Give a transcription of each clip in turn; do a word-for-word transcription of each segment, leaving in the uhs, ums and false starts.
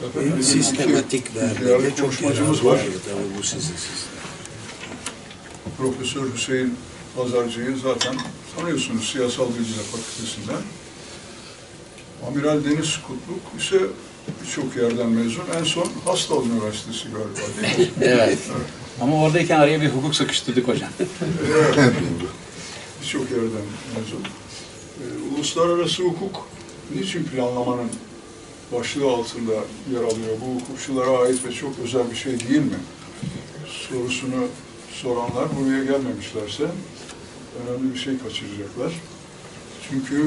Efendim, sistematik değerli konuşmacımız var. Tabii bu sizin. Profesör Hüseyin Pazarcı'yı zaten tanıyorsunuz Siyasal Bilgiler Fakültesinden. Amiral Deniz Kutluk ise birçok yerden mezun. En son Hastal Üniversitesi galiba değil mi? Evet. Evet. Ama oradayken araya bir hukuk sıkıştırdık hocam. Evet. Birçok yerden mezun. Ee, uluslararası hukuk niçin planlamanın başlığı altında yer alıyor? Bu hukukçulara ait ve çok özel bir şey değil mi? Sorusunu soranlar buraya gelmemişlerse önemli bir şey kaçıracaklar. Çünkü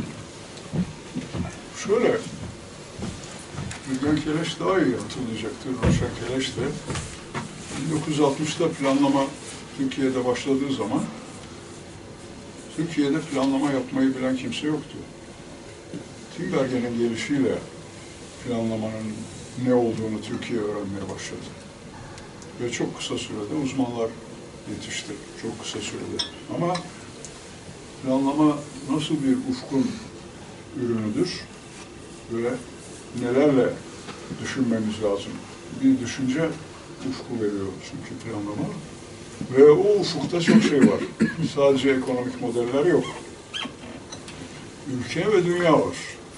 şöyle, Gürgen Keleş daha iyi hatırlayacaktır, Roşen Keleş de. bin dokuz yüz altmışta planlama Türkiye'de başladığı zaman Türkiye'de planlama yapmayı bilen kimse yoktu. Tinbergen'in gelişiyle planlamanın ne olduğunu Türkiye öğrenmeye başladı. Ve çok kısa sürede uzmanlar yetişti, çok kısa sürede. Ama planlama nasıl bir ufkun ürünüdür ve nelerle düşünmemiz lazım? Bir düşünce ufku veriyor çünkü planlama. Ve o ufukta çok şey var. Sadece ekonomik modeller yok. Ülke ve dünya var.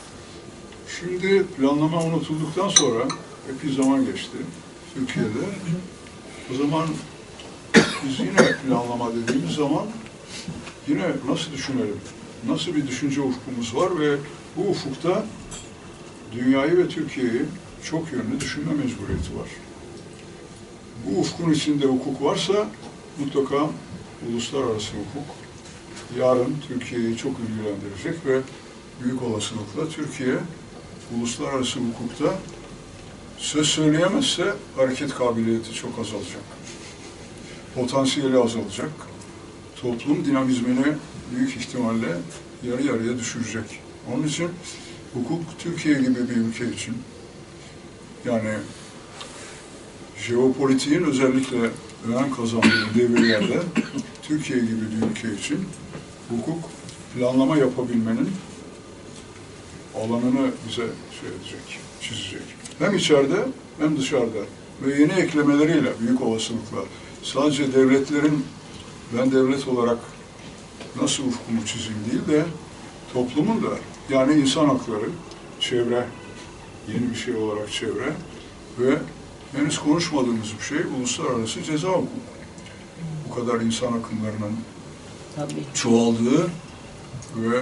Şimdi planlama unutulduktan sonra epey zaman geçti Türkiye'de. O zaman biz yine planlama dediğimiz zaman yine nasıl düşünelim? Nasıl bir düşünce ufkumuz var ve bu ufukta dünyayı ve Türkiye'yi çok yönlü düşünme mecburiyeti var. Bu ufkun içinde hukuk varsa mutlaka uluslararası hukuk yarın Türkiye'yi çok ilgilendirecek ve büyük olasılıkla Türkiye uluslararası hukukta söz söyleyemezse hareket kabiliyeti çok azalacak. Potansiyeli azalacak. Toplum dinamizmini büyük ihtimalle yarı yarıya düşürecek. Onun için hukuk Türkiye gibi bir ülke için, yani jeopolitiğin özellikle önem kazandığı devirlerde Türkiye gibi bir ülke için hukuk planlama yapabilmenin alanını bize şey edecek, çizecek. Hem içeride hem dışarıda ve yeni eklemeleriyle büyük olasılıkla sadece devletlerin ben devlet olarak nasıl ufkumu çizeyim değil de toplumun da yani insan hakları, çevre, yeni bir şey olarak çevre ve henüz konuşmadığımız bir şey uluslararası ceza hukuku. Bu kadar insan akımlarının Tabii. çoğaldığı ve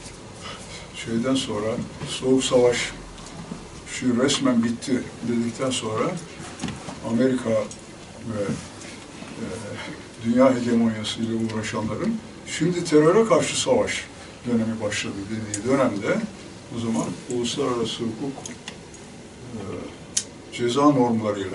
şeyden sonra Soğuk Savaş şu resmen bitti dedikten sonra Amerika ve e, dünya hegemonyasıyla uğraşanların şimdi teröre karşı savaş dönemi başladı dediği dönemde o zaman uluslararası hukuk e, ceza normlarıyla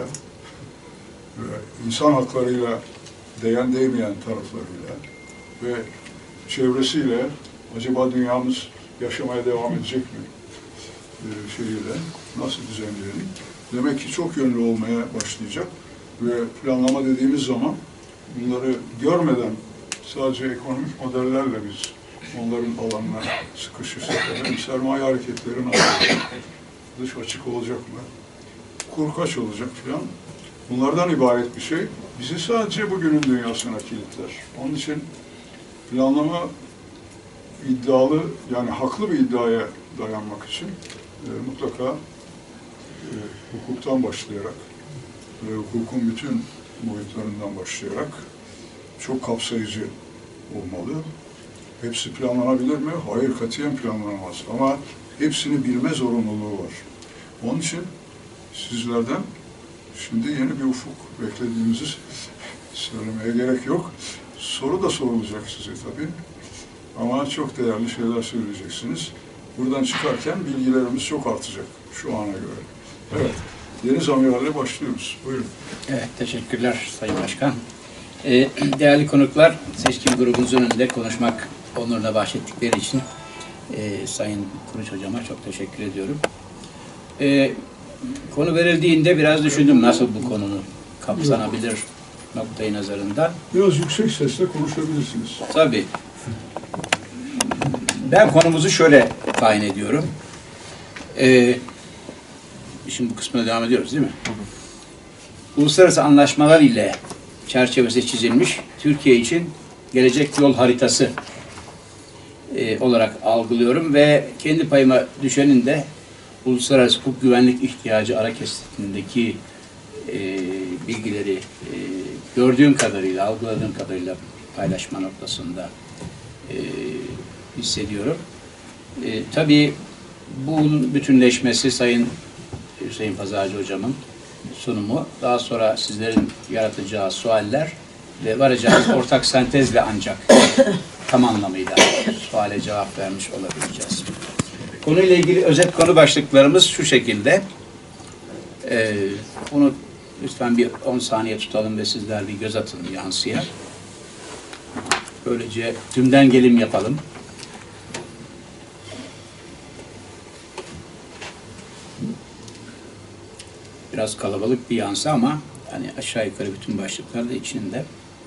ve insan haklarıyla değen değmeyen taraflarıyla ve çevresiyle acaba dünyamız yaşamaya devam edecek mi e, şeyiyle nasıl düzenleyelim? Demek ki çok yönlü olmaya başlayacak ve planlama dediğimiz zaman bunları görmeden sadece ekonomik modellerle biz onların alanına sıkışırsak, yani sermaye hareketleri nasıl olacak? Dış açık olacak mı? Kur kaç olacak filan? Bunlardan ibaret bir şey. Bizi sadece bugünün dünyasına kilitler. Onun için planlama iddialı, yani haklı bir iddiaya dayanmak için e, mutlaka e, hukuktan başlayarak ve hukukun bütün boyutlarından başlayarak çok kapsayıcı olmalı. Hepsi planlanabilir mi? Hayır, katiyen planlanamaz. Ama hepsini bilme zorunluluğu var. Onun için sizlerden şimdi yeni bir ufuk beklediğimizi söylemeye gerek yok. Soru da sorulacak size tabii. Ama çok değerli şeyler söyleyeceksiniz. Buradan çıkarken bilgilerimiz çok artacak şu ana göre. Evet, Deniz Amiral'le başlıyoruz. Buyurun. Evet, teşekkürler Sayın Başkan. Ee, değerli konuklar, seçkin grubumuzun önünde konuşmak onuruna bahşettikleri için e, Sayın Kuruç Hocama çok teşekkür ediyorum. E, konu verildiğinde biraz düşündüm nasıl bu konunun kapsanabilir noktayı nazarında. Biraz yüksek sesle konuşabilirsiniz. Tabii. Ben konumuzu şöyle tayin ediyorum. Ee, işin bu kısmına devam ediyoruz değil mi? Hı hı. Uluslararası anlaşmalar ile çerçevesi çizilmiş Türkiye için gelecek yol haritası e, olarak algılıyorum ve kendi payıma düşenin de uluslararası hukuk güvenlik ihtiyacı ara kesitindeki e, bilgileri e, gördüğüm kadarıyla, algıladığım kadarıyla paylaşma noktasında e, hissediyorum. E, tabii bunun bütünleşmesi Sayın Hüseyin Pazarcı hocamın sunumu, daha sonra sizlerin yaratacağı sualler ve varacağınız ortak sentezle ancak tam anlamıyla suale cevap vermiş olabileceğiz. Konuyla ilgili özet konu başlıklarımız şu şekilde. Ee, bunu lütfen bir on saniye tutalım ve sizler bir göz atın yansıya. Böylece tümden gelim yapalım. Biraz kalabalık bir yansı ama hani aşağı yukarı bütün başlıklar da içinde.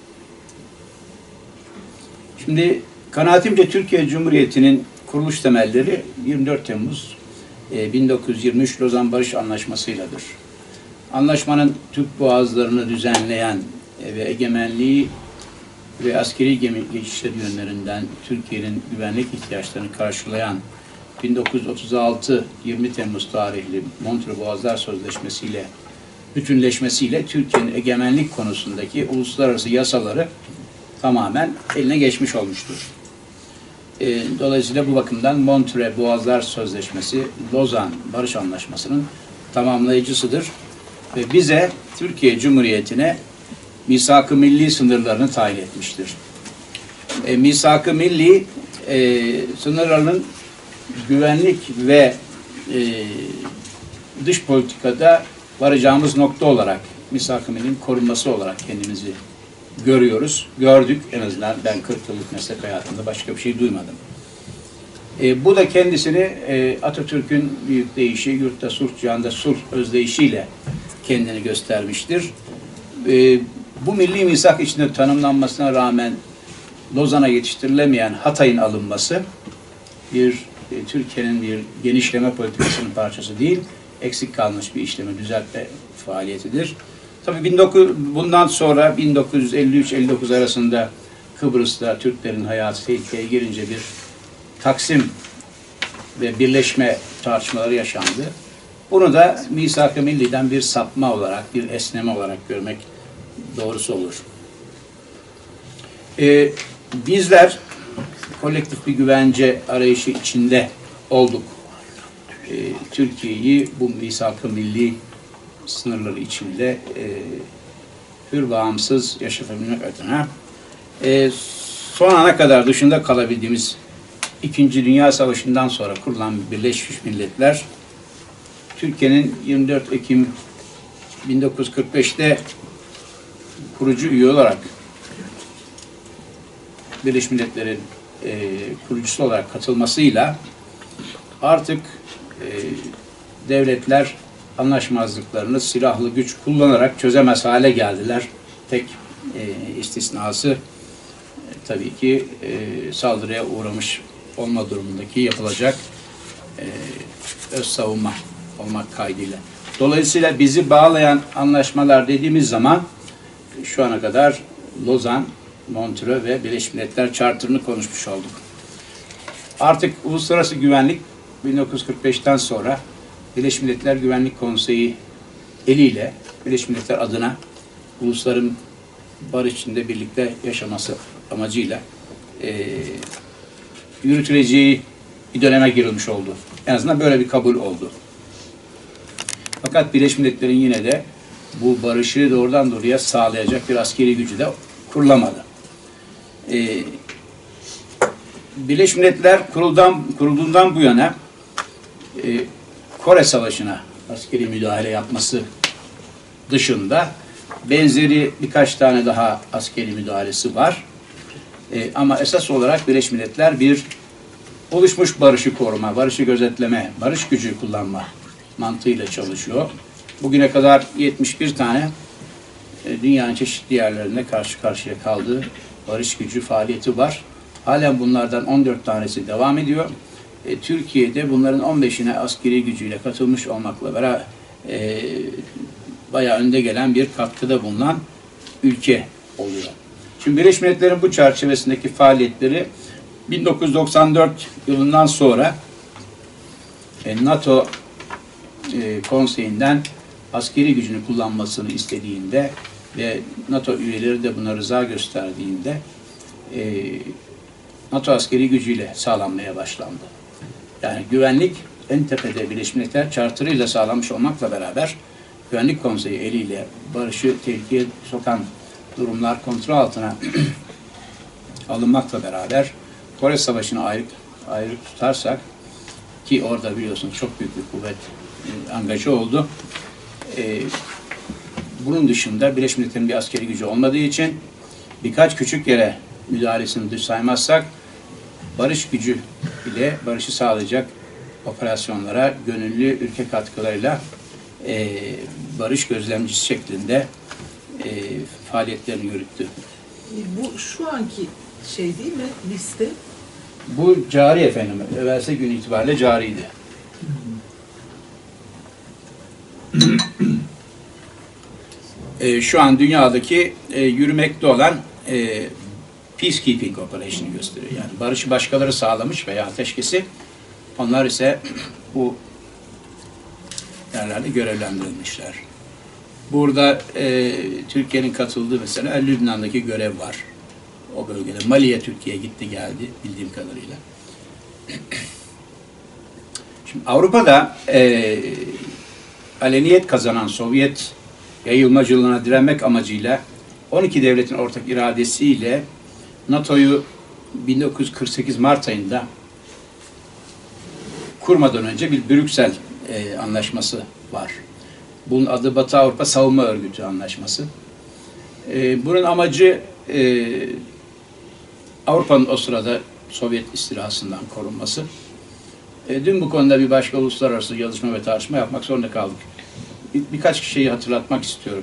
Şimdi kanaatimce Türkiye Cumhuriyeti'nin kuruluş temelleri yirmi dört Temmuz bin dokuz yüz yirmi üç Lozan Barış Anlaşması'yladır. Anlaşmanın Türk boğazlarını düzenleyen ve egemenliği ve askeri gemi geçişleri yönlerinden Türkiye'nin güvenlik ihtiyaçlarını karşılayan bin dokuz yüz otuz altı yirmi Temmuz tarihli Montreux Boğazlar Sözleşmesi ile bütünleşmesiyle Türkiye'nin egemenlik konusundaki uluslararası yasaları tamamen eline geçmiş olmuştur. E, dolayısıyla bu bakımdan Montreux Boğazlar Sözleşmesi, Lozan Barış Anlaşması'nın tamamlayıcısıdır ve bize Türkiye Cumhuriyeti'ne misak-ı milli sınırlarını tayin etmiştir. E, misak-ı milli e, sınırlarının güvenlik ve e, dış politikada varacağımız nokta olarak, misak-ı millinin korunması olarak kendimizi görüyoruz, gördük. En azından ben kırk yıllık meslek hayatımda başka bir şey duymadım. E, bu da kendisini e, Atatürk'ün büyük deyişi, yurtta sulh, cihanda sulh özdeyişiyle kendini göstermiştir. E, bu milli misak içinde tanımlanmasına rağmen Lozan'a yetiştirilemeyen Hatay'ın alınması bir e, Türkiye'nin bir genişleme politikasının parçası değil, eksik kalmış bir işlemi düzeltme faaliyetidir. Tabii bundan sonra bin dokuz yüz elli üç elli dokuz arasında Kıbrıs'ta Türklerin hayatı tehlikeye girince bir taksim ve birleşme tartışmaları yaşandı. Bunu da misak-ı milliden bir sapma olarak, bir esneme olarak görmek doğrusu olur. Ee, bizler kolektif bir güvence arayışı içinde olduk. Ee, Türkiye'yi bu misak-ı milli sınırları içinde e, hür bağımsız yaşatabilmek adına e, son ana kadar dışında kalabildiğimiz İkinci Dünya Savaşı'ndan sonra kurulan Birleşmiş Milletler Türkiye'nin yirmi dört Ekim bin dokuz yüz kırk beş'te kurucu üye olarak Birleşmiş Milletler'in e, kurucusu olarak katılmasıyla artık e, devletler anlaşmazlıklarını silahlı güç kullanarak çözemez hale geldiler. Tek e, istisnası e, tabii ki e, saldırıya uğramış olma durumundaki yapılacak e, öz savunma olmak kaydıyla. Dolayısıyla bizi bağlayan anlaşmalar dediğimiz zaman şu ana kadar Lozan, Montreux ve Birleşmiş Milletler Charter'ını konuşmuş olduk. Artık uluslararası güvenlik bin dokuz yüz kırk beş'ten sonra Birleşmiş Milletler Güvenlik Konseyi eliyle Birleşmiş Milletler adına ulusların barış içinde birlikte yaşaması amacıyla e, yürütüleceği bir döneme girilmiş oldu. En azından böyle bir kabul oldu. Fakat Birleşmiş Milletler'in yine de bu barışı doğrudan doğruya sağlayacak bir askeri gücü de kurulamadı. Ee, Birleşmiş Milletler kuruldan, kurulduğundan bu yana e, Kore Savaşı'na askeri müdahale yapması dışında benzeri birkaç tane daha askeri müdahalesi var. E, ama esas olarak Birleşmiş Milletler bir oluşmuş barışı koruma, barışı gözetleme, barış gücü kullanma mantığıyla çalışıyor. Bugüne kadar yetmiş bir tane e, dünyanın çeşitli yerlerinde karşı karşıya kaldığı barış gücü faaliyeti var. Halen bunlardan on dört tanesi devam ediyor. E, Türkiye'de bunların on beş'ine askeri gücüyle katılmış olmakla beraber e, bayağı önde gelen bir katkıda bulunan ülke oluyor. Şimdi Birleşmiş Milletler'in bu çerçevesindeki faaliyetleri bin dokuz yüz doksan dört yılından sonra e, NATO e, konseyinden askeri gücünü kullanmasını istediğinde ve NATO üyeleri de buna rıza gösterdiğinde e, NATO askeri gücüyle sağlanmaya başlandı. Yani güvenlik en tepede Birleşmiş Milletler Charter'ıyla sağlanmış olmakla beraber Güvenlik Konseyi eliyle barışı tehlikeye sokan durumlar kontrol altına alınmakla beraber Kore Savaşı'nı ayrı, ayrı tutarsak ki orada biliyorsunuz çok büyük bir kuvvet e, angaja oldu. E, bunun dışında Birleşmiş Milletler'in bir askeri gücü olmadığı için birkaç küçük yere müdahalesini dış saymazsak barış gücü ile barışı sağlayacak operasyonlara gönüllü ülke katkılarıyla e, barış gözlemcisi şeklinde e, faaliyetlerini yürüttü. Bu şu anki şey değil mi liste? Bu cari efendim. Evvelsi gün itibariyle cariydi. e, şu an dünyadaki e, yürümekte olan e, peacekeeping operation'ı gösteriyor. Yani barışı başkaları sağlamış veya ateşkesi, onlar ise bu yerlerde görevlendirilmişler. Burada e, Türkiye'nin katıldığı mesela Lübnan'daki görev var. O bölgede. Mali'ye Türkiye gitti geldi bildiğim kadarıyla. Şimdi Avrupa'da e, aleniyet kazanan Sovyet yayılmacılığına direnmek amacıyla on iki devletin ortak iradesiyle NATO'yu bin dokuz yüz kırk sekiz Mart ayında kurmadan önce bir Brüksel e, anlaşması var. Bunun adı Batı Avrupa Savunma Örgütü Anlaşması. E, bunun amacı e, Avrupa'nın o sırada Sovyet istilasından korunması. E, dün bu konuda bir başka uluslararası yazışma ve tartışma yapmak zorunda kaldık. Bir, birkaç şeyi hatırlatmak istiyorum.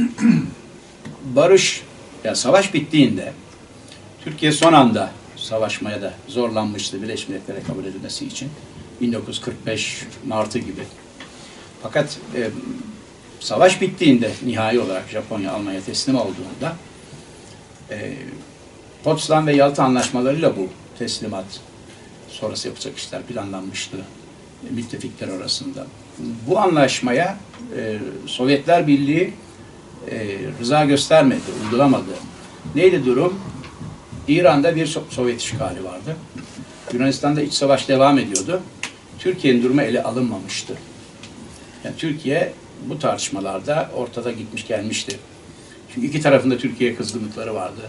Barış, yani savaş bittiğinde Türkiye son anda savaşmaya da zorlanmıştı Birleşmiş Milletler'e kabul edilmesi için. bin dokuz yüz kırk beş Mart'ı gibi. Fakat e, savaş bittiğinde nihai olarak Japonya Almanya teslim olduğunda e, Potsdam ve Yalta anlaşmalarıyla bu teslimat sonrası yapacak işler planlanmıştı e, müttefikler arasında. Bu anlaşmaya e, Sovyetler Birliği e, rıza göstermedi, uygulamadı. Neydi durum? İran'da bir Sovyet işgali vardı. Yunanistan'da iç savaş devam ediyordu. Türkiye'nin durumu ele alınmamıştı. Yani Türkiye bu tartışmalarda ortada gitmiş gelmişti. Çünkü iki tarafında Türkiye'ye kızgınlıkları vardı.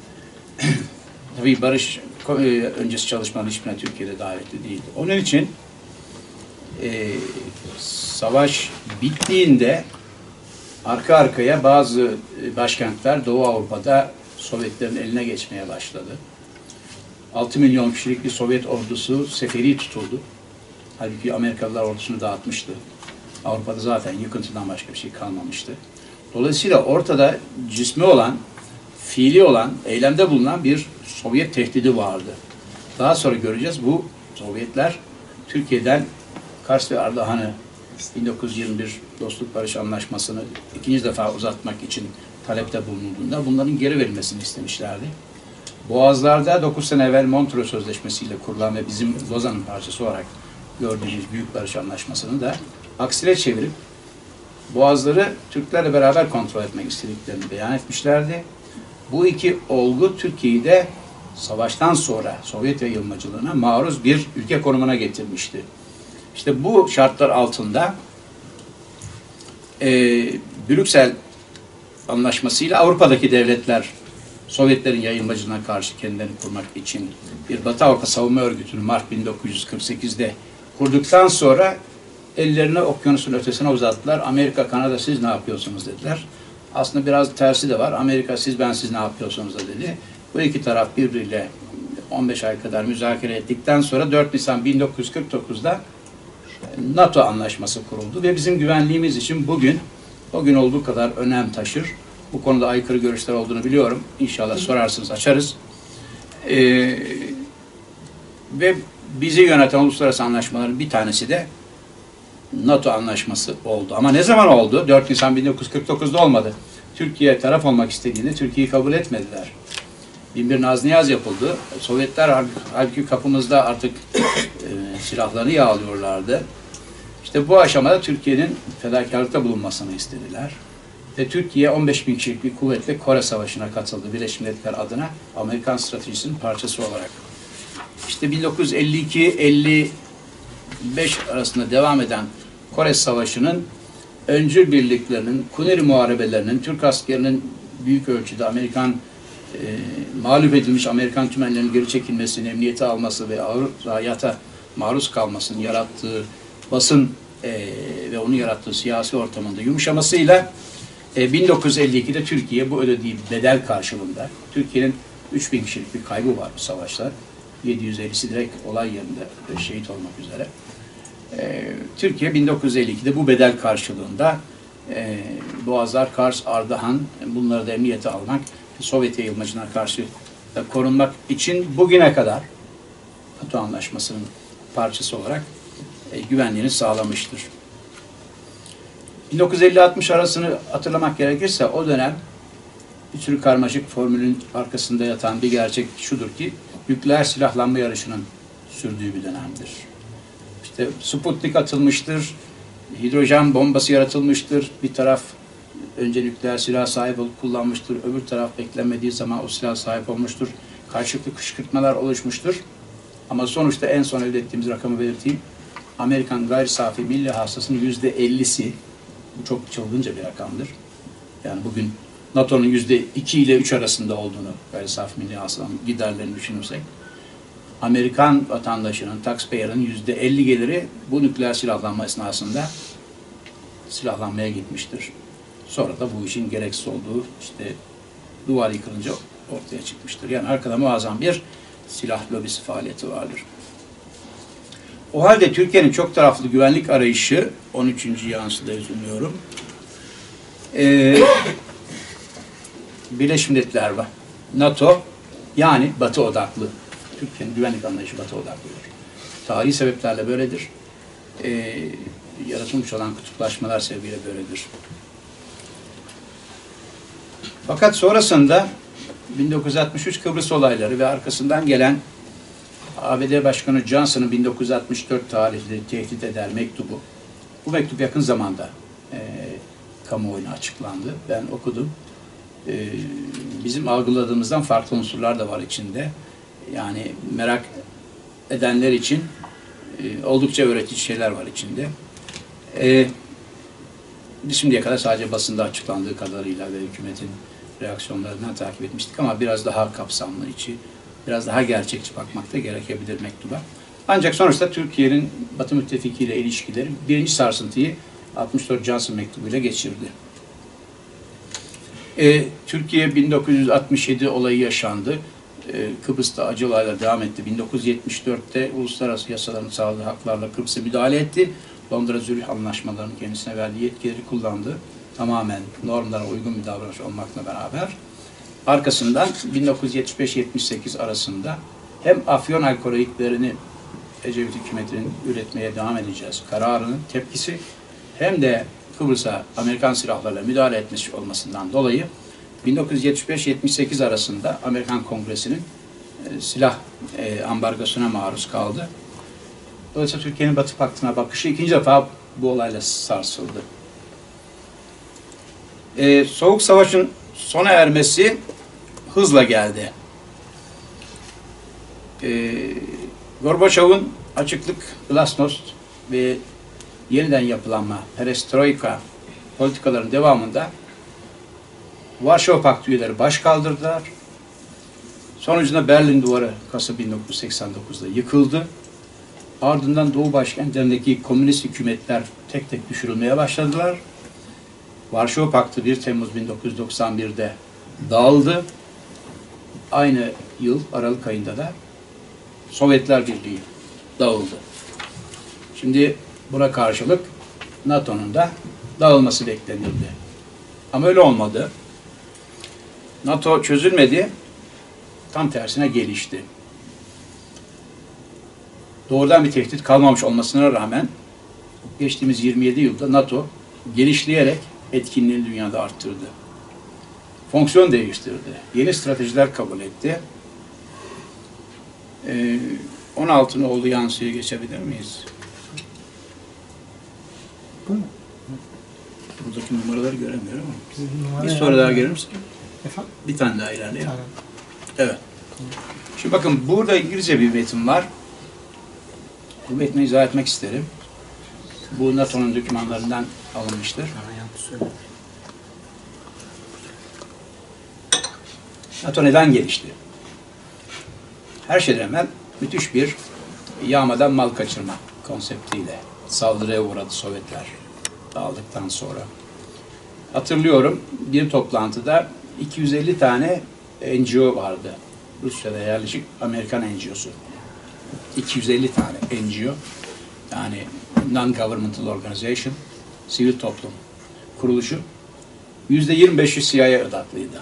Tabii barış öncesi çalışmaların hiçbirine Türkiye'de davetli değildi. Onun için e, savaş bittiğinde arka arkaya bazı başkentler Doğu Avrupa'da Sovyetlerin eline geçmeye başladı. altı milyon kişilik bir Sovyet ordusu seferi tutuldu. Halbuki Amerikalılar ordusunu dağıtmıştı. Avrupa'da zaten yıkıntıdan başka bir şey kalmamıştı. Dolayısıyla ortada cismi olan, fiili olan, eylemde bulunan bir Sovyet tehdidi vardı. Daha sonra göreceğiz bu Sovyetler Türkiye'den Kars ve Ardahan'ı bin dokuz yüz yirmi bir Dostluk Barış Anlaşması'nı ikinci defa uzatmak için talepte bulunduğunda bunların geri verilmesini istemişlerdi. Boğazlar'da dokuz sene evvel Montreux Sözleşmesi ile kurulan ve bizim Lozan'ın parçası olarak gördüğümüz Büyük Barış Anlaşması'nı da aksine çevirip Boğazları Türklerle beraber kontrol etmek istediklerini beyan etmişlerdi. Bu iki olgu Türkiye'yi de savaştan sonra Sovyet yayılmacılığına maruz bir ülke konumuna getirmişti. İşte bu şartlar altında e, Brüksel Anlaşması'yla Avrupa'daki devletler Sovyetlerin yayılmacılığına karşı kendilerini kurmak için bir Batı Avrupa Savunma Örgütü'nü Mart bin dokuz yüz kırk sekiz'de kurduktan sonra ellerini okyanusun ötesine uzattılar. Amerika, Kanada siz ne yapıyorsunuz dediler. Aslında biraz tersi de var. Amerika siz ben siz ne yapıyorsunuz da dedi. Bu iki taraf birbiriyle on beş ay kadar müzakere ettikten sonra dört Nisan bin dokuz yüz kırk dokuz'da NATO anlaşması kuruldu ve bizim güvenliğimiz için bugün o gün olduğu kadar önem taşır. Bu konuda aykırı görüşler olduğunu biliyorum. İnşallah sorarsınız, açarız. Ee, ve bizi yöneten uluslararası anlaşmaların bir tanesi de NATO anlaşması oldu. Ama ne zaman oldu? dört Nisan bin dokuz yüz kırk dokuz'da olmadı. Türkiye taraf olmak istediğinde Türkiye'yi kabul etmediler. bin bir Naz Niyaz yapıldı. Sovyetler halbuki kapımızda artık e, silahlarını yağlıyorlardı. İşte bu aşamada Türkiye'nin fedakarlıkta bulunmasını istediler. Ve Türkiye on beş bin kişilik bir kuvvetle Kore Savaşı'na katıldı. Birleşmiş Milletler adına Amerikan stratejisinin parçası olarak. İşte bin dokuz yüz elli iki elli beş arasında devam eden Kore Savaşı'nın öncül birliklerinin, Kuneri Muharebelerinin, Türk askerinin büyük ölçüde Amerikan e, mağlup edilmiş Amerikan tümenlerinin geri çekilmesini, emniyete alması ve ağır zayiata maruz kalmasının yarattığı basın e, ve onun yarattığı siyasi ortamında yumuşamasıyla e, bin dokuz yüz elli iki'de Türkiye bu ödediği bedel karşılığında, Türkiye'nin üç bin kişilik bir kaybı var bu savaşta. yedi yüz ellisi direkt olay yerinde şehit olmak üzere. Ee, Türkiye bin dokuz yüz elli iki'de bu bedel karşılığında e, Boğazlar, Kars, Ardahan bunları da emniyete almak, Sovyet yayılmacına karşı da korunmak için bugüne kadar NATO Anlaşması'nın parçası olarak e, güvenliğini sağlamıştır. bin dokuz yüz elli altmış arasını hatırlamak gerekirse o dönem bir sürü karmaşık formülün arkasında yatan bir gerçek şudur ki nükleer silahlanma yarışının sürdüğü bir dönemdir. İşte Sputnik atılmıştır, hidrojen bombası yaratılmıştır. Bir taraf önce nükleer silah sahip olup kullanmıştır, öbür taraf beklenmediği zaman o silah sahip olmuştur. Karşılıklı kışkırtmalar oluşmuştur. Ama sonuçta en son elde ettiğimiz rakamı belirteyim. Amerikan gayri safi milli hasılasının yüzde ellisi, bu çok çılgınca bir rakamdır. Yani bugün NATO'nun yüzde iki ile üç arasında olduğunu, gayri safi milli hasılanın giderlerini düşünürsek, Amerikan vatandaşının, taxpayer'ın yüzde elli geliri bu nükleer silahlanma esnasında silahlanmaya gitmiştir. Sonra da bu işin gereksiz olduğu işte duvar yıkılınca ortaya çıkmıştır. Yani arkada muazzam bir silah lobisi faaliyeti vardır. O halde Türkiye'nin çok taraflı güvenlik arayışı, on üçüncü yansıda üzülüyorum. Ee, Birleşmiş Milletler var. NATO yani Batı odaklı. Türkiye'nin güvenlik anlayışı Batı odaklıdır. Tarihi sebeplerle böyledir. Ee, yaratılmış olan kutuplaşmalar sebebiyle böyledir. Fakat sonrasında bin dokuz yüz altmış üç Kıbrıs olayları ve arkasından gelen A B D Başkanı Johnson'ın bin dokuz yüz altmış dört tarihli tehdit eder mektubu. Bu mektup yakın zamanda e, kamuoyuna açıklandı. Ben okudum. E, bizim algıladığımızdan farklı unsurlar da var içinde. Yani merak edenler için e, oldukça öğretici şeyler var içinde. E, biz şimdiye kadar sadece basında açıklandığı kadarıyla ve hükümetin reaksiyonlarından takip etmiştik ama biraz daha kapsamlı içi, biraz daha gerçekçi bakmak da gerekebilir mektuba. Ancak sonuçta Türkiye'nin Batı müttefikiyle ilişkileri birinci sarsıntıyı altmış dört Johnson mektubuyla geçirdi. Ee, Türkiye bin dokuz yüz altmış yedi olayı yaşandı. Ee, Kıbrıs'ta acı olaylar devam etti. bin dokuz yüz yetmiş dört'te uluslararası yasaların sağladığı haklarla Kıbrıs'a müdahale etti. Londra Zürih anlaşmalarının kendisine verdiği yetkileri kullandı. Tamamen normlara uygun bir davranış olmakla beraber. Arkasından bin dokuz yüz yetmiş beş yetmiş sekiz arasında hem afyon alkaloidlerini Ecevit hükümetinin üretmeye devam edeceğiz kararının tepkisi hem de Kıbrıs'a Amerikan silahlarla müdahale etmesi olmasından dolayı bin dokuz yüz yetmiş beş yetmiş sekiz arasında Amerikan Kongresi'nin e, silah e, ambargosuna maruz kaldı. Dolayısıyla Türkiye'nin Batı Paktı'na bakışı ikinci defa bu olayla sarsıldı. Ee, Soğuk Savaş'ın sona ermesi hızla geldi. Ee, Gorbaçov'un açıklık, glasnost ve yeniden yapılanma, perestroika politikaların devamında Varşova Paktı üyeleri baş kaldırdılar. Sonucunda Berlin Duvarı Kasım bin dokuz yüz seksen dokuz'da yıkıldı. Ardından Doğu başkentlerindeki komünist hükümetler tek tek düşürülmeye başladılar. Varşova Paktı bir Temmuz bin dokuz yüz doksan bir'de dağıldı. Aynı yıl Aralık ayında da Sovyetler Birliği dağıldı. Şimdi buna karşılık NATO'nun da dağılması beklenirdi. Ama öyle olmadı. NATO çözülmedi. Tam tersine gelişti. Doğrudan bir tehdit kalmamış olmasına rağmen geçtiğimiz yirmi yedi yılda NATO genişleyerek etkinliğini dünyada arttırdı. Fonksiyon değiştirdi. Yeni stratejiler kabul etti. Ee, on altı oldu yansıya geçebilir miyiz? Bu mu? Buradaki numaraları göremiyorum ama. Bizim numara Bir soru daha gelir misin? Efendim? Bir tane daha ilerleyelim. Tamam. Evet. Şimdi bakın burada İngilizce bir metin var. Bu metni izah etmek isterim. Bu NATO'nun dokümanlarından alınmıştır. NATO neden gelişti? Her şeyden evvel müthiş bir yağmadan mal kaçırma konseptiyle saldırıya uğradı Sovyetler dağıldıktan sonra. Hatırlıyorum bir toplantıda iki yüz elli tane N G O vardı. Rusya'da yerleşik Amerikan N G O'su. iki yüz elli tane N G O, yani Non-Governmental Organization, sivil toplum kuruluşu. yüzde yirmi beşi C I A odaklıydı.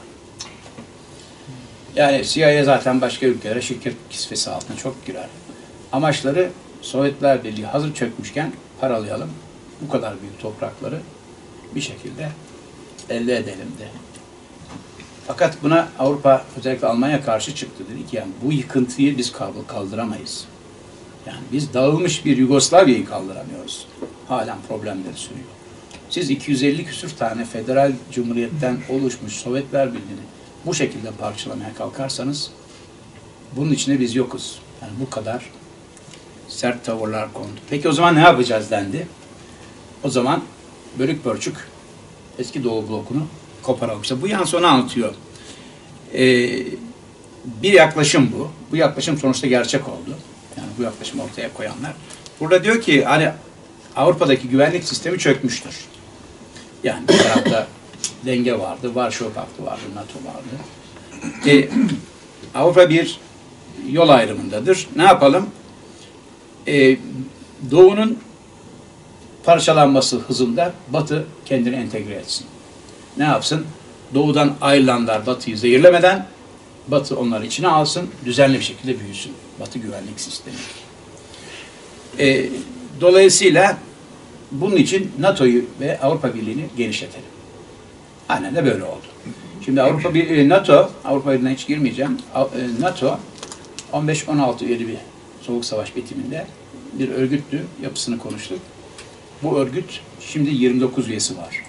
Yani C I A zaten başka ülkelere şirket kisvesi altına çok girer. Amaçları Sovyetler Birliği hazır çökmüşken paralayalım, bu kadar büyük toprakları bir şekilde elde edelim de. Fakat buna Avrupa, özellikle Almanya karşı çıktı. Dedi ki yani bu yıkıntıyı biz kaldıramayız. Yani biz dağılmış bir Yugoslavya'yı kaldıramıyoruz. Halen problemleri sürüyor. Siz iki yüz elli küsür tane federal cumhuriyetten oluşmuş Sovyetler Birliği'ni bu şekilde parçalamaya kalkarsanız bunun içinde biz yokuz. Yani bu kadar sert tavırlar kondu. Peki o zaman ne yapacağız dendi. O zaman bölük pörçük eski Doğu blokunu koparalım. İşte bu yan sonu anlatıyor. Ee, bir yaklaşım bu. Bu yaklaşım sonuçta gerçek oldu. Yani bu yaklaşımı ortaya koyanlar. Burada diyor ki hani Avrupa'daki güvenlik sistemi çökmüştür. Yani bir tarafta denge vardı, Varşova Paktı vardı, NATO vardı. Ee, Avrupa bir yol ayrımındadır. Ne yapalım? Ee, Doğu'nun parçalanması hızında Batı kendini entegre etsin. Ne yapsın? Doğudan ayrılanlar Batı'yı zehirlemeden Batı onları içine alsın, düzenli bir şekilde büyüsün. Batı güvenlik sistemi. Ee, dolayısıyla bunun için NATO'yu ve Avrupa Birliği'ni genişletelim. Aynen de böyle oldu. Şimdi Avrupa Birliği, NATO, Avrupa Birliği'ne hiç girmeyeceğim. NATO on beş on altı üyeli bir Soğuk Savaş bitiminde bir örgüttü, yapısını konuştuk. Bu örgüt şimdi yirmi dokuz üyesi var.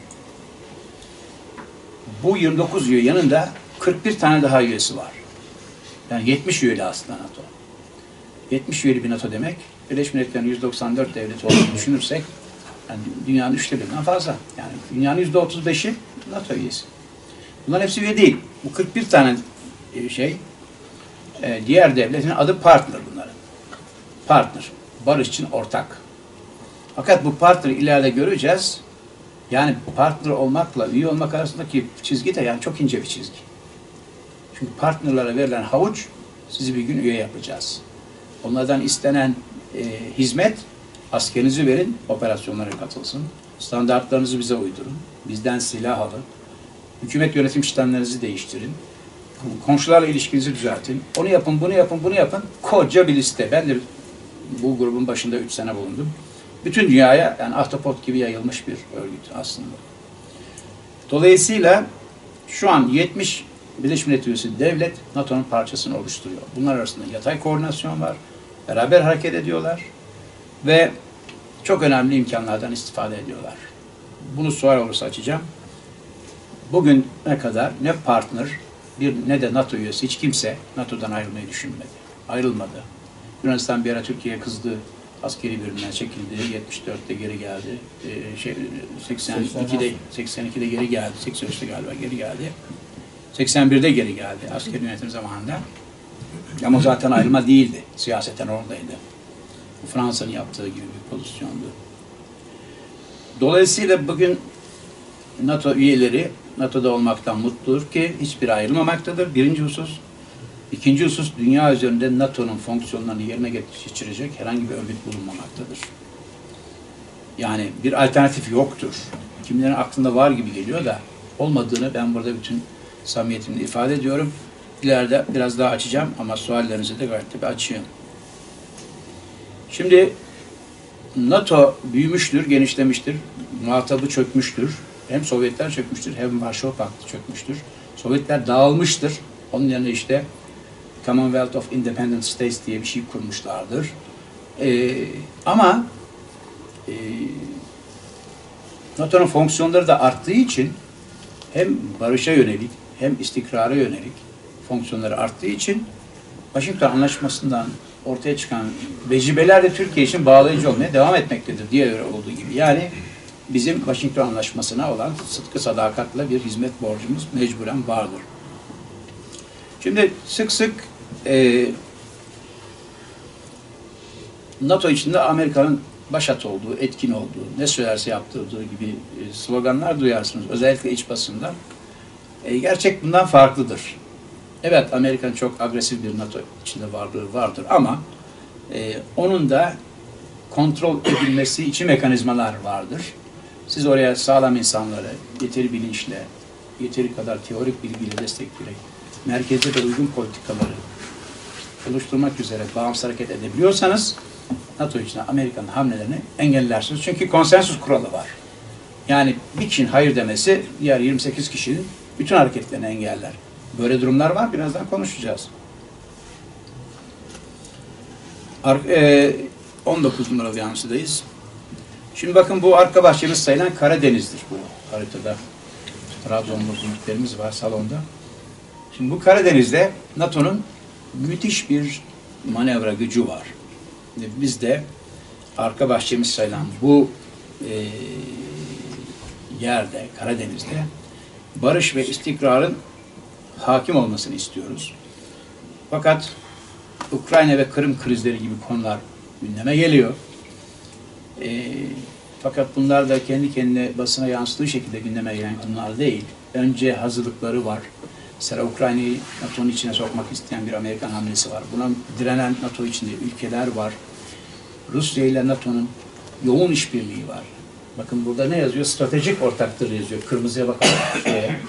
Bu yirmi dokuz üye yanında kırk bir tane daha üyesi var. Yani yetmiş üyeli aslında NATO. yetmiş üyeli bir NATO demek, Birleşmiş Milletler'in yüz doksan dört devleti olduğunu düşünürsek, yani dünyanın üçte birinden fazla. Yani dünyanın yüzde otuz beşi NATO üyesi. Bunların hepsi üye değil. Bu kırk bir tane şey, diğer devletin adı partner bunların. Partner, barış için ortak. Fakat bu partner ileride göreceğiz. Yani partner olmakla üye olmak arasındaki çizgi de yani çok ince bir çizgi. Çünkü partnerlere verilen havuç sizi bir gün üye yapacağız. Onlardan istenen e, hizmet, askerinizi verin, operasyonlara katılsın. Standartlarınızı bize uydurun. Bizden silah alın. Hükümet yönetim sistemlerinizi değiştirin. Komşularla ilişkinizi düzeltin. Onu yapın, bunu yapın, bunu yapın. Koca bir liste. Ben de bu grubun başında üç sene bulundum. Bütün dünyaya yani ahtapot gibi yayılmış bir örgüt aslında. Dolayısıyla şu an yetmiş Birleşmiş Milletler üyesi devlet NATO'nun parçasını oluşturuyor. Bunlar arasında yatay koordinasyon var. Beraber hareket ediyorlar. Ve çok önemli imkanlardan istifade ediyorlar. Bunu sual olursa açacağım. Bugün ne kadar ne partner bir ne de NATO üyesi hiç kimse NATO'dan ayrılmayı düşünmedi. Ayrılmadı. Yunanistan bir ara Türkiye'ye kızdı. Askeri bölümden çekildi. yetmiş dörtte geri geldi. Ee, şey, seksen ikide, seksen ikide geri geldi. seksen üçte galiba geri geldi. seksen birde geri geldi askeri yönetim zamanında. Ama zaten ayrılma değildi. Siyaseten oradaydı. Fransa'nın yaptığı gibi bir pozisyondu. Dolayısıyla bugün NATO üyeleri NATO'da olmaktan mutludur ki hiçbir ayrılmamaktadır. Birinci husus. İkinci husus, dünya üzerinde NATO'nun fonksiyonlarını yerine geçirecek herhangi bir örgüt bulunmamaktadır. Yani bir alternatif yoktur. Kimilerin aklında var gibi geliyor da olmadığını ben burada bütün samimiyetimle ifade ediyorum. İleride biraz daha açacağım ama suallerinizi de gayet tabii açayım. Şimdi NATO büyümüştür, genişlemiştir, muhatabı çökmüştür. Hem Sovyetler çökmüştür, hem Varşova Paktı çökmüştür. Sovyetler dağılmıştır. Onun yerine işte Commonwealth of Independent States diye bir şey kurmuşlardır. Ee, ama e, NATO'nun fonksiyonları da arttığı için hem barışa yönelik hem istikrara yönelik fonksiyonları arttığı için Washington Anlaşması'ndan ortaya çıkan vecibeler de Türkiye için bağlayıcı olmaya devam etmektedir diğer olduğu gibi. Yani bizim Washington Anlaşması'na olan sıdkı sadakatla bir hizmet borcumuz mecburen vardır. Şimdi sık sık e, NATO içinde Amerika'nın başat olduğu, etkin olduğu, ne söylerse yaptırdığı gibi e, sloganlar duyarsınız. Özellikle iç basında. E, gerçek bundan farklıdır. Evet, Amerika'nın çok agresif bir NATO içinde varlığı vardır ama e, onun da kontrol edilmesi için mekanizmalar vardır. Siz oraya sağlam insanları, yeteri bilinçle, yeteri kadar teorik bilgiyle destekleyerek, merkezde de uygun politikaları oluşturmak üzere bağımsız hareket edebiliyorsanız, NATO içinde Amerika'nın hamlelerini engellersiniz. Çünkü konsensus kuralı var. Yani bir kişinin hayır demesi, diğer yirmi sekiz kişinin bütün hareketlerini engeller. Böyle durumlar var, birazdan konuşacağız. on dokuz numaralı yansıdayız. Şimdi bakın, bu arka bahçemiz sayılan Karadeniz'dir bu haritada. Trabzonlu büyüklerimiz var salonda. Şimdi bu Karadeniz'de NATO'nun müthiş bir manevra gücü var. Biz de arka bahçemiz sayılan bu e, yerde, Karadeniz'de barış ve istikrarın hakim olmasını istiyoruz. Fakat Ukrayna ve Kırım krizleri gibi konular gündeme geliyor. E, fakat bunlar da kendi kendine basına yansıdığı şekilde gündeme gelen konular değil. Önce hazırlıkları var. Mesela Ukrayna'yı NATO'nun içine sokmak isteyen bir Amerikan hamlesi var. Buna direnen NATO içinde ülkeler var. Rusya ile NATO'nun yoğun işbirliği var. Bakın burada ne yazıyor? Stratejik ortaktır yazıyor. Kırmızıya bakalım. Şeye.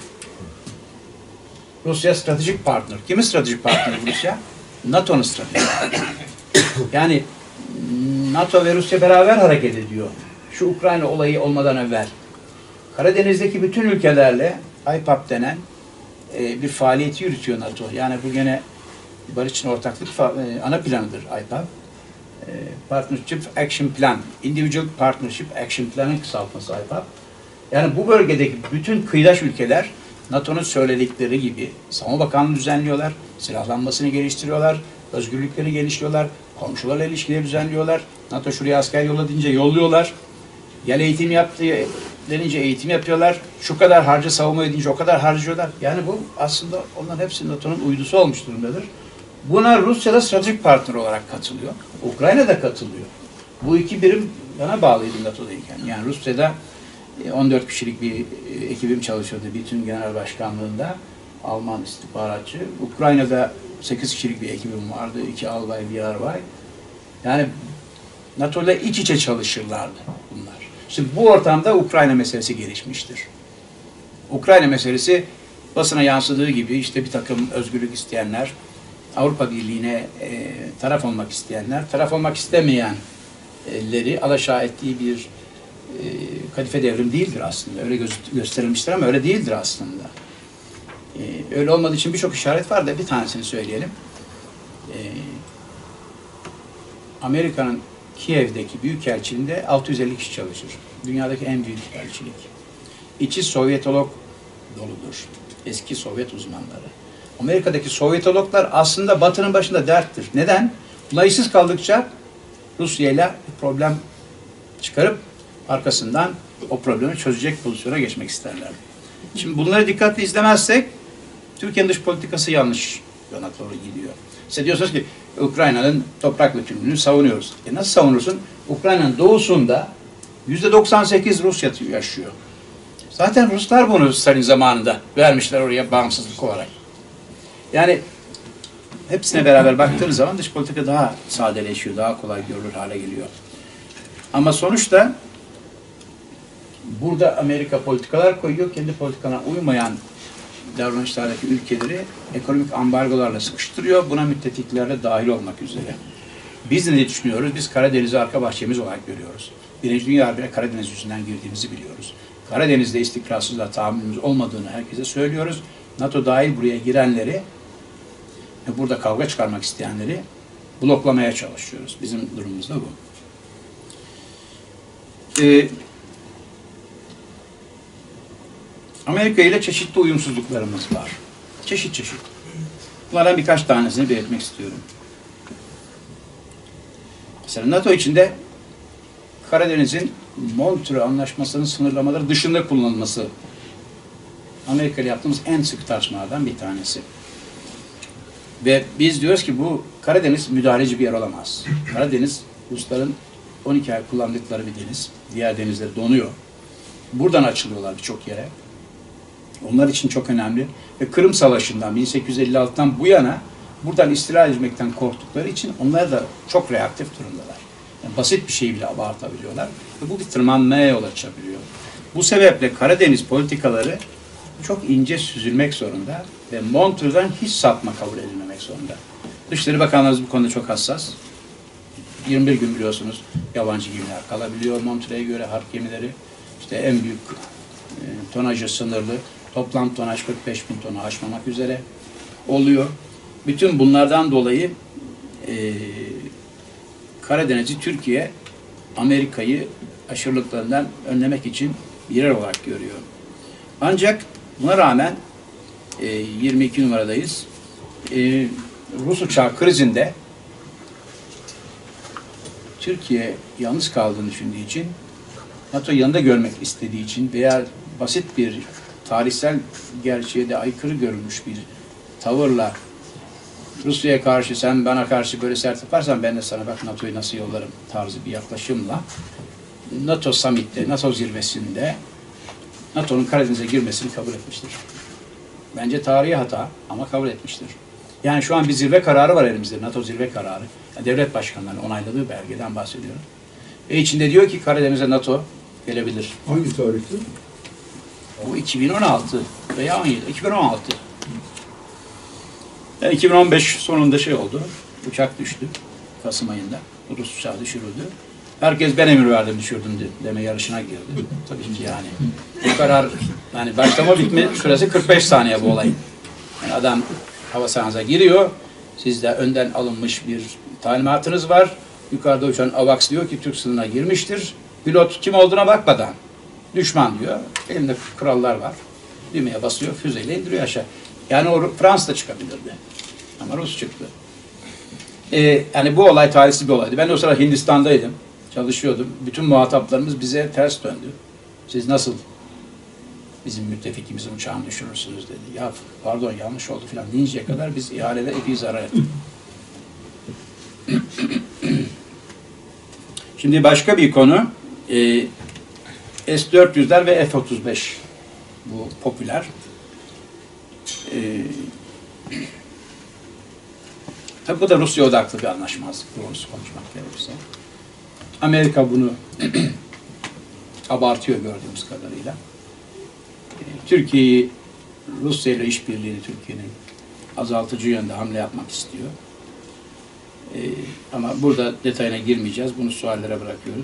Rusya stratejik partner. Kimin stratejik partneri Rusya? NATO'nun stratejik partneri. Yani NATO ve Rusya beraber hareket ediyor. Şu Ukrayna olayı olmadan evvel. Karadeniz'deki bütün ülkelerle I P A P denen e, bir faaliyeti yürütüyor NATO. Yani bu gene barış için ortaklık e, ana planıdır I P A P. E, Partnership Action Plan. Individual Partnership Action Plan'ın kısaltması I P A P. Yani bu bölgedeki bütün kıyıdaş ülkeler NATO'nun söyledikleri gibi Savunma Bakanlığı düzenliyorlar, silahlanmasını geliştiriyorlar, özgürlükleri geliştiriyorlar, komşularla ilişkileri düzenliyorlar. NATO şuraya asker yolla deyince yolluyorlar. Gel eğitim yaptı denince eğitim yapıyorlar. Şu kadar harca savunma edince o kadar harcıyorlar. Yani bu aslında onların hepsi NATO'nun uydusu olmuş durumdadır. Buna Rusya da stratejik partner olarak katılıyor. Ukrayna da katılıyor. Bu iki birim bana bağlıydı NATO'dayken. Yani Rusya'da on dört kişilik bir ekibim çalışıyordu bütün genel başkanlığında. Alman istihbaratçı. Ukrayna'da sekiz kişilik bir ekibim vardı. iki albay, bir yarbay. Yani NATO ile iç içe çalışırlardı bunlar. Şimdi bu ortamda Ukrayna meselesi gelişmiştir. Ukrayna meselesi basına yansıdığı gibi işte bir takım özgürlük isteyenler, Avrupa Birliği'ne e, taraf olmak isteyenler, taraf olmak istemeyenleri alaşağı ettiği bir e, kadife devrim değildir aslında. Öyle gö gösterilmiştir ama öyle değildir aslında. E, öyle olmadığı için birçok işaret var da bir tanesini söyleyelim. E, Amerika'nın Kiev'deki büyükelçiliğinde altı yüz elli kişi çalışır. Dünyadaki en büyük elçilik. İçi Sovyetolog doludur. Eski Sovyet uzmanları. Amerika'daki Sovyetologlar aslında Batı'nın başında derttir. Neden? Bunlar işsiz kaldıkça Rusya ile bir problem çıkarıp arkasından o problemi çözecek pozisyona geçmek isterler. Şimdi bunları dikkatli izlemezsek Türkiye'nin dış politikası yanlış yana doğru gidiyor. Size diyorsunuz ki Ukrayna'nın toprak bütünlüğünü savunuyoruz. E nasıl savunursun? Ukrayna'nın doğusunda yüzde doksan sekiz Rusya yaşıyor. Zaten Ruslar bunu Stalin zamanında vermişler oraya bağımsızlık olarak. Yani hepsine beraber baktığınız zaman dış politika daha sadeleşiyor, daha kolay görülür hale geliyor. Ama sonuçta burada Amerika politikalar koyuyor, kendi politikalarına uymayan davranışlardaki ülkeleri ekonomik ambargolarla sıkıştırıyor, buna müttefiklerle dahil olmak üzere. Biz de ne düşünüyoruz? Biz Karadeniz'i arka bahçemiz olarak görüyoruz. Birinci Dünya Harbi'ne Karadeniz yüzünden girdiğimizi biliyoruz. Karadeniz'de istikrarsızlığa tahammülümüz olmadığını herkese söylüyoruz. NATO dahil buraya girenleri, burada kavga çıkarmak isteyenleri bloklamaya çalışıyoruz. Bizim durumumuz da bu. Ee, Amerika ile çeşitli uyumsuzluklarımız var. Çeşit çeşit. Bunlardan birkaç tanesini belirtmek istiyorum. Mesela NATO içinde Karadeniz'in Montreux Anlaşması'nın sınırlamaları dışında kullanılması Amerika ile yaptığımız en sık tartışmalardan bir tanesi. Ve biz diyoruz ki bu Karadeniz müdahaleci bir yer olamaz. Karadeniz Rusların on iki ay kullandıkları bir deniz. Diğer denizleri donuyor. Buradan açılıyorlar birçok yere. Onlar için çok önemli. Ve Kırım Savaşı'ndan bin sekiz yüz elli altıdan bu yana buradan istila etmekten korktukları için onlar da çok reaktif durumdalar. Yani basit bir şeyi bile abartabiliyorlar. Ve bu bir tırmanmaya yol açabiliyor. Bu sebeple Karadeniz politikaları çok ince süzülmek zorunda ve Montreux'dan hiç sapma kabul edilmemek zorunda. Dışişleri Bakanlarımız bu konuda çok hassas. yirmi bir gün biliyorsunuz yabancı gemiler kalabiliyor Montreux'e göre, harp gemileri. İşte en büyük e, tonajı sınırlı. Toplam tonaj kırk beş bin tonu aşmamak üzere oluyor. Bütün bunlardan dolayı e, Karadeniz'i Türkiye, Amerika'yı aşırılıklarından önlemek için bir yer olarak görüyor. Ancak buna rağmen e, yirmi iki numaradayız. E, Rus uçağı krizinde Türkiye yalnız kaldığını düşündüğü için, NATO yanında görmek istediği için veya basit bir tarihsel gerçeğe de aykırı görülmüş bir tavırla Rusya'ya karşı sen bana karşı böyle sert yaparsan ben de sana bak NATO'yu nasıl yollarım tarzı bir yaklaşımla NATO summit'te, NATO zirvesinde NATO'nun Karadeniz'e girmesini kabul etmiştir. Bence tarihi hata ama kabul etmiştir. Yani şu an bir zirve kararı var elimizde, NATO zirve kararı. Yani devlet başkanlarının onayladığı belgeden bahsediyorum. Ve içinde diyor ki Karadeniz'e NATO gelebilir. Hangi tarihte? Bu iki bin on altı veya on yedi, iki bin on altı. Yani iki bin on beş sonunda şey oldu, uçak düştü Kasım ayında, Rus uçağı düşürüldü. Herkes ben emir verdim düşürdüm deme yarışına girdi. Tabii ki yani. Bu karar, yani başlama bitme süresi kırk beş saniye bu olayın. Yani adam hava sahanıza giriyor, sizde önden alınmış bir talimatınız var. Yukarıda uçan AVAX diyor ki Türk sınırına girmiştir. Pilot kim olduğuna bakmadan düşman diyor. Elinde kurallar var. Düğmeye basıyor, füzeyle indiriyor aşağı. Yani o Fransa'da çıkabilirdi. Ama Rus çıktı. Ee, yani bu olay tarihsiz bir olaydı. Ben o sırada Hindistan'daydım. Çalışıyordum. Bütün muhataplarımız bize ters döndü. Siz nasıl bizim müttefikimizin uçağını düşürürsünüz dedi. Ya pardon yanlış oldu falan deyinceye kadar biz ihalede epey zarar ettik. Şimdi başka bir konu. Ee, S dört yüzler ve F otuz beş. Bu popüler. Ee, tabi bu da Rusya odaklı bir anlaşmazlık. Doğrusu konuşmak gerekirse. Amerika bunu abartıyor gördüğümüz kadarıyla. Ee, Türkiye'yi, Rusya ile işbirliğini Türkiye'nin azaltıcı yönde hamle yapmak istiyor. Ee, ama burada detayına girmeyeceğiz. Bunu suallere bırakıyoruz.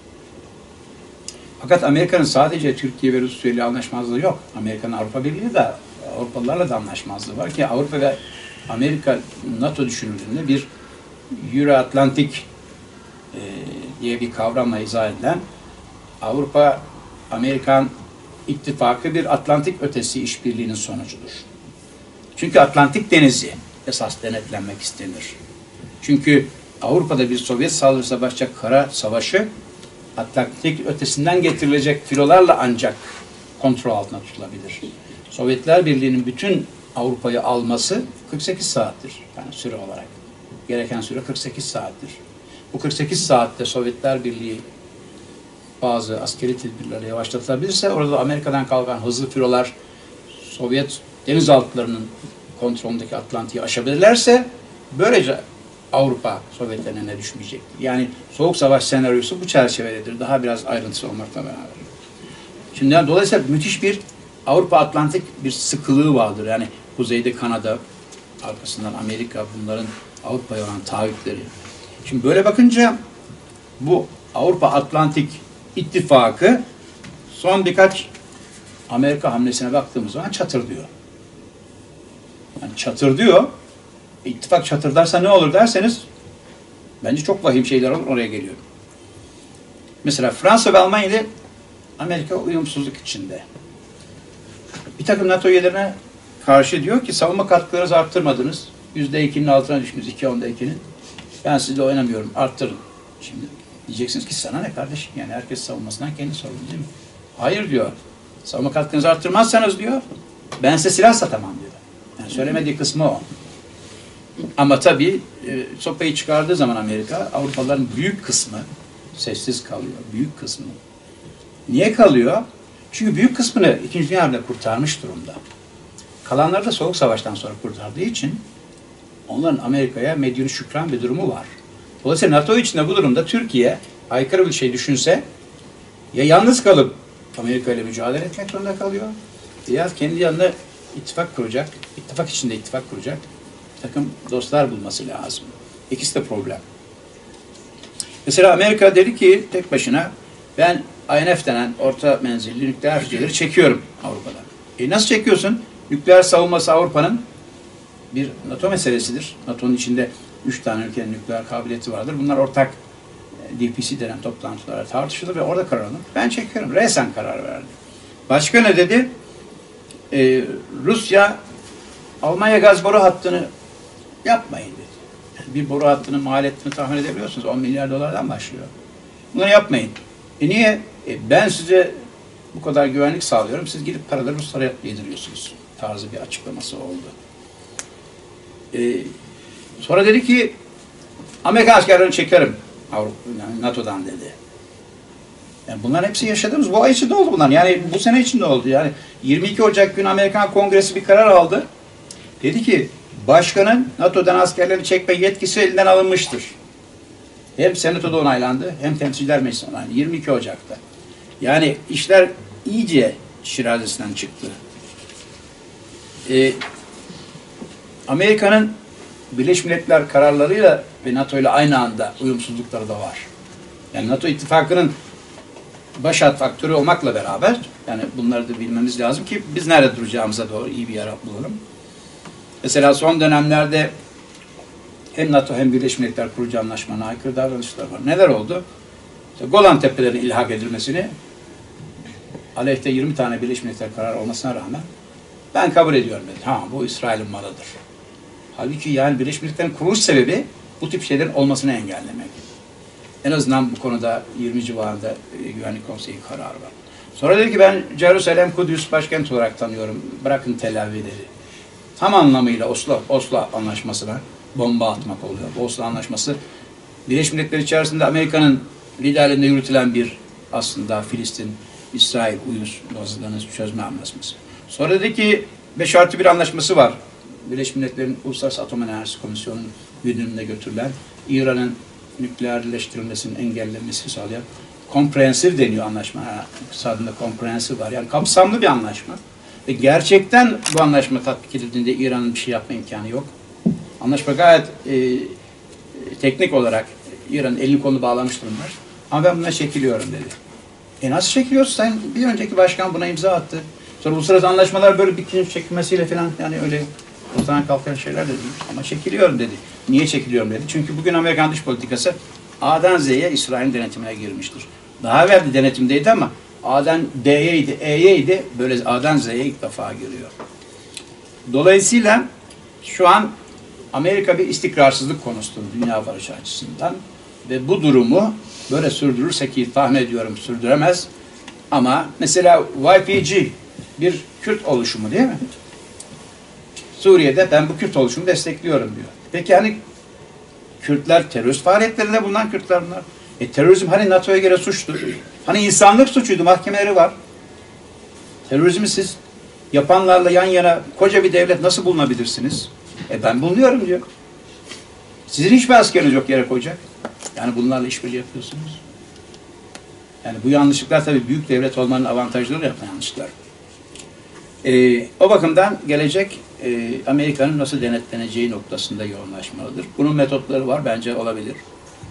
Fakat Amerika'nın sadece Türkiye ve Rusya ile anlaşmazlığı yok. Amerika'nın Avrupa Birliği de Avrupalılarla da anlaşmazlığı var ki Avrupa ve Amerika NATO düşünüldüğünde bir Euro-Atlantik e, diye bir kavramla izah edilen Avrupa Amerikan ittifakı bir Atlantik ötesi işbirliğinin sonucudur. Çünkü Atlantik Denizi esas denetlenmek istenir. Çünkü Avrupa'da bir Sovyet saldırısı başlayacak kara savaşı Atlantik ötesinden getirilecek filolarla ancak kontrol altına tutulabilir. Sovyetler Birliği'nin bütün Avrupa'yı alması kırk sekiz saattir. Yani süre olarak. Gereken süre kırk sekiz saattir. Bu kırk sekiz saatte Sovyetler Birliği bazı askeri tedbirlerle yavaşlatılabilirse orada Amerika'dan kalkan hızlı filolar Sovyet denizaltılarının kontrolündeki Atlantik'i aşabilirlerse böylece Avrupa Sovyetlerin eline düşmeyecektir. Yani Soğuk Savaş senaryosu bu çerçevededir. Daha biraz ayrıntısı olmakla beraber. Şimdi yani dolayısıyla müthiş bir Avrupa Atlantik bir sıkılığı vardır. Yani kuzeyde Kanada, arkasından Amerika, bunların Avrupa'ya olan taahhütleri. Şimdi böyle bakınca bu Avrupa Atlantik İttifakı son birkaç Amerika hamlesine baktığımız zaman çatır diyor. Yani çatır diyor. İttifak çatırdarsa ne olur derseniz bence çok vahim şeyler olur, oraya geliyorum. Mesela Fransa ve Almanya ile Amerika uyumsuzluk içinde. Bir takım NATO üyelerine karşı diyor ki savunma katkılarınızı arttırmadınız. yüzde ikinin altına düştünüz, iki onda ikinin. Ben sizle oynamıyorum, arttırın. Şimdi diyeceksiniz ki sana ne kardeşim, yani herkes savunmasından kendi sorumlu değil mi? Hayır diyor. Savunma katkınızı arttırmazsanız diyor, ben size silah satamam diyor. Yani söylemediği kısmı o. Ama tabii e, sopayı çıkardığı zaman Amerika, Avrupalıların büyük kısmı sessiz kalıyor. Büyük kısmı. Niye kalıyor? Çünkü büyük kısmını İkinci Dünya Harbi'nde kurtarmış durumda. Kalanları da Soğuk Savaş'tan sonra kurtardığı için onların Amerika'ya medyunu şükran bir durumu var. Dolayısıyla NATO içinde bu durumda Türkiye aykırı bir şey düşünse ya yalnız kalıp Amerika ile mücadele etmek zorunda kalıyor ya kendi yanında ittifak kuracak, ittifak içinde ittifak kuracak bir takım dostlar bulması lazım. İkisi de problem. Mesela Amerika dedi ki tek başına ben I N F denen orta menzilli nükleer füzeleri çekiyorum Avrupa'dan. E nasıl çekiyorsun? Nükleer savunması Avrupa'nın bir NATO meselesidir. NATO'nun içinde üç tane ülkenin nükleer kabiliyeti vardır. Bunlar ortak D P C denen toplantılara tartışılır ve orada karar alınır. Ben çekiyorum. Resen karar verdi. Başka ne dedi? Ee, Rusya Almanya gaz boru hattını yapmayın dedi. Yani bir boru hattının maliyetini tahmin edebiliyorsunuz. on milyar dolardan başlıyor. Bunu yapmayın. E niye? E ben size bu kadar güvenlik sağlıyorum. Siz gidip paraları Ruslara yediriyorsunuz. Tarzı bir açıklaması oldu. Ee, sonra dedi ki Amerika askerlerini çekerim Avrupa, yani NATO'dan dedi. Yani bunların hepsi yaşadığımız bu ay içinde oldu bunlar. Yani bu sene içinde oldu. Yani yirmi iki Ocak günü Amerikan Kongresi bir karar aldı. Dedi ki başkanın NATO'dan askerlerini çekme yetkisi elinden alınmıştır. Hem Senato'da onaylandı hem Temsilciler Meclisi'nde onaylandı. yirmi iki Ocak'ta. Yani işler iyice şirazesinden çıktı. Ee, Amerika'nın Birleşmiş Milletler kararlarıyla ve NATO ile aynı anda uyumsuzlukları da var. Yani NATO ittifakının başat faktörü olmakla beraber yani bunları da bilmemiz lazım ki biz nerede duracağımıza doğru iyi bir yer bulalım. Mesela son dönemlerde hem NATO hem Birleşmiş Milletler kurucu anlaşmana aykırı davranışlar var. Neler oldu? İşte Golan Tepeleri ilhak edilmesini aleyhte yirmi tane Birleşmiş Milletler kararı olmasına rağmen ben kabul ediyorum dedi. Ha bu İsrail'in malıdır. Halbuki yani Birleşmiş Milletler'in kuruluş sebebi bu tip şeylerin olmasını engellemek. En azından bu konuda yirmi civarında e, Güvenlik Konseyi kararı var. Sonra dedi ki ben Jerusalem, Kudüs başkent olarak tanıyorum. Bırakın Tel Aviv'i dedi. Tam anlamıyla Oslo, Oslo Anlaşması'na bomba atmak oluyor. Oslo Anlaşması Birleşmiş Milletler içerisinde Amerika'nın liderliğinde yürütülen bir aslında Filistin, İsrail uyumsuzluğunu çözme anlaşması. Sonra dedi ki beş artı bir anlaşması var. Birleşmiş Milletler'in Uluslararası Atom Enerjisi Komisyonu'nun gündemine götürülen İran'ın nükleerleştirilmesinin engellenmesini sağlayan komprehensif deniyor anlaşma. İktisadında komprehensif var. Yani kapsamlı bir anlaşma. Ve gerçekten bu anlaşma tatbik edildiğinde İran'ın bir şey yapma imkanı yok. Anlaşma gayet e, teknik olarak İran'ın elini kolunu bağlamış durumlar. Ama ben buna çekiliyorum dedi. E nasıl çekiliyorsun? Sen bir önceki başkan buna imza attı. Sonra uluslararası anlaşmalar böyle bir çekilmesiyle falan yani öyle ortadan kalkan şeyler de değil. Ama çekiliyorum dedi. Niye çekiliyorum dedi. Çünkü bugün Amerikan dış politikası A'dan Z'ye İsrail'in denetimine girmiştir. Daha evvel de denetimdeydi ama A'dan D'yeydi, E'yeydi. Böyle A'dan Z'ye ilk defa giriyor. Dolayısıyla şu an Amerika bir istikrarsızlık konusudur dünya barışı açısından. Ve bu durumu böyle sürdürürse ki tahmin ediyorum sürdüremez. Ama mesela Y P G bir Kürt oluşumu değil mi? Suriye'de ben bu Kürt oluşumu destekliyorum diyor. Peki hani Kürtler terörist faaliyetlerinde bulunan Kürtler bunlar. E terörizm hani NATO'ya göre suçtu. Hani insanlık suçuydu, mahkemeleri var. Terörizmi siz yapanlarla yan yana koca bir devlet nasıl bulunabilirsiniz? E ben bulunuyorum diyor. Sizin hiçbir askeriniz yok yere koyacak. Yani bunlarla işbirliği yapıyorsunuz. Yani bu yanlışlıklar tabii büyük devlet olmanın avantajları yapan yanlışlıklar. Ee, o bakımdan gelecek e, Amerika'nın nasıl denetleneceği noktasında yoğunlaşmalıdır. Bunun metotları var, bence olabilir.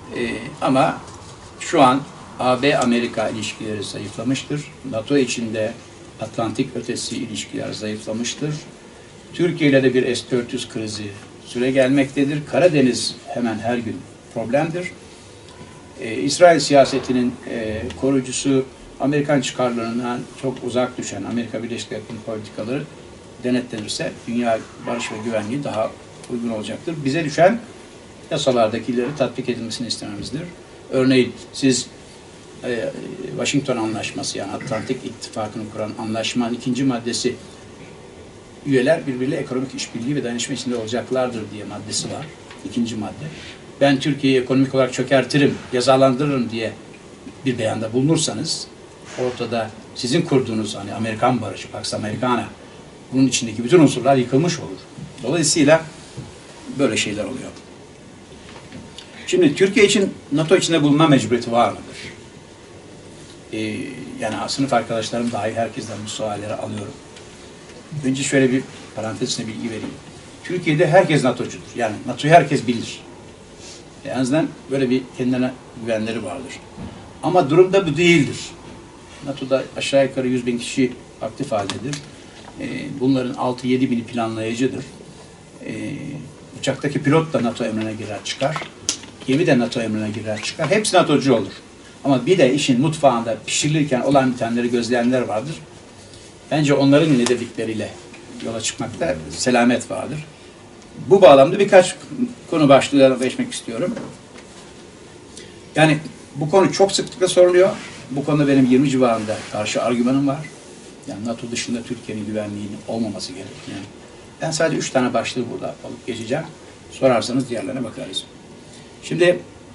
E, ama şu an A B Amerika ilişkileri zayıflamıştır. NATO içinde Atlantik ötesi ilişkiler zayıflamıştır. Türkiye ile de bir S dört yüz krizi süre gelmektedir. Karadeniz hemen her gün problemdir. Ee, İsrail siyasetinin e, koruyucusu Amerikan çıkarlarından çok uzak düşen Amerika Birleşik Devletleri politikaları denetlenirse dünya barış ve güvenliği daha uygun olacaktır. Bize düşen yasalardakileri tatbik edilmesini istememizdir. Örneğin siz e, Washington Anlaşması, yani Atlantik İttifakı'nı kuran anlaşmanın ikinci maddesi, üyeler birbiriyle ekonomik işbirliği ve dayanışma içinde olacaklardır diye maddesi var. İkinci madde. Ben Türkiye'yi ekonomik olarak çökertirim, cezalandırırım diye bir beyanda bulunursanız, ortada sizin kurduğunuz hani Amerikan barışı, Pax Americana, bunun içindeki bütün unsurlar yıkılmış olur. Dolayısıyla böyle şeyler oluyor. Şimdi Türkiye için NATO içinde bulunma mecburiyeti var mıdır? Ee, yani sınıf arkadaşlarım dahil herkesten bu sualleri alıyorum. Önce şöyle bir parantezine bilgi vereyim. Türkiye'de herkes NATO'cudur. Yani NATO'yu herkes bilir. En azından böyle bir kendine güvenleri vardır. Ama durum da bu değildir. NATO'da aşağı yukarı yüz bin kişi aktif haldedir. Bunların altı yedi bini planlayıcıdır. Uçaktaki pilot da NATO emrine girer çıkar. Gemi de NATO emrine girer çıkar. Hepsi NATO'cu olur. Ama bir de işin mutfağında pişirilirken olan bitenleri gözleyenler vardır. Bence onların ne dedikleriyle yola çıkmakta selamet vardır. Bu bağlamda birkaç konu başlığına geçmek istiyorum. Yani bu konu çok sıklıkla soruluyor. Bu konuda benim yirmi civarında karşı argümanım var. Yani NATO dışında Türkiye'nin güvenliğinin olmaması gerektiğini. Ben sadece üç tane başlığı burada alıp geçeceğim. Sorarsanız diğerlerine bakarız. Şimdi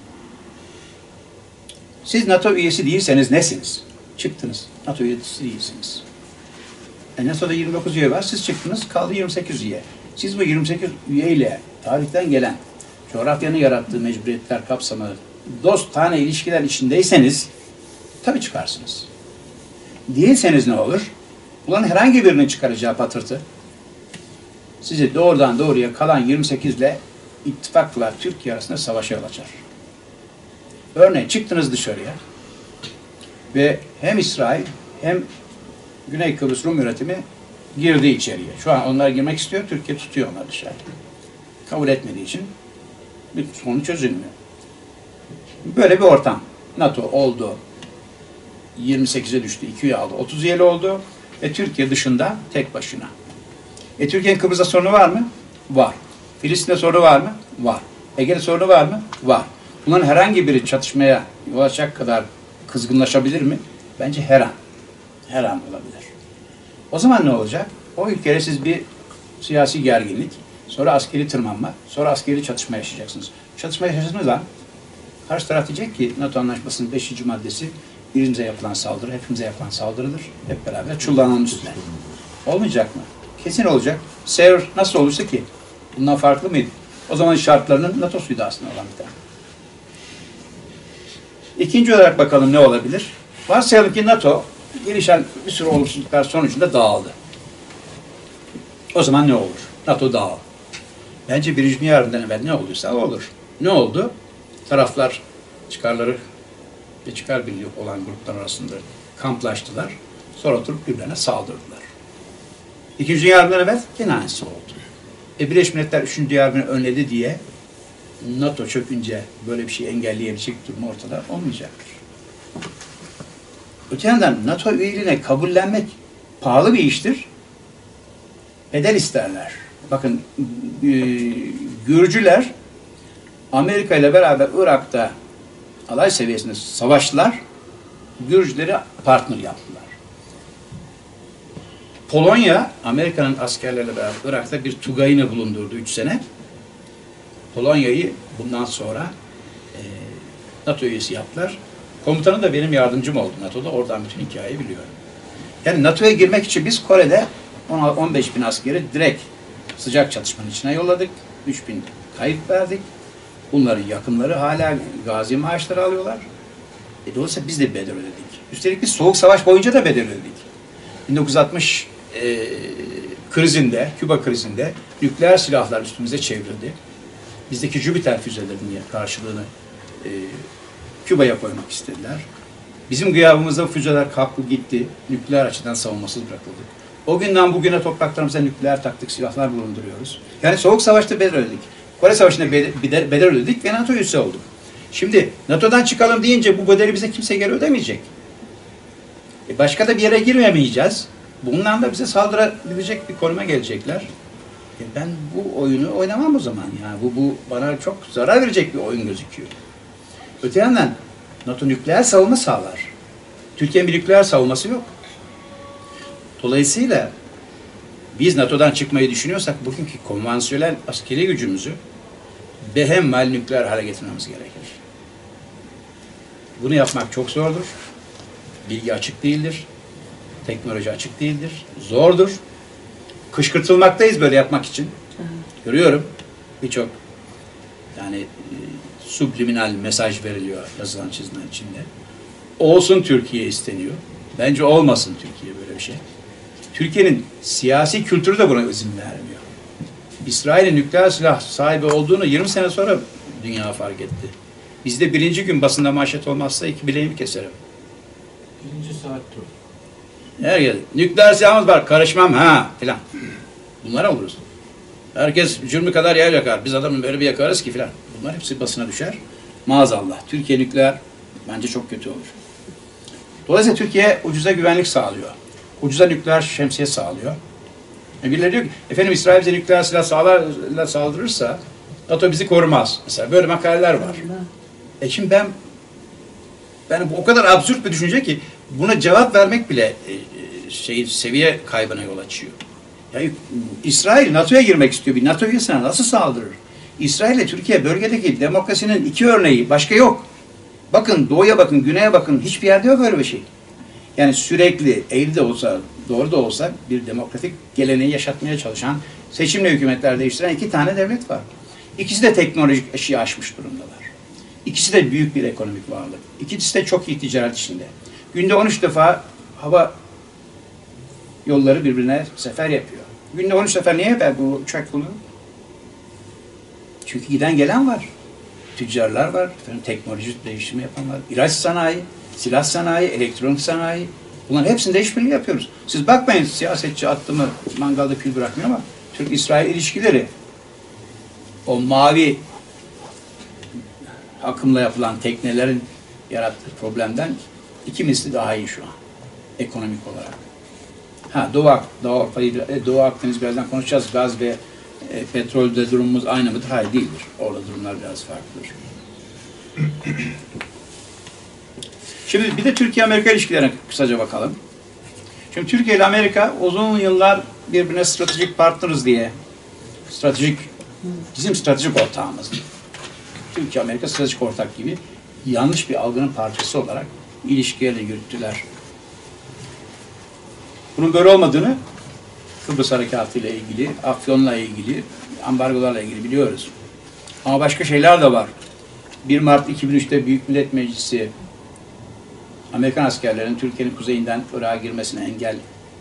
siz NATO üyesi değilseniz nesiniz? Çıktınız. NATO üyesi değilsiniz. E NATO'da yirmi dokuz üye var. Siz çıktınız. Kaldı yirmi sekiz üye. Siz bu yirmi sekiz üyeyle tarihten gelen coğrafyanın yarattığı mecburiyetler kapsamı dost tane ilişkiler içindeyseniz tabii çıkarsınız. Değilseniz ne olur? Ulan herhangi birinin çıkaracağı patırtı sizi doğrudan doğruya kalan yirmi sekiz ile ittifakla Türkiye arasında savaşa yol açar. Örneğin çıktınız dışarıya ve hem İsrail hem Güney Kıbrıs Rum yönetimi girdi içeriye. Şu an onlar girmek istiyor, Türkiye tutuyor onları dışarıda. Kabul etmediği için bir sorun çözülmüyor. Böyle bir ortam. NATO oldu, yirmi sekize düştü, iki üye aldı, otuz üyeli oldu ve Türkiye dışında tek başına. E Türkiye'nin Kıbrıs'ta sorunu var mı? Var. Filistin'de sorunu var mı? Var. Ege'de sorunu var mı? Var. Bunların herhangi biri çatışmaya yol açacak kadar kızgınlaşabilir mi? Bence her an. Her an olabilir. O zaman ne olacak? O ülkede siz bir siyasi gerginlik, sonra askeri tırmanma, sonra askeri çatışma yaşayacaksınız. Çatışma yaşadığınız an karşı taraf diyecek ki NATO Anlaşması'nın beşinci maddesi birimize yapılan saldırı, hepimize yapılan saldırıdır. Hep beraber çullananın üstüne. Olmayacak mı? Kesin olacak. Seyir nasıl olursa ki? Bundan farklı mıydı? O zaman şartlarının NATO'suydu aslında olan bir tane. İkinci olarak bakalım ne olabilir? Varsayalım ki NATO gelişen bir sürü olumsuzluklar sonucunda dağıldı. O zaman ne olur? NATO dağıldı. Bence Birinci Dünya Harbi'nden evvel ne olduysa olur. Ne oldu? Taraflar çıkarları ve çıkar birliği olan gruplar arasında kamplaştılar. Sonra oturup birbirine saldırdılar. İkinci Dünya Harbi'nden evvel yine aynısı oldu. E Birleşmiş Milletler Üçüncü Dünya Harbi'ni önledi diye NATO çökünce böyle bir şey engelleyebilecek durum ortada olmayacaktır. Öte yandan NATO üyeliğine kabullenmek pahalı bir iştir. Bedel isterler. Bakın e, Gürcüler Amerika ile beraber Irak'ta alay seviyesinde savaştılar. Gürcüleri partner yaptılar. Polonya, Amerika'nın askerlerle beraber Irak'ta bir Tugay'ını bulundurdu üç sene. Polonya'yı bundan sonra e, NATO üyesi yaptılar. Komutanı da benim yardımcım oldu NATO'da. Oradan bütün hikayeyi biliyorum. Yani NATO'ya girmek için biz Kore'de on beş bin askeri direkt sıcak çatışmanın içine yolladık. üç bin kayıp verdik. Bunların yakınları hala gazi maaşları alıyorlar. E, dolayısıyla biz de bedel ödedik. Üstelik biz Soğuk Savaş boyunca da bedel ödedik. bin dokuz yüz altmış e, krizinde, Küba krizinde nükleer silahlar üstümüze çevrildi. Bizdeki Jüpiter füzelerinin karşılığını e, Küba'ya koymak istediler. Bizim gıyabımızda füzeler kalktı gitti. Nükleer açıdan savunmasız bırakıldık. O günden bugüne topraklarımıza nükleer taktik silahlar bulunduruyoruz. Yani Soğuk Savaş'ta bedel ödedik. Kore Savaşı'nda bedel, bedel ödedik ve NATO üyesi olduk. Şimdi NATO'dan çıkalım deyince bu bedeli bize kimse geri ödemeyecek. E başka da bir yere girmemeyeceğiz. Bundan da bize saldırabilecek bir konuma gelecekler. E ben bu oyunu oynamam o zaman. Yani bu, bu bana çok zarar verecek bir oyun gözüküyor. Öte yandan NATO nükleer savunma sağlar. Türkiye'nin bir nükleer savunması yok. Dolayısıyla biz NATO'dan çıkmayı düşünüyorsak bugünkü konvansiyonel askeri gücümüzü behemmal nükleer hale getirmemiz gerekir. Bunu yapmak çok zordur. Bilgi açık değildir. Teknoloji açık değildir. Zordur. Kışkırtılmaktayız böyle yapmak için. Görüyorum birçok yani e, subliminal mesaj veriliyor yazılan çizilen içinde. Olsun Türkiye isteniyor. Bence olmasın Türkiye böyle bir şey. Türkiye'nin siyasi kültürü de buna izin vermiyor. İsrail'in nükleer silah sahibi olduğunu yirmi sene sonra dünya fark etti. Bizde birinci gün basında manşet olmazsa iki bileğimi keserim. Birinci saat dur. Her yerde. Nükleer silahımız var, karışmam ha filan. Bunlara oluruz. Herkes cürmü kadar yer yakar. Biz adamın böyle bir yakarız ki filan. Bunlar hepsi basına düşer. Maazallah. Türkiye nükleer bence çok kötü olur. Dolayısıyla Türkiye ucuza güvenlik sağlıyor. Ucuza nükleer şemsiye sağlıyor. E birileri diyor ki, efendim İsrail bize nükleer silah sağlarla saldırırsa NATO bizi korumaz. Mesela böyle makaleler var. E şimdi ben ben bu o kadar absürt bir düşünce ki buna cevap vermek bile e, şey seviye kaybına yol açıyor. Yani İsrail NATO'ya girmek istiyor. Bir NATO üyesine nasıl saldırır? İsrail ile Türkiye bölgedeki demokrasinin iki örneği. Başka yok. Bakın doğuya bakın, güneye bakın. Hiçbir yerde yok öyle bir şey. Yani sürekli eğri de olsa, doğru da olsa bir demokratik geleneği yaşatmaya çalışan, seçimle hükümetler değiştiren iki tane devlet var. İkisi de teknolojik eşiği aşmış durumdalar. İkisi de büyük bir ekonomik varlık. İkisi de çok iyi ticaret içinde. Günde on üç defa hava yolları birbirine sefer yapıyor. Günde on üç sefer niye yapar bu uçak bunu? Çünkü giden gelen var. Tüccarlar var, efendim, teknoloji değişimi yapan var. İlaç sanayi, silah sanayi, elektronik sanayi. Bunların hepsinde işbirliği yapıyoruz. Siz bakmayın siyasetçi attı mı mangalda kül bırakmıyor ama Türk-İsrail ilişkileri o mavi akımla yapılan teknelerin yarattığı problemden iki misli daha iyi şu an. Ekonomik olarak. Ha Doğu, Doğu, Avrupa'yı, Doğu Akdeniz birazdan konuşacağız. Gaz ve e, petrolde durumumuz aynı mıdır? Hayır değildir. Orada durumlar biraz farklıdır. Şimdi bir de Türkiye-Amerika ilişkilerine kısaca bakalım. Şimdi Türkiye ile Amerika uzun yıllar birbirine stratejik partneriz diye stratejik bizim stratejik ortağımız. Türkiye-Amerika stratejik ortak gibi yanlış bir algının parçası olarak ilişkilerini yürüttüler. Bunun böyle olmadığını Kıbrıs Harekatı ile ilgili, Afyon'la ilgili, ambargolarla ilgili biliyoruz. Ama başka şeyler de var. bir Mart iki bin üç'te Büyük Millet Meclisi Amerikan askerlerinin Türkiye'nin kuzeyinden Irak'a girmesine engel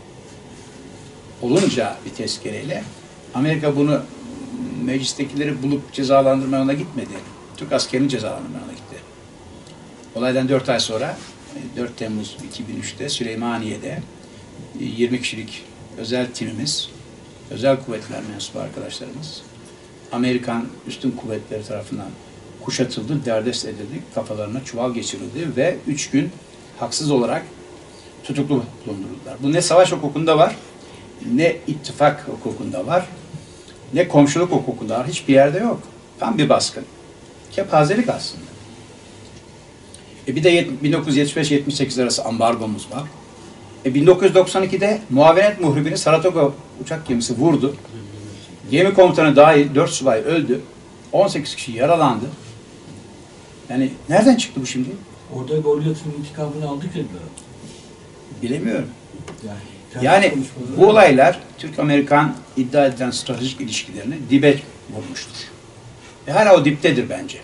olunca bir tezkereyle Amerika bunu meclistekileri bulup cezalandırmaya gitmedi. Türk askerini cezalandırmaya gitti. Olaydan dört ay sonra dört Temmuz iki bin üç'te Süleymaniye'de yirmi kişilik özel timimiz, özel kuvvetler mensubu arkadaşlarımız Amerikan üstün kuvvetleri tarafından kuşatıldı, derdest edildi, kafalarına çuval geçirildi ve üç gün haksız olarak tutuklu bulunduruldular. Bu ne savaş hukukunda var, ne ittifak hukukunda var, ne komşuluk hukukunda var, hiçbir yerde yok. Tam bir baskın. Kepazelik aslında. E bir de bin dokuz yüz yetmiş beş yetmiş sekiz arası ambargomuz var. E bin dokuz yüz doksan iki'de muavenet muhribini Saratoga uçak gemisi vurdu. Gemi komutanı dahil dört subay öldü. on sekiz kişi yaralandı. Yani nereden çıktı bu şimdi? Orada Goryat'ın intikamını aldık dediler. Bilemiyorum. Yani, Yani bu olaylar Türk-Amerikan iddia edilen stratejik ilişkilerini dibe vurmuştur. Ve hala o diptedir bence.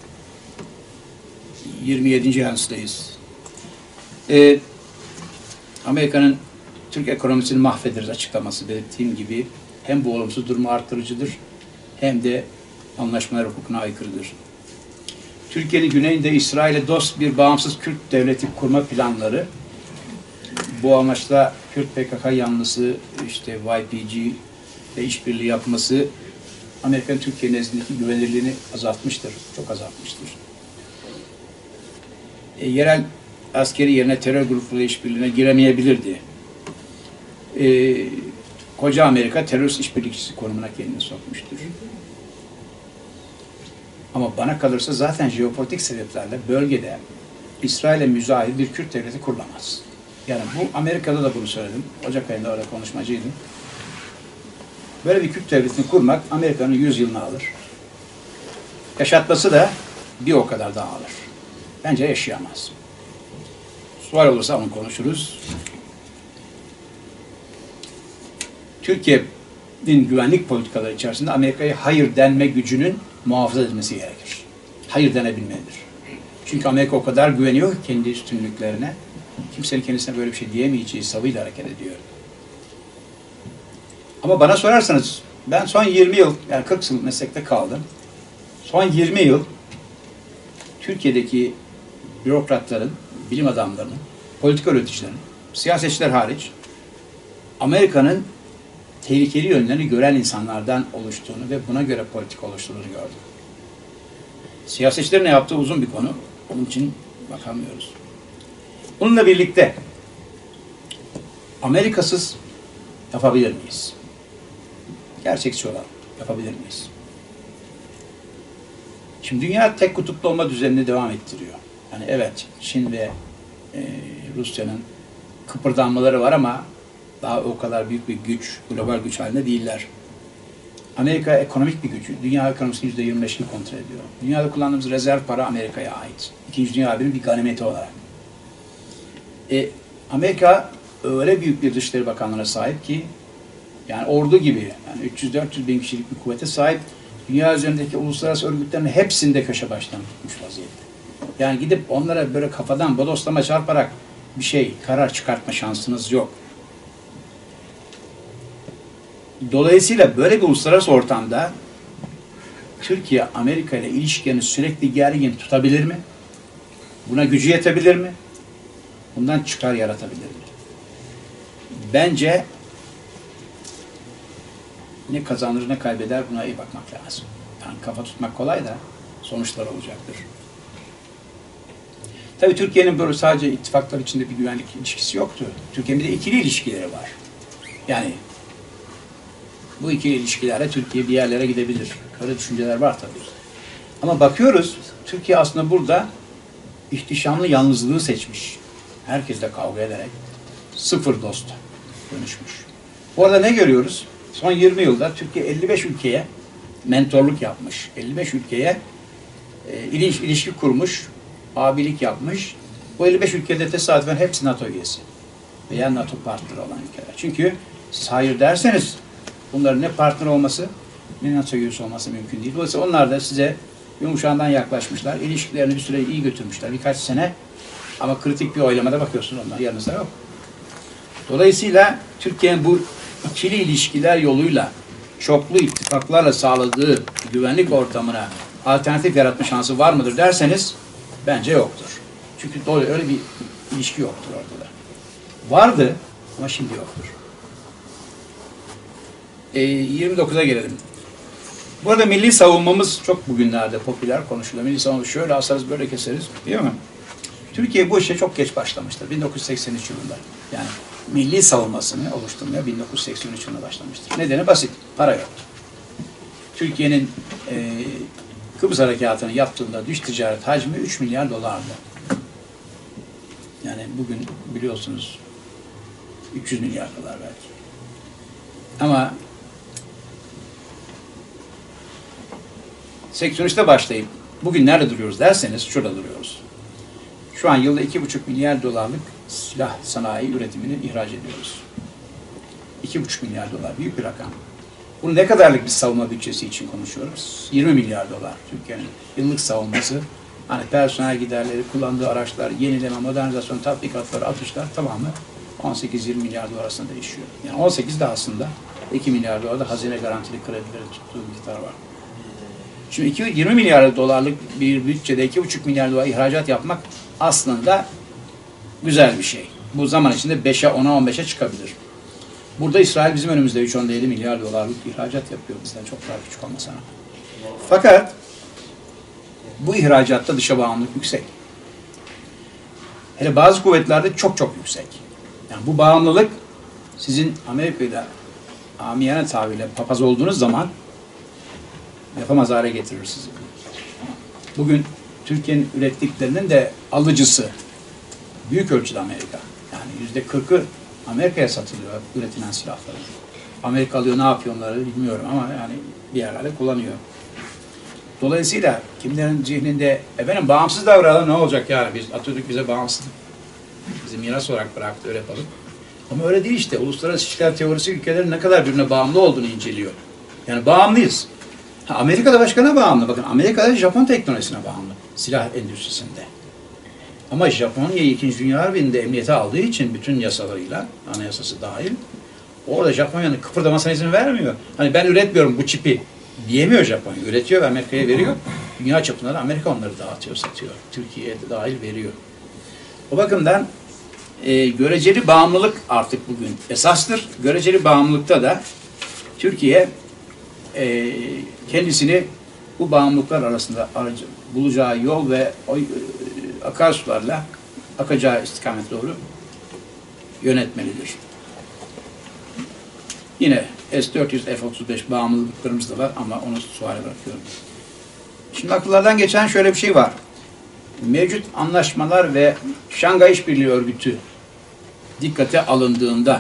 yirmi yedinci yansıdayız. Ee, Amerika'nın Türk ekonomisini mahvederiz açıklaması belirttiğim gibi hem bu olumsuz durumu arttırıcıdır hem de anlaşmalar hukukuna aykırıdır. Türkiye'nin güneyinde İsrail'e dost bir bağımsız Kürt devleti kurma planları, bu amaçla Kürt P K K yanlısı, işte Y P G ile işbirliği yapması Amerika'nın Türkiye nezdindeki güvenilirliğini azaltmıştır, çok azaltmıştır. E, yerel askeri yerine terör gruplarıyla işbirliğine giremeyebilirdi. E, koca Amerika terörist işbirlikçisi konumuna kendini sokmuştur. Ama bana kalırsa zaten jeopolitik sebeplerle bölgede İsrail'e müzahir bir Kürt devleti kurulamaz. Yani bu Amerika'da da bunu söyledim. Ocak ayında orada konuşmacıydım. Böyle bir Kürt devletini kurmak Amerika'nın yüz yılını alır. Yaşatması da bir o kadar daha alır. Bence yaşayamaz. Sual olursa onu konuşuruz. Türkiye'nin güvenlik politikaları içerisinde Amerika'ya hayır denme gücünün muhafaza edilmesi gerekir. Hayır denebilmelidir. Çünkü Amerika o kadar güveniyor ki kendi üstünlüklerine, kimsenin kendisine böyle bir şey diyemeyeceği savıyla hareket ediyor. Ama bana sorarsanız, ben son yirmi yıl, yani kırk yıl meslekte kaldım. Son yirmi yıl Türkiye'deki bürokratların, bilim adamlarının, politika üreticilerinin, siyasetçiler hariç, Amerika'nın tehlikeli yönlerini gören insanlardan oluştuğunu ve buna göre politika oluşturduğunu gördüm. Siyasetçilerin ne yaptığı uzun bir konu. Onun için bakamıyoruz. Bununla birlikte Amerikasız yapabilir miyiz? Gerçekçi olarak yapabilir miyiz? Şimdi dünya tek kutuplu olma düzenini devam ettiriyor. Yani evet, Çin ve e, Rusya'nın kıpırdanmaları var ama daha o kadar büyük bir güç, global güç halinde değiller. Amerika ekonomik bir gücü. Dünya ekonomisinin yüzde yirmi beşini kontrol ediyor. Dünyada kullandığımız rezerv para Amerika'ya ait. İkinci Dünya Harbi'nin bir ganimeti olarak. E, Amerika öyle büyük bir Dışişleri Bakanlığı'na sahip ki, yani ordu gibi, yani üç yüz dört yüz bin kişilik bir kuvvete sahip, dünya üzerindeki uluslararası örgütlerin hepsinde köşe baştan tutmuş vaziyette. Yani gidip onlara böyle kafadan bodoslama çarparak bir şey, karar çıkartma şansınız yok. Dolayısıyla böyle bir uluslararası ortamda Türkiye, Amerika ile ilişkilerini sürekli gergin tutabilir mi? Buna gücü yetebilir mi? Bundan çıkar yaratabilir mi? Bence ne kazanır ne kaybeder, buna iyi bakmak lazım. Yani kafa tutmak kolay da sonuçlar olacaktır. Tabii Türkiye'nin böyle sadece ittifaklar içinde bir güvenlik ilişkisi yoktu. Türkiye'nin bir de ikili ilişkileri var. Yani bu ikili ilişkilerle Türkiye bir yerlere gidebilir. Öyle düşünceler var tabii. Ama bakıyoruz, Türkiye aslında burada ihtişamlı yalnızlığı seçmiş. Herkesle kavga ederek sıfır dost dönüşmüş. Bu arada ne görüyoruz? Son yirmi yılda Türkiye elli beş ülkeye mentorluk yapmış. elli beş ülkeye e, ilişki, ilişki kurmuş, abilik yapmış. Bu elli beş ülkede tesadüfen hepsi NATO üyesi. Veya NATO partneri olan ülkeler. Çünkü siz hayır derseniz bunların ne partner olması ne NATO üyesi olması mümkün değil. Dolayısıyla onlar da size yumuşağından yaklaşmışlar. İlişkilerini bir süre iyi götürmüşler. Birkaç sene. Ama kritik bir oylamada bakıyorsunuz onlar yanınızda yok. Dolayısıyla Türkiye'nin bu ikili ilişkiler yoluyla çoklu ittifaklarla sağladığı güvenlik ortamına alternatif yaratma şansı var mıdır derseniz bence yoktur. Çünkü öyle bir ilişki yoktur ortada. Vardı ama şimdi yoktur. E, yirmi dokuza gelelim. Bu arada milli savunmamız çok bugünlerde popüler konuşuluyor. Milli savunmamız şöyle asarız böyle keseriz değil mi? Türkiye bu işe çok geç başlamıştır. bin dokuz yüz seksen üç yılında. Yani milli savunmasını oluşturmaya bin dokuz yüz seksen üç yılında başlamıştır. Nedeni basit. Para yoktu. Türkiye'nin e, Kıbrıs Harekatı'nı yaptığında dış ticaret hacmi üç milyar dolardı. Yani bugün biliyorsunuz üç yüz milyar dolar belki. Ama seksen üçte başlayıp bugün nerede duruyoruz derseniz şurada duruyoruz. Şu an yılda iki buçuk milyar dolarlık silah sanayi üretimini ihraç ediyoruz. iki buçuk milyar dolar büyük bir rakam. Bunu ne kadarlık bir savunma bütçesi için konuşuyoruz? yirmi milyar dolar Türkiye'nin yıllık savunması. Hani personel giderleri, kullandığı araçlar, yenileme, modernizasyon, tatbikatları, atışlar tamamı on sekiz yirmi milyar dolar arasında değişiyor. Yani on sekiz de aslında iki milyar dolar da hazine garantili kredileri tuttuğu miktar var. Şimdi iki, yirmi milyar dolarlık bir bütçede iki buçuk milyar dolar ihracat yapmak aslında güzel bir şey. Bu zaman içinde beşe, ona, on beşe çıkabilir. Burada İsrail bizim önümüzde üç nokta yedi milyar dolarlık ihracat yapıyor. Bizden çok daha küçük olmasına. Fakat bu ihracatta dışa bağımlılık yüksek. Hele bazı kuvvetlerde çok çok yüksek. Yani bu bağımlılık sizin Amerika'da amiyane tabirle papaz olduğunuz zaman yapamaz hale getirir sizi. Bugün Türkiye'nin ürettiklerinin de alıcısı büyük ölçüde Amerika. Yani yüzde kırkı Amerika'ya satılıyor üretilen silahların. Amerika alıyor, ne yapıyor onları bilmiyorum ama yani bir yerlerde kullanıyor. Dolayısıyla kimlerin zihninde efendim bağımsız davranalım ne olacak yani biz Atatürk bize bağımsızlık bizi miras olarak bıraktı öyle yapalım. Ama öyle değil işte. Uluslararası ilişkiler teorisi ülkelerin ne kadar birbirine bağımlı olduğunu inceliyor. Yani bağımlıyız. Ha, Amerika'da başkana bağımlı. Bakın Amerika'da Japon teknolojisine bağımlı. Silah endüstrisinde. Ama Japonya ikinci. Dünya Harbi'nde emniyete aldığı için bütün yasalarıyla, anayasası dahil, orada Japonya'nın kıpırdamasına izin vermiyor. Hani ben üretmiyorum bu çipi diyemiyor Japonya. Üretiyor ve Amerika'ya veriyor. Dünya çapında da Amerika onları dağıtıyor, satıyor. Türkiye'ye de dahil veriyor. O bakımdan e, göreceli bağımlılık artık bugün esastır. Göreceli bağımlılıkta da Türkiye e, kendisini bu bağımlılıklar arasında aracı, bulacağı yol ve o, e, akarsularla akacağı istikamet doğru yönetmelidir. Yine S dört yüz F otuz beş bağımlılıklarımız da var ama onu suale bırakıyorum. Şimdi akıllardan geçen şöyle bir şey var. Mevcut anlaşmalar ve Şangay İşbirliği Örgütü dikkate alındığında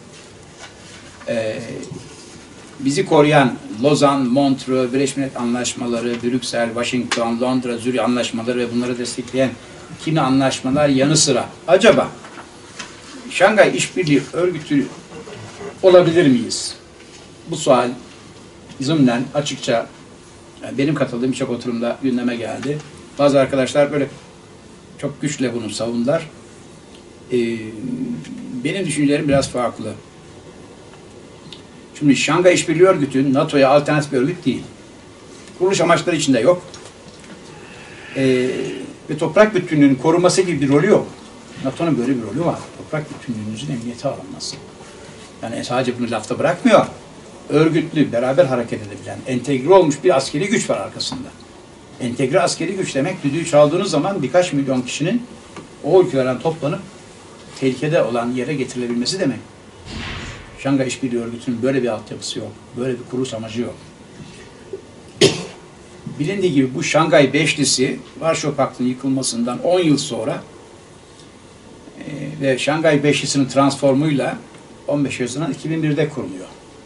e, bizi koruyan Lozan, Montreux, Birleşmiş Milletler Anlaşmaları, Brüksel, Washington, Londra, Zürih anlaşmaları ve bunları destekleyen kimi anlaşmalar yanı sıra acaba Şangay İşbirliği Örgütü olabilir miyiz? Bu sual izimden açıkça yani benim katıldığım birçok oturumda gündeme geldi. Bazı arkadaşlar böyle çok güçle bunu savundular. Ee, benim düşüncelerim biraz farklı. Şimdi Şangay İşbirliği Örgütü NATO'ya alternatif bir örgüt değil. Kuruluş amaçları içinde yok. Ee, ve toprak bütünlüğünün korunması gibi bir rolü yok. NATO'nun böyle bir rolü var. Toprak bütünlüğünüzün emniyete alınması. Yani sadece bunu lafta bırakmıyor. Örgütlü, beraber hareket edebilen, entegre olmuş bir askeri güç var arkasında. Entegre askeri güç demek, düdüğü çaldığınız zaman birkaç milyon kişinin o ülkelerden toplanıp tehlikede olan yere getirilebilmesi demek. Şangay İşbirliği Örgütü'nün böyle bir altyapısı yok. Böyle bir kuruluş amacı yok. Bilindiği gibi bu Şangay Beşlisi, Varşova Paktı'nın yıkılmasından on yıl sonra e, ve Şangay Beşlisi'nin transformuyla on beş Haziran iki bin bir'de kuruluyor.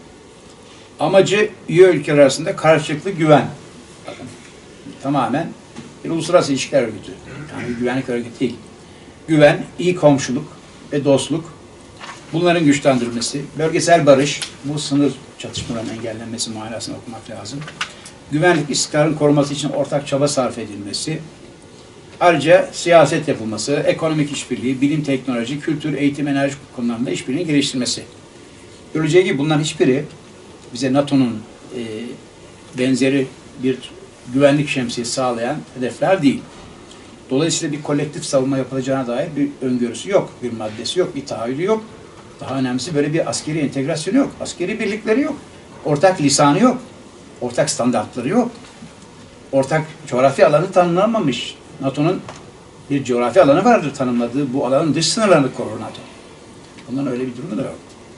Amacı üye ülkeler arasında karşılıklı güven. Bakın, tamamen bir uluslararası ilişkiler örgütü. Yani bir güvenlik örgütü değil. Güven, iyi komşuluk ve dostluk. Bunların güçlendirilmesi, bölgesel barış, bu sınır çatışmalarının engellenmesi manasını okumak lazım. Güvenlik istikrarın koruması için ortak çaba sarf edilmesi. Ayrıca siyaset yapılması, ekonomik işbirliği, bilim, teknoloji, kültür, eğitim, enerji konularında işbirliğini geliştirmesi. Görüleceği gibi bunların hiçbiri bize NATO'nun e, benzeri bir güvenlik şemsiyesi sağlayan hedefler değil. Dolayısıyla bir kolektif savunma yapılacağına dair bir öngörüsü yok, bir maddesi yok, bir taahhüdü yok. Daha önemlisi böyle bir askeri entegrasyonu yok, askeri birlikleri yok, ortak lisanı yok, ortak standartları yok, ortak coğrafi alanı tanımlanmamış. NATO'nun bir coğrafi alanı vardır tanımladığı, bu alanın dış sınırlarını korur NATO. Bunların öyle bir durumu da yok.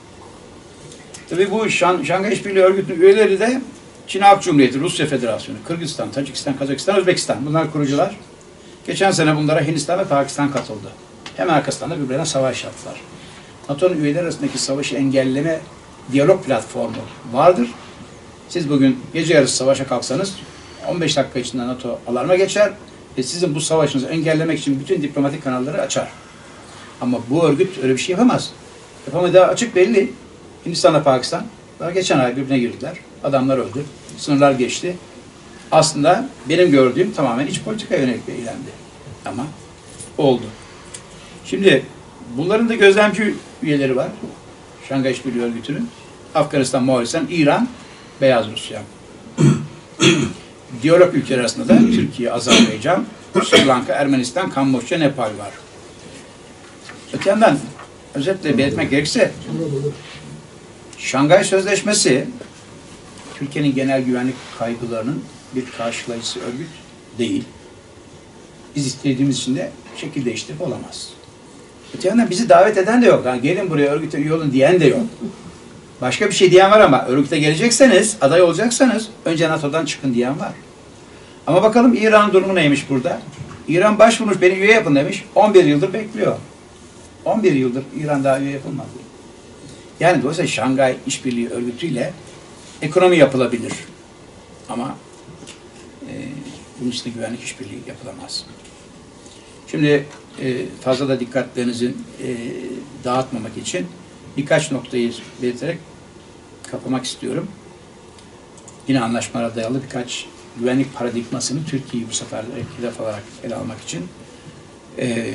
Tabii bu Şangay İşbirliği Örgütü'nün üyeleri de Çin Halk Cumhuriyeti, Rusya Federasyonu, Kırgızistan, Tacikistan, Kazakistan, Özbekistan. Bunlar kurucular. Geçen sene bunlara Hindistan ve Pakistan katıldı. Hemen arkasından da birbirine savaş yaptılar. NATO'nun üyeler arasındaki savaşı engelleme diyalog platformu vardır. Siz bugün gece yarısı savaşa kalksanız on beş dakika içinde NATO alarma geçer ve sizin bu savaşınızı engellemek için bütün diplomatik kanalları açar. Ama bu örgüt öyle bir şey yapamaz. Yapamadığı açık belli. Hindistan'la Pakistan daha geçen ay birbirine girdiler. Adamlar öldü. Sınırlar geçti. Aslında benim gördüğüm tamamen iç politika yönelik bir eylemdi. Ama oldu. Şimdi bunların da gözlemci üyeleri var. Şangay İşbirliği Örgütü'nün. Afganistan, Moğolistan, İran, Beyaz Rusya. diyalog ülkeler arasında da Türkiye, Azerbaycan, Sri Lanka, Ermenistan, Kamboçya, Nepal var. Öte yandan özetle belirtmek gerekirse Şangay Sözleşmesi Türkiye'nin genel güvenlik kaygılarının bir karşılayıcısı örgüt değil. Biz istediğimiz için de şekil değiştirip olamaz. Öte yandan bizi davet eden de yok. Yani gelin buraya örgüte üye olun diyen de yok. Başka bir şey diyen var ama örgüte gelecekseniz, aday olacaksanız önce NATO'dan çıkın diyen var. Ama bakalım İran durumu neymiş burada? İran başvurmuş, beni üye yapın demiş. on bir yıldır bekliyor. on bir yıldır İran daha üye yapılmadı. Yani dolayısıyla Şangay İşbirliği Örgütü'yle ekonomi yapılabilir. Ama e, bunun için güvenlik işbirliği yapılamaz. Şimdi e, fazla da dikkatlerinizin e, dağıtmamak için birkaç noktayı belirterek kapamak istiyorum. Yine anlaşmalara dayalı birkaç güvenlik paradigmasını Türkiye'yi bu sefer hedef alarak ele almak için. E,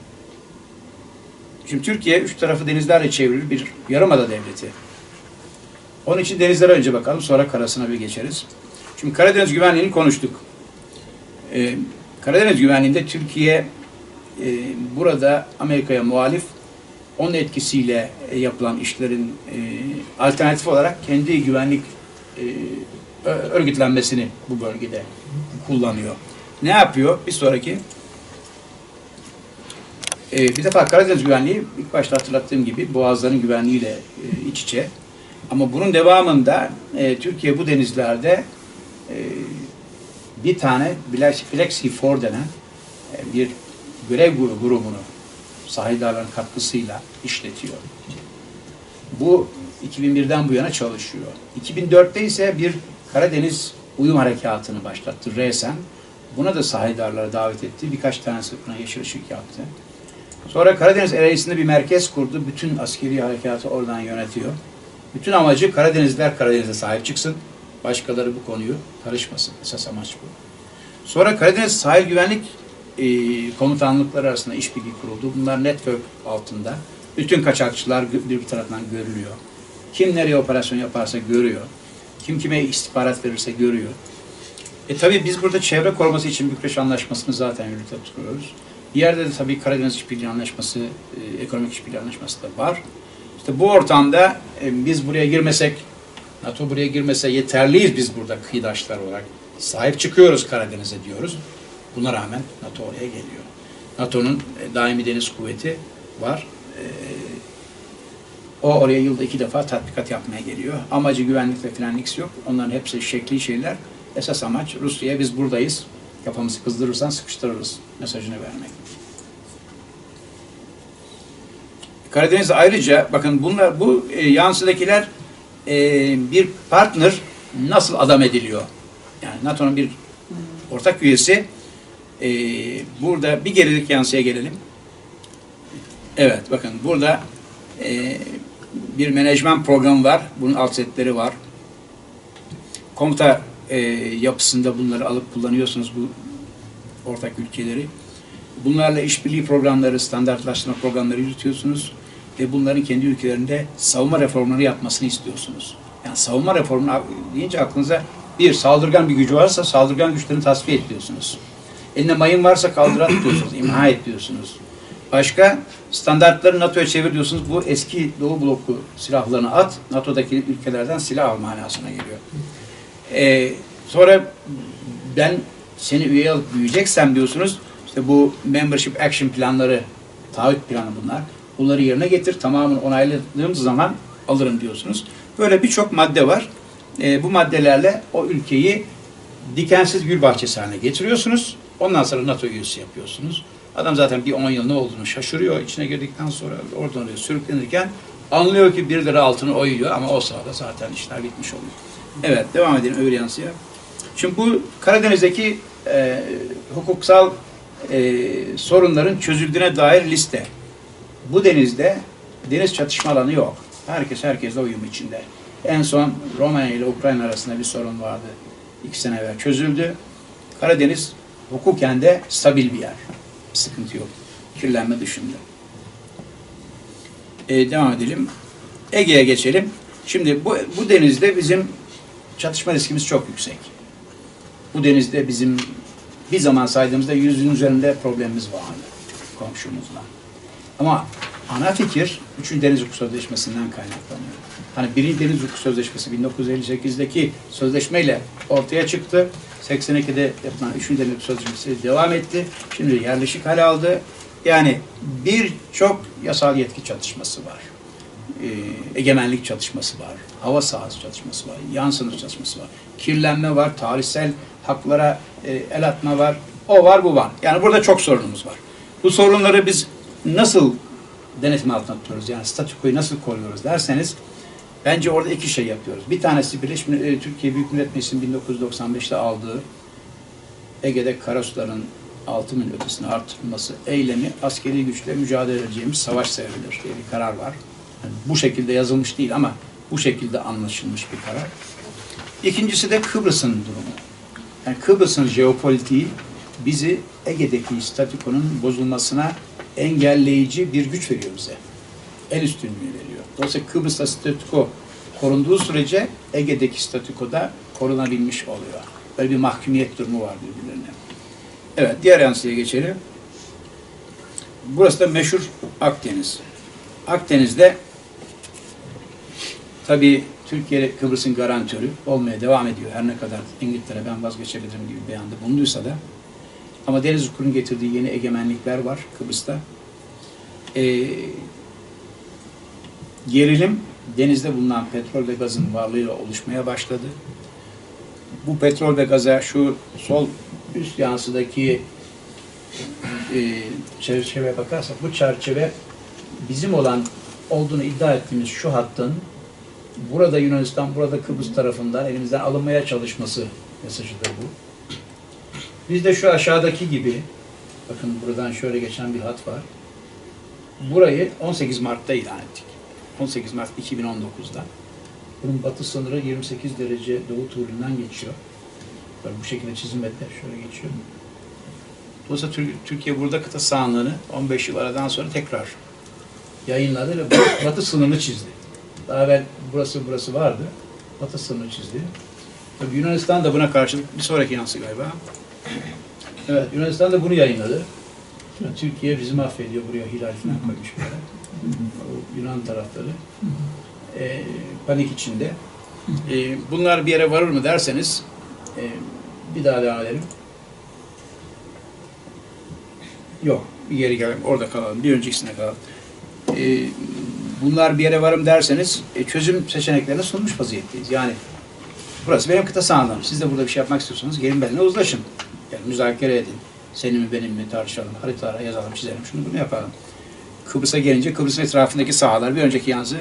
şimdi Türkiye üç tarafı denizlerle çevrili bir yarımada devleti. Onun için denizlere önce bakalım, sonra karasına bir geçeriz. Şimdi Karadeniz güvenliğini konuştuk. Ee, Karadeniz güvenliğinde Türkiye e, burada Amerika'ya muhalif, onun etkisiyle e, yapılan işlerin e, alternatif olarak kendi güvenlik e, örgütlenmesini bu bölgede kullanıyor. Ne yapıyor? Bir sonraki e, bir defa Karadeniz güvenliği ilk başta hatırlattığım gibi Boğazların güvenliğiyle e, iç içe. Ama bunun devamında e, Türkiye bu denizlerde e, bir tane Black Sea Four denen e, bir görev grubunu sahildarların katkısıyla işletiyor. Bu iki bin birden bu yana çalışıyor. iki bin dörtte ise bir Karadeniz uyum harekatını başlattı RESEN. Buna da sahildarları davet etti. Birkaç tanesi buna yeşil ışık yaptı. Sonra Karadeniz Ereğlisi'nde bir merkez kurdu. Bütün askeri harekatı oradan yönetiyor. Bütün amacı Karadenizliler Karadeniz'e sahip çıksın. Başkaları bu konuyu karışmasın. Esas amaç bu. Sonra Karadeniz Sahil Güvenlik e, Komutanlıkları arasında işbirliği kuruldu. Bunlar network altında. Bütün kaçakçılar bir taraftan görülüyor. Kim nereye operasyon yaparsa görüyor. Kim kime istihbarat verirse görüyor. E tabii biz burada çevre koruması için Bükreş Anlaşması'nı zaten yürütüp tutuyoruz. Bir yerde de tabii Karadeniz İşbirliği Anlaşması, e, Ekonomik İşbirliği Anlaşması da var. İşte bu ortamda e, biz buraya girmesek, NATO buraya girmese yeterliyiz biz burada kıyıdaşlar olarak. Sahip çıkıyoruz Karadeniz'e diyoruz. Buna rağmen NATO oraya geliyor. NATO'nun e, daimi deniz kuvveti var. E, o oraya yılda iki defa tatbikat yapmaya geliyor. Amacı güvenlik ve frenlik yok. Onların hepsi şekli şeyler. Esas amaç Rusya'ya biz buradayız. Kafamızı kızdırırsan sıkıştırırız mesajını vermek. Karadeniz'de ayrıca bakın bunlar bu e, yansıdakiler e, bir partner nasıl adam ediliyor? Yani NATO'nun bir ortak üyesi. E, burada bir gerilik yansıya gelelim. Evet bakın burada e, bir menajman programı var. Bunun alt setleri var. Komuta e, yapısında bunları alıp kullanıyorsunuz bu ortak ülkeleri. Bunlarla işbirliği programları, standartlaştırma programları yürütüyorsunuz ve bunların kendi ülkelerinde savunma reformları yapmasını istiyorsunuz. Yani savunma reformu deyince aklınıza bir saldırgan bir gücü varsa saldırgan güçlerini tasfiye et diyorsunuz. Elinde mayın varsa kaldırat diyorsunuz, imha et diyorsunuz. Başka standartları NATO'ya çevir diyorsunuz. Bu eski Doğu bloku silahlarını at, NATO'daki ülkelerden silah al manasına geliyor. Ee, sonra ben seni üye alıp büyüyeceksem diyorsunuz. İşte bu membership action planları, taahhüt planı bunlar. Bunları yerine getir, tamamını onayladığım zaman alırım diyorsunuz. Böyle birçok madde var. E, bu maddelerle o ülkeyi dikensiz gül bahçesi haline getiriyorsunuz. Ondan sonra NATO üyesi yapıyorsunuz. Adam zaten bir on yıl ne olduğunu şaşırıyor. İçine girdikten sonra oradan oraya sürüklenirken anlıyor ki bir lira altını oyuyor ama o sırada zaten işler bitmiş oluyor. Evet, devam edelim öbür yansıya. Şimdi bu Karadeniz'deki e, hukuksal e, sorunların çözüldüğüne dair liste. Bu denizde deniz çatışma alanı yok. Herkes herkesle uyum içinde. En son Romanya ile Ukrayna arasında bir sorun vardı. İki sene evvel çözüldü. Karadeniz hukuken de stabil bir yer. Bir sıkıntı yok. Kirlenme dışında. Ee, devam edelim. Ege'ye geçelim. Şimdi bu, bu denizde bizim çatışma riskimiz çok yüksek. Bu denizde bizim bir zaman saydığımızda yüzün üzerinde problemimiz vardı komşumuzla. Ama ana fikir üçüncü Deniz Hukuku Sözleşmesi'nden kaynaklanıyor. Hani birinci Deniz Hukuku Sözleşmesi bin dokuz yüz elli sekizdeki sözleşmeyle ortaya çıktı. seksen ikide yapılan üçüncü Deniz Hukuku Sözleşmesi devam etti. Şimdi yerleşik hale aldı. Yani birçok yasal yetki çatışması var. Ee, egemenlik çatışması var. Hava sahası çatışması var. Yan sınır çatışması var. Kirlenme var. Tarihsel haklara e, el atma var. O var, bu var. Yani burada çok sorunumuz var. Bu sorunları biz nasıl denetim altına tutuyoruz? Yani statükoyu nasıl koruyoruz derseniz bence orada iki şey yapıyoruz. Bir tanesi Birleşmiş e, Türkiye Büyük Millet Meclisi'nin bin dokuz yüz doksan beşte aldığı Ege'de karasuların altı mil ötesine artırılması eylemi askeri güçle mücadele edeceğimiz savaş sayılır diye bir karar var. Yani bu şekilde yazılmış değil ama bu şekilde anlaşılmış bir karar. İkincisi de Kıbrıs'ın durumu. Yani Kıbrıs'ın jeopolitiği bizi Ege'deki statükonun bozulmasına engelleyici bir güç veriyor bize. El üstünlüğü veriyor. Dolayısıyla Kıbrıs'ta statüko korunduğu sürece Ege'deki statükoda korunabilmiş oluyor. Böyle bir mahkumiyet durumu var birbirlerine. Evet, diğer yansıya geçelim. Burası da meşhur Akdeniz. Akdeniz'de tabii Türkiye Kıbrıs'ın garantörü olmaya devam ediyor. Her ne kadar İngiltere ben vazgeçebilirim gibi beyanda bulunduysa da. Ama deniz hukukunun getirdiği yeni egemenlikler var Kıbrıs'ta. Ee, gerilim denizde bulunan petrol ve gazın varlığıyla oluşmaya başladı. Bu petrol ve gaza şu sol üst yansıdaki e, çerçeveye bakarsak bu çerçeve bizim olan olduğunu iddia ettiğimiz şu hattın burada Yunanistan, burada Kıbrıs tarafından elimizden alınmaya çalışması mesajıdır bu. Biz de şu aşağıdaki gibi, bakın buradan şöyle geçen bir hat var. Burayı on sekiz Mart'ta ilan ettik. on sekiz Mart iki bin on dokuz'da. Bunun batı sınırı yirmi sekiz derece doğu tuğrundan geçiyor. Böyle bu şekilde çizilmede şöyle geçiyor. Dolayısıyla Türkiye burada kıta sahanlığını on beş yıl aradan sonra tekrar yayınladı ve batı sınırını çizdi. Daha evvel burası burası vardı. Batı sınırını çizdi. Tabii Yunanistan da buna karşılık bir sonraki yansı galiba. Evet, Yunanistan da bunu yayınladı. Yani Türkiye bizi mahvediyor, buraya hilal falan koymuş böyle. O Yunan tarafları. E, panik içinde. E, bunlar bir yere varır mı derseniz e, bir daha devam edelim. Yok, bir geri gelelim, orada kalalım, bir öncekisine kalalım. E, bunlar bir yere varım derseniz e, çözüm seçeneklerine sunmuş vaziyetteyiz. Yani burası benim kıta sahanlığım. Siz de burada bir şey yapmak istiyorsanız gelin benimle uzlaşın. Yani müzakere edin. Senin mi benim mi tartışalım, haritalara yazalım, çizelim, şunu bunu yapalım. Kıbrıs'a gelince Kıbrıs'ın etrafındaki sahalar, bir önceki yansı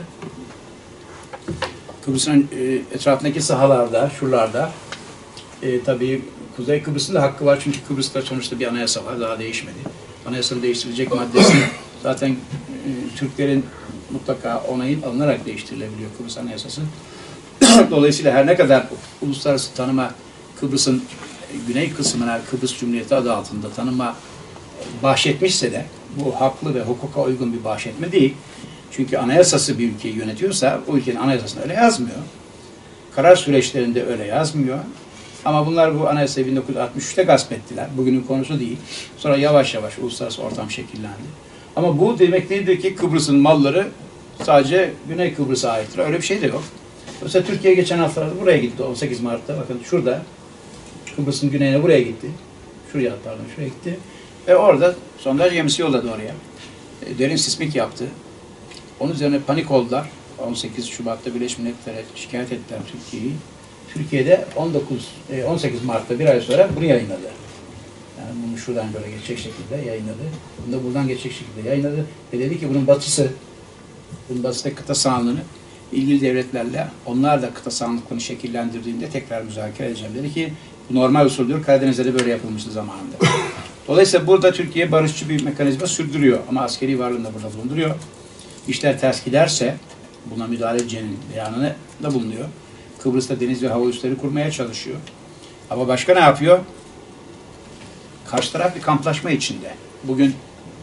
Kıbrıs'ın e, etrafındaki sahalarda, şuralarda e, tabii Kuzey Kıbrıs'ın da hakkı var çünkü Kıbrıs'ta sonuçta bir anayasa var, daha değişmedi. Anayasanın değiştirilecek maddesi zaten e, Türklerin mutlaka onayın alınarak değiştirilebiliyor Kıbrıs Anayasası. Dolayısıyla her ne kadar uluslararası tanıma Kıbrıs'ın güney kısmına Kıbrıs Cumhuriyeti adı altında tanıma bahşetmişse de bu haklı ve hukuka uygun bir bahşetme değil. Çünkü anayasası bir ülkeyi yönetiyorsa o ülkenin anayasasında öyle yazmıyor. Karar süreçlerinde öyle yazmıyor. Ama bunlar bu anayasayı bin dokuz yüz altmış üç'te gasp ettiler. Bugünün konusu değil. Sonra yavaş yavaş uluslararası ortam şekillendi. Ama bu demek değildir ki Kıbrıs'ın malları sadece Güney Kıbrıs'a aittir. Öyle bir şey de yok. Mesela Türkiye geçen haftalarda buraya gitti. on sekiz Mart'ta bakın şurada Kıbrıs'ın güneyine buraya gitti. Şuraya pardon şuraya gitti. Ve orada sondaj gemisi yolladı oraya. E, derin sismik yaptı. Onun üzerine panik oldular. on sekiz Şubat'ta Birleşmiş Milletler'e şikayet ettiler Türkiye'yi. Türkiye'de on dokuz, on sekiz Mart'ta bir ay sonra bunu yayınladı. Yani bunu şuradan böyle geçecek şekilde yayınladı. Bunu da buradan geçecek şekilde yayınladı. Ve dedi ki bunun batısı, bunun batısı kıta sahanlığını ilgili devletlerle onlar da kıta sahanlıklarını şekillendirdiğinde tekrar müzakere edeceğim. Dedi ki bu normal usuldür. Karadeniz'de de böyle yapılmıştı zamanında. Dolayısıyla burada Türkiye barışçı bir mekanizma sürdürüyor. Ama askeri varlığını da burada bulunduruyor. İşler ters giderse buna müdahale edeceğinin beyanını da bulunuyor. Kıbrıs'ta deniz ve hava üsleri kurmaya çalışıyor. Ama başka ne yapıyor? Karşı taraf bir kamplaşma içinde. Bugün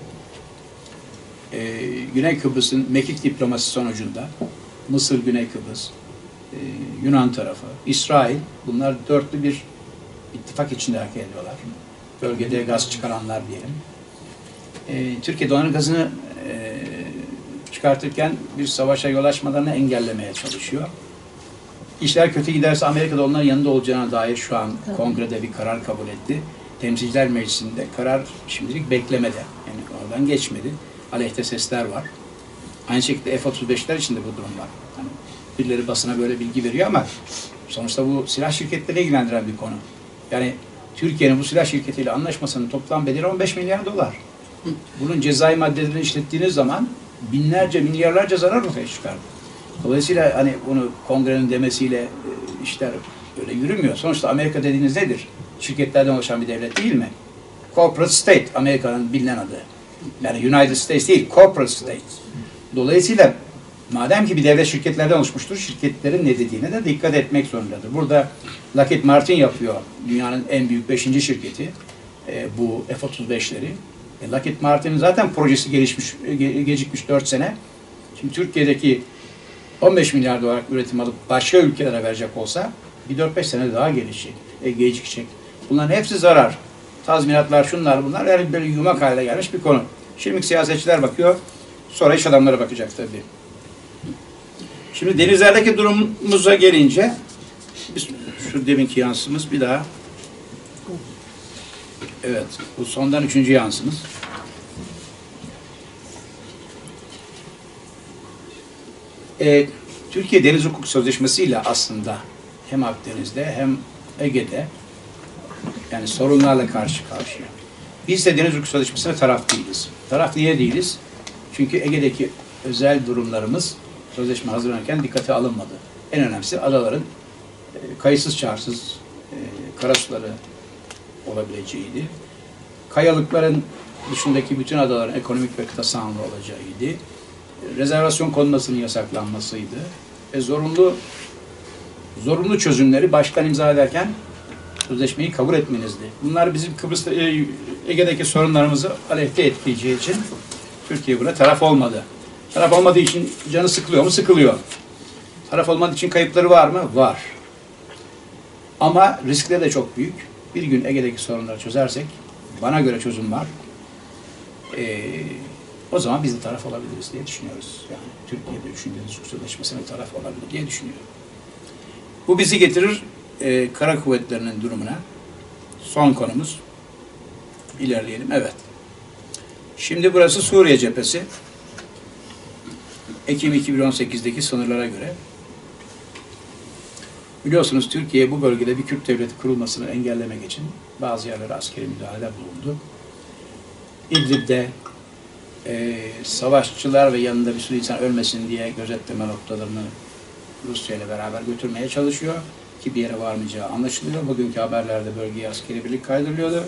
e, Güney Kıbrıs'ın mekik diplomasisi sonucunda Mısır, Güney Kıbrıs, e, Yunan tarafı, İsrail bunlar dörtlü bir ittifak içinde hareket ediyorlar. Bölgede gaz çıkaranlar diyelim. E, Türkiye doğanın gazını e, çıkartırken bir savaşa yol açmalarını engellemeye çalışıyor. İşler kötü giderse Amerika'da onların yanında olacağına dair şu an kongrede bir karar kabul etti. Temsilciler Meclisi'nde karar şimdilik beklemede. Yani oradan geçmedi. Aleyhte sesler var. Aynı şekilde F otuz beşler için de bu durum var. Yani birileri basına böyle bilgi veriyor ama sonuçta bu silah şirketleri ilgilendiren bir konu. Yani Türkiye'nin bu silah şirketiyle anlaşmasının toplam bedeli on beş milyar dolar. Bunun cezai maddelerini işlettiğiniz zaman binlerce, milyarlarca zarar ortaya çıkardı. Dolayısıyla hani bunu kongrenin demesiyle işler öyle yürümüyor. Sonuçta Amerika dediğiniz nedir? Şirketlerden oluşan bir devlet değil mi? Corporate State, Amerika'nın bilinen adı. Yani United States değil, Corporate State. Dolayısıyla madem ki bir devlet şirketlerden oluşmuştur, şirketlerin ne dediğine de dikkat etmek zorundadır. Burada Lockheed Martin yapıyor, dünyanın en büyük beşinci şirketi e, bu F otuz beşleri. E, Lockheed Martin'in zaten projesi gelişmiş, ge gecikmiş dört sene. Şimdi Türkiye'deki on beş milyar dolar üretim alıp başka ülkelere verecek olsa bir dört beş sene daha gelişecek, e, gecikecek. Bunların hepsi zarar. Tazminatlar, şunlar bunlar, yani böyle yumak haline gelmiş bir konu. Şimdi siyasetçiler bakıyor, sonra iş adamları bakacak tabii. Şimdi denizlerdeki durumumuza gelince, biz, şu deminki yansımız bir daha. Evet, bu sondan üçüncü yansımız. Ee, Türkiye Deniz Hukuk Sözleşmesi ile aslında hem Akdeniz'de hem Ege'de yani sorunlarla karşı karşıya. Biz de Deniz Hukuk Sözleşmesi'ne taraf değiliz. Taraf niye değiliz? Çünkü Ege'deki özel durumlarımız sözleşme hazırlanırken dikkate alınmadı. En önemlisi adaların e, kayıtsız çağrısız e, karasuları olabileceğiydi. Kayalıkların dışındaki bütün adaların ekonomik ve kıta sahanlığı olacağıydı. Rezervasyon konmasının yasaklanmasıydı. Ve zorunlu zorunlu çözümleri baştan imza ederken sözleşmeyi kabul etmenizdi. Bunlar bizim Kıbrıs'ta, e, Ege'deki sorunlarımızı aleyhte etkileyeceği için Türkiye buna taraf olmadı. Taraf olmadığı için canı sıkılıyor mu? Sıkılıyor. Taraf olmadığı için kayıpları var mı? Var. Ama riskleri de çok büyük. Bir gün Ege'deki sorunları çözersek, bana göre çözüm var. Ee, o zaman biz de taraf olabiliriz diye düşünüyoruz. Yani Türkiye'de üçüncü Deniz Hukuk Sözleşmesi'ne taraf olabilir diye düşünüyorum. Bu bizi getirir e, Kara Kuvvetleri'nin durumuna. Son konumuz. İlerleyelim. Evet. Şimdi burası Suriye cephesi. Ekim iki bin on sekizdeki sınırlara göre biliyorsunuz Türkiye bu bölgede bir Kürt devleti kurulmasını engellemek için bazı yerlere askeri müdahale bulundu. İdlib'de e, savaşçılar ve yanında bir sürü insan ölmesin diye gözetleme noktalarını Rusya ile beraber götürmeye çalışıyor ki bir yere varmayacağı anlaşılıyor. Bugünkü haberlerde bölgeye askeri birlik kaydırılıyordu.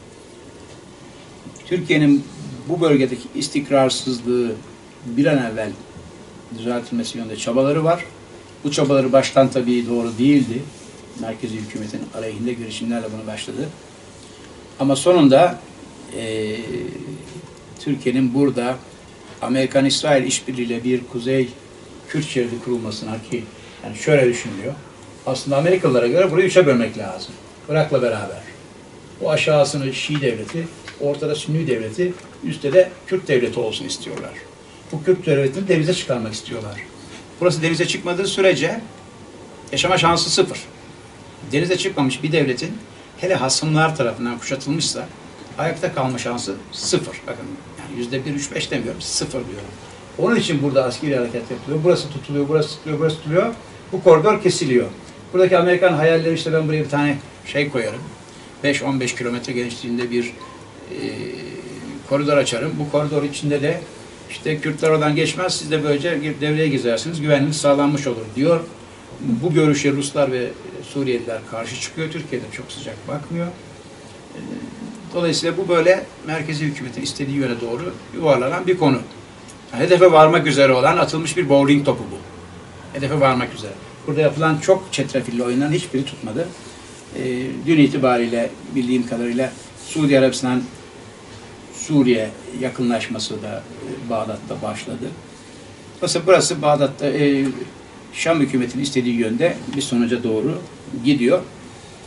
Türkiye'nin bu bölgedeki istikrarsızlığı bir an evvel düzeltilmesi yönünde çabaları var. Bu çabaları baştan tabii doğru değildi. Merkezi hükümetin aleyhinde girişimlerle bunu başladı. Ama sonunda e, Türkiye'nin burada Amerikan-İsrail işbirliğiyle bir Kuzey Kürt şeridi kurulmasına ki yani şöyle düşünülüyor. Aslında Amerikalılara göre burayı üçe bölmek lazım. Irak'la beraber. Bu aşağısını Şii devleti, ortada Sünni devleti, üstte de Kürt devleti olsun istiyorlar. Bu Kürt devletini denize çıkarmak istiyorlar. Burası denize çıkmadığı sürece yaşama şansı sıfır. Denize çıkmamış bir devletin hele hasımlar tarafından kuşatılmışsa ayakta kalma şansı sıfır. Bakın yani yüzde bir, üç, beş demiyorum, sıfır diyorum. Onun için burada askeri hareket yapılıyor. Burası tutuluyor, burası tutuluyor, burası tutuluyor. Bu koridor kesiliyor. Buradaki Amerikan hayalleri işte ben buraya bir tane şey koyarım. beş on beş kilometre genişliğinde bir e, koridor açarım. Bu koridor içinde de İşte Kürtler oradan geçmez, siz de böylece devreye girersiniz, güvenlik sağlanmış olur diyor. Bu görüşe Ruslar ve Suriyeliler karşı çıkıyor. Türkiye'de çok sıcak bakmıyor. Dolayısıyla bu böyle merkezi hükümetin istediği yöne doğru yuvarlanan bir konu. Hedefe varmak üzere olan atılmış bir bowling topu bu. Hedefe varmak üzere. Burada yapılan çok çetrefilli oyunların hiçbiri tutmadı. Dün itibariyle bildiğim kadarıyla Suudi Arabistan Suriye yakınlaşması da Bağdat'ta başladı. Burası, burası Bağdat'ta e, Şam hükümetinin istediği yönde bir sonuca doğru gidiyor.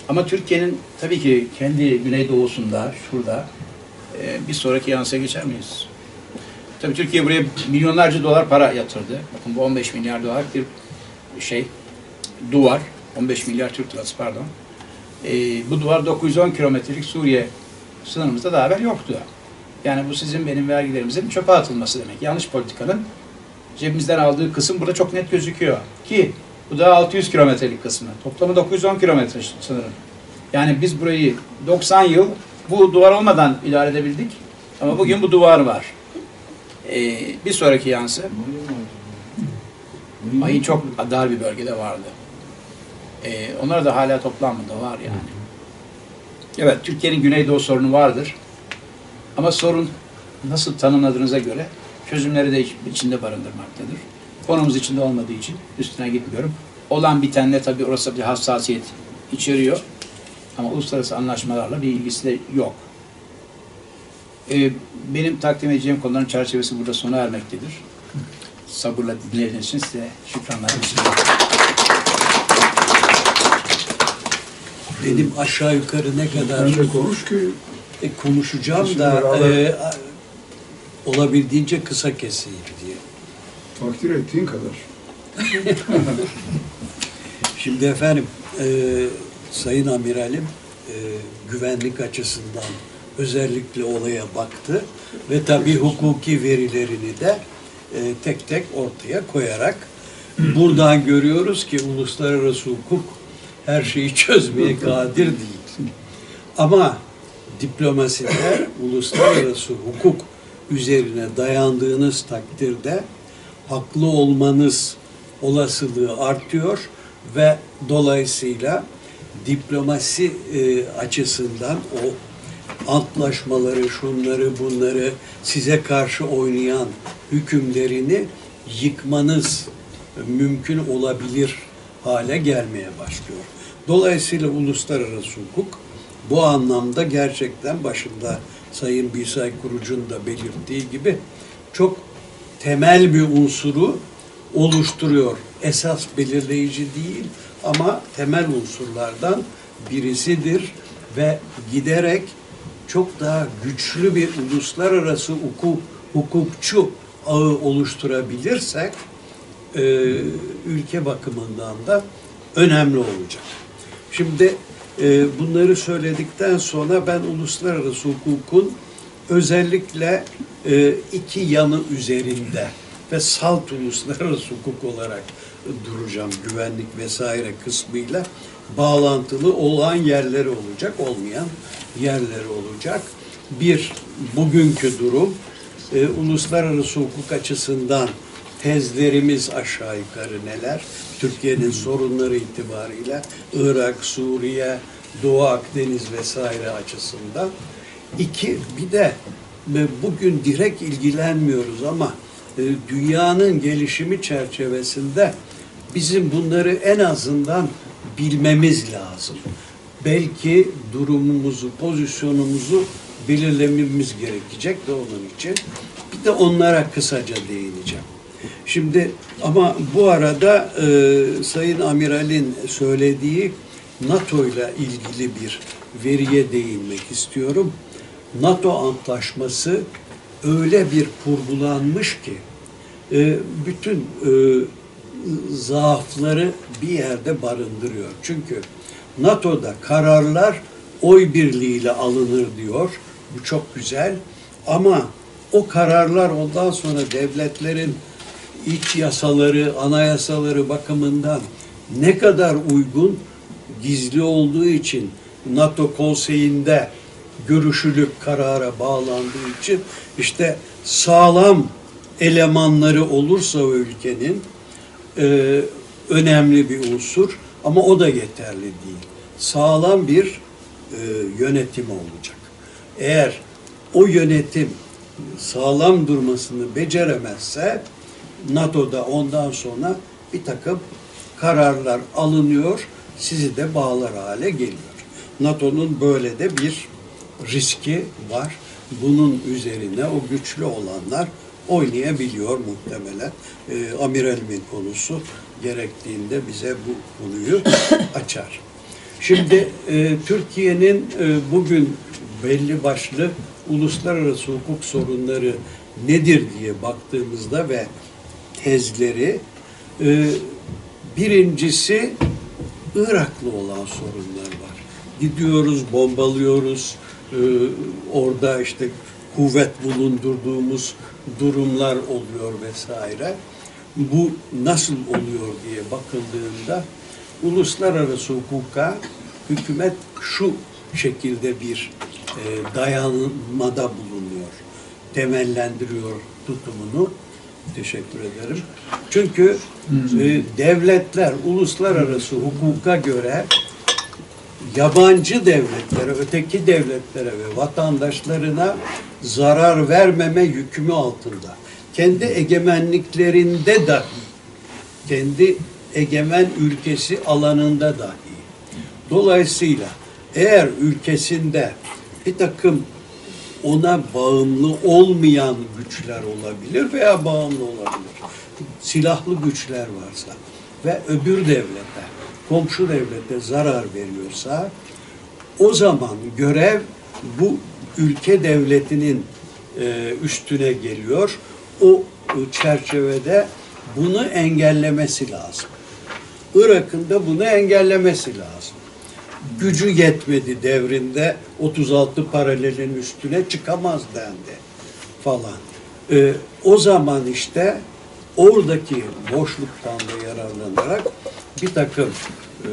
Ama Türkiye'nin tabii ki kendi güneydoğusunda, şurada e, bir sonraki yansıya geçer miyiz? Tabii Türkiye buraya milyonlarca dolar para yatırdı. Bakın bu on beş milyar dolar bir şey, duvar. on beş milyar Türk lirası pardon. E, bu duvar dokuz yüz on kilometrelik Suriye sınırımızda daha evvel yoktu. Yani bu sizin benim vergilerimizin çöpe atılması demek. Yanlış politikanın cebimizden aldığı kısım burada çok net gözüküyor. Ki bu da altı yüz kilometrelik kısmı. Toplamı dokuz yüz on kilometre sınırım. Yani biz burayı doksan yıl bu duvar olmadan idare edebildik. Ama bugün bu duvar var. Ee, bir sonraki yansı Mayın çok dar bir bölgede vardı. Ee, onlar da hala toplanmada var yani. Evet, Türkiye'nin Güneydoğu sorunu vardır. Ama sorun nasıl tanımladığınıza göre çözümleri de içinde barındırmaktadır. Konumuz içinde olmadığı için üstüne gitmiyorum. Olan bitenle tabii orası bir hassasiyet içeriyor. Ama uluslararası anlaşmalarla bir ilgisi de yok. Ee, benim takdim edeceğim konuların çerçevesi burada sona ermektedir. Sabırla dinlediğiniz için size şükranlarımı sunuyorum. Benim aşağı yukarı ne kadar Ben de konuş ki e, konuşacağım da beraber- e, olabildiğince kısa keseyim diye. takdir ettiğin kadar. Şimdi efendim, e, Sayın Amiralim e, güvenlik açısından özellikle olaya baktı ve tabii hukuki verilerini de e, tek tek ortaya koyarak buradan görüyoruz ki uluslararası hukuk her şeyi çözmeye kadir değil. Ama diplomaside uluslararası hukuk üzerine dayandığınız takdirde haklı olmanız olasılığı artıyor ve dolayısıyla diplomasi e, açısından o antlaşmaları, şunları, bunları size karşı oynayan hükümlerini yıkmanız mümkün olabilir hale gelmeye başlıyor. Dolayısıyla uluslararası hukuk bu anlamda gerçekten başında Sayın Bilsay Kurucu'nun da belirttiği gibi çok temel bir unsuru oluşturuyor. Esas belirleyici değil ama temel unsurlardan birisidir ve giderek çok daha güçlü bir uluslararası hukuk, hukukçu ağı oluşturabilirsek e, ülke bakımından da önemli olacak. Şimdi e, bunları söyledikten sonra ben uluslararası hukukun özellikle e, iki yanı üzerinde ve salt uluslararası hukuk olarak duracağım, güvenlik vesaire kısmıyla bağlantılı olan yerleri olacak, olmayan yerleri olacak. Bir, bugünkü durum, e, uluslararası hukuk açısından tezlerimiz aşağı yukarı neler? Türkiye'nin sorunları itibariyle Irak, Suriye, Doğu Akdeniz vesaire açısından. İki, bir de bugün direkt ilgilenmiyoruz ama e, dünyanın gelişimi çerçevesinde bizim bunları en azından bilmemiz lazım. Belki durumumuzu, pozisyonumuzu belirlememiz gerekecek de onun için. Bir de onlara kısaca değineceğim. Şimdi ama bu arada e, Sayın Amiral'in söylediği NATO ile ilgili bir veriye değinmek istiyorum. NATO antlaşması öyle bir kurgulanmış ki e, bütün e, zaafları bir yerde barındırıyor. Çünkü NATO'da kararlar oy birliğiyle alınır diyor. Bu çok güzel. Ama o kararlar ondan sonra devletlerin iç yasaları, anayasaları bakımından ne kadar uygun, gizli olduğu için NATO konseyinde görüşülüp karara bağlandığı için işte sağlam elemanları olursa o ülkenin e, önemli bir unsur ama o da yeterli değil. Sağlam bir e, yönetim olacak. Eğer o yönetim sağlam durmasını beceremezse NATO'da ondan sonra bir takım kararlar alınıyor, sizi de bağlar hale geliyor. NATO'nun böyle de bir riski var. Bunun üzerine o güçlü olanlar oynayabiliyor muhtemelen. E, Amiralimin konusu gerektiğinde bize bu konuyu açar. Şimdi e, Türkiye'nin e, bugün belli başlı uluslararası hukuk sorunları nedir diye baktığımızda ve tezleri, e, birincisi Irak'la olan sorunlar var. Gidiyoruz, bombalıyoruz, e, orada işte kuvvet bulundurduğumuz durumlar oluyor vesaire. Bu nasıl oluyor diye bakıldığında uluslararası hukuka hükümet şu şekilde bir e, dayanmada bulunuyor, temellendiriyor tutumunu. Teşekkür ederim. Çünkü e, devletler uluslararası hukuka göre yabancı devletlere, öteki devletlere ve vatandaşlarına zarar vermeme yükümü altında. Kendi egemenliklerinde dahi, kendi egemen ülkesi alanında dahi. Dolayısıyla eğer ülkesinde bir takım ona bağımlı olmayan güçler olabilir veya bağımlı olabilir. Silahlı güçler varsa ve öbür devlete, komşu devlete zarar veriyorsa o zaman görev bu ülke devletinin e, üstüne geliyor. O çerçevede bunu engellemesi lazım. Irak'ın da bunu engellemesi lazım. Gücü yetmedi devrinde otuz altı paralelin üstüne çıkamaz dendi falan. Ee, o zaman işte oradaki boşluktan da yararlanarak bir takım e,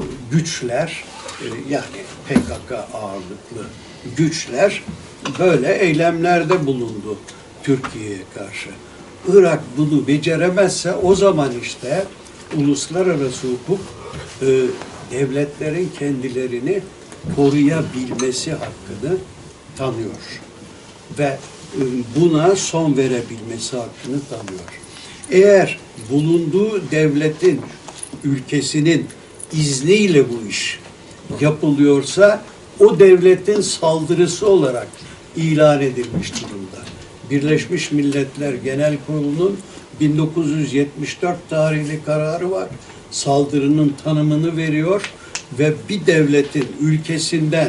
güçler e, yani P K K ağırlıklı güçler böyle eylemlerde bulundu Türkiye'ye karşı. Irak bunu beceremezse o zaman işte uluslararası hukuk e, devletlerin kendilerini koruyabilmesi hakkını tanıyor ve buna son verebilmesi hakkını tanıyor. Eğer bulunduğu devletin, ülkesinin izniyle bu iş yapılıyorsa o devletin saldırısı olarak ilan edilmiş durumda. Birleşmiş Milletler Genel Kurulu'nun bin dokuz yüz yetmiş dört tarihli kararı var. Saldırının tanımını veriyor ve bir devletin ülkesinden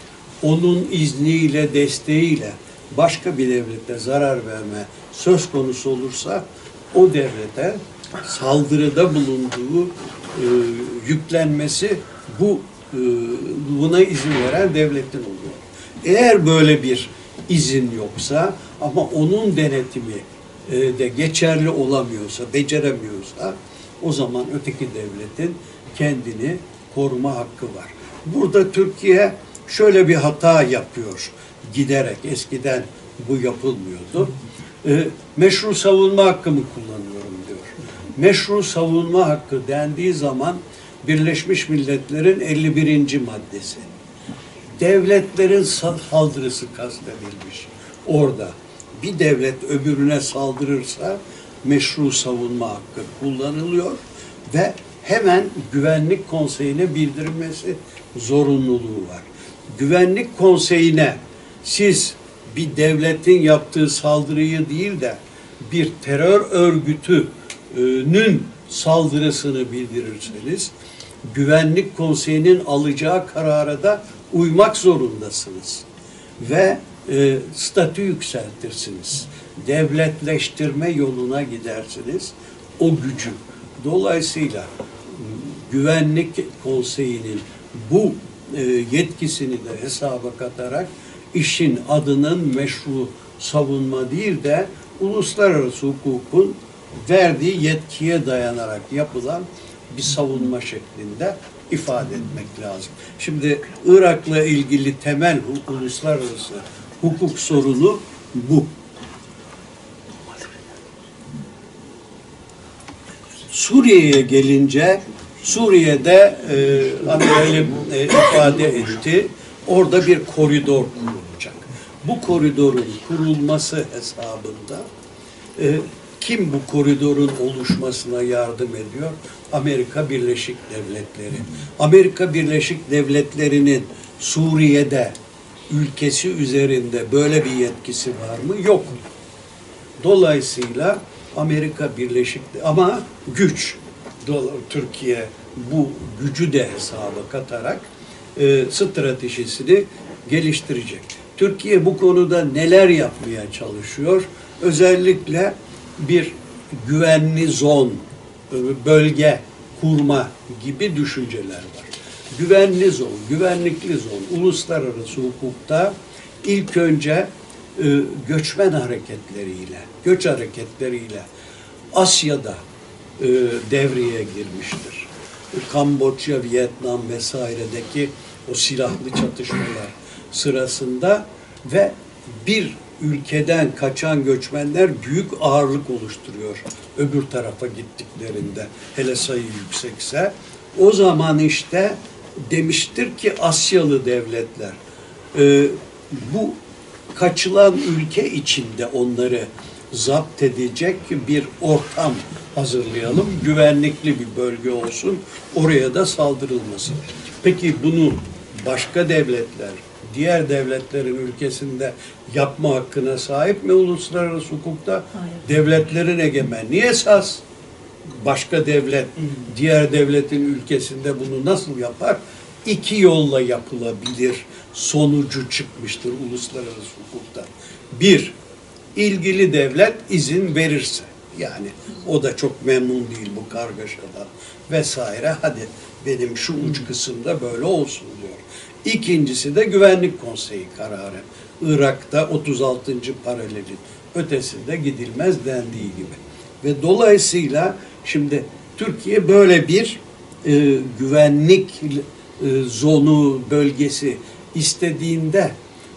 onun izniyle, desteğiyle başka bir devlete zarar verme söz konusu olursa o devlete saldırıda bulunduğu e, yüklenmesi bu e, buna izin veren devletin oluyor. Eğer böyle bir izin yoksa ama onun denetimi e, de geçerli olamıyorsa, beceremiyorsa o zaman öteki devletin kendini koruma hakkı var. Burada Türkiye şöyle bir hata yapıyor giderek. Eskiden bu yapılmıyordu. E, meşru savunma hakkımı kullanıyorum diyor. Meşru savunma hakkı dendiği zaman Birleşmiş Milletler'in elli birinci maddesi. Devletlerin saldırısı kastedilmiş. Orada bir devlet öbürüne saldırırsa meşru savunma hakkı kullanılıyor ve hemen Güvenlik Konseyi'ne bildirilmesi zorunluluğu var. Güvenlik Konseyi'ne siz bir devletin yaptığı saldırıyı değil de bir terör örgütünün saldırısını bildirirseniz Güvenlik Konseyi'nin alacağı karara da uymak zorundasınız ve e, statü yükseltirsiniz. Devletleştirme yoluna gidersiniz o gücü. Dolayısıyla Güvenlik Konseyi'nin bu e, yetkisini de hesaba katarak işin adının meşru savunma değil de uluslararası hukukun verdiği yetkiye dayanarak yapılan bir savunma şeklinde ifade etmek lazım. Şimdi Irak'la ilgili temel uluslararası hukuk sorunu bu. Suriye'ye gelince Suriye'de e, Amiralim e, ifade etti. Orada bir koridor kurulacak. Bu koridorun kurulması hesabında e, kim bu koridorun oluşmasına yardım ediyor? Amerika Birleşik Devletleri. Amerika Birleşik Devletleri'nin Suriye'de ülkesi üzerinde böyle bir yetkisi var mı? Yok. Dolayısıyla Amerika Birleşik ama güç. Türkiye bu gücü de hesaba katarak e, stratejisini geliştirecek. Türkiye bu konuda neler yapmaya çalışıyor? Özellikle bir güvenli zon, bölge kurma gibi düşünceler var. Güvenli zon, güvenlikli zon, uluslararası hukukta ilk önce e, göçmen hareketleriyle, göç hareketleriyle Asya'da e, devreye girmiştir. Kamboçya, Vietnam vesairedeki o silahlı çatışmalar sırasında ve bir ülkeden kaçan göçmenler büyük ağırlık oluşturuyor öbür tarafa gittiklerinde, hele sayı yüksekse. O zaman işte demiştir ki Asyalı devletler e, bu kaçılan ülke içinde onları zapt edecek bir ortam hazırlayalım. Güvenlikli bir bölge olsun. Oraya da saldırılmasın. Peki bunu başka devletler, diğer devletlerin ülkesinde yapma hakkına sahip mi uluslararası hukukta? Hayır. Devletlerin egemenliği esas. Başka devlet, diğer devletin ülkesinde bunu nasıl yapar? İki yolla yapılabilir sonucu çıkmıştır uluslararası hukukta. Bir, ilgili devlet izin verirse, yani o da çok memnun değil bu kargaşadan vesaire, hadi benim şu uç kısımda böyle olsun diyor. İkincisi de Güvenlik Konseyi kararı. Irak'ta otuz altıncı paralelin ötesinde gidilmez dendiği gibi. Ve dolayısıyla şimdi Türkiye böyle bir e, güvenlik e, zonu, bölgesi istediğinde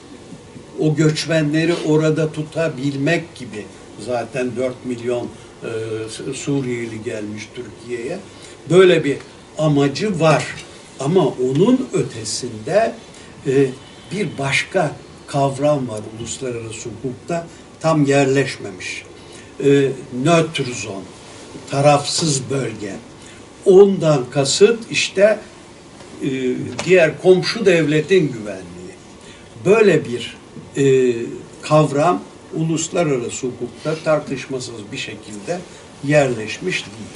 o göçmenleri orada tutabilmek gibi, zaten dört milyon e, Suriyeli gelmiş Türkiye'ye, böyle bir amacı var. Ama onun ötesinde e, bir başka kavram var uluslararası hukukta, tam yerleşmemiş. E, nötr zon, tarafsız bölge. Ondan kasıt işte e, diğer komşu devletin güvenliği. Böyle bir e, kavram uluslararası hukukta tartışmasız bir şekilde yerleşmiş değil.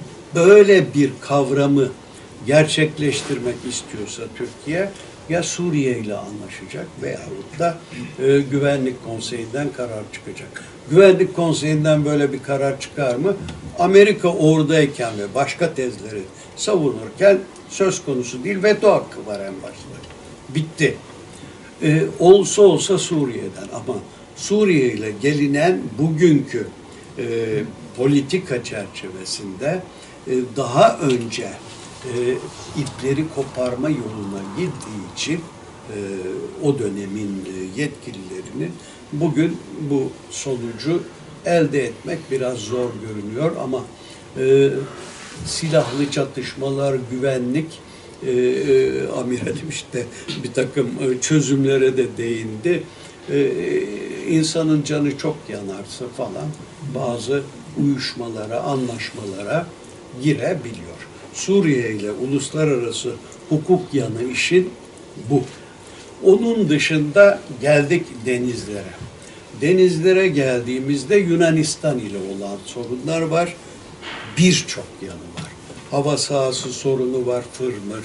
Böyle bir kavramı gerçekleştirmek istiyorsa Türkiye, ya Suriye ile anlaşacak veyahut da e, Güvenlik Konseyi'nden karar çıkacak. Güvenlik Konseyi'nden böyle bir karar çıkar mı? Amerika oradayken ve başka tezleri savunurken söz konusu değil, veto hakkı var en başta. Bitti. E, olsa olsa Suriye'den, ama Suriye ile gelinen bugünkü e, politika çerçevesinde e, daha önce e, ipleri koparma yoluna gittiği için e, o dönemin e, yetkililerinin bugün bu sonucu elde etmek biraz zor görünüyor, ama e, silahlı çatışmalar, güvenlik, e, e, amiralim işte bir takım e, çözümlere de değindi. E, insanın canı çok yanarsa falan bazı uyuşmalara, anlaşmalara girebiliyor. Suriye ile uluslararası hukuk yanı işin bu. Onun dışında geldik denizlere. Denizlere geldiğimizde Yunanistan ile olan sorunlar var. Birçok yanı var. Hava sahası sorunu var, fırmır,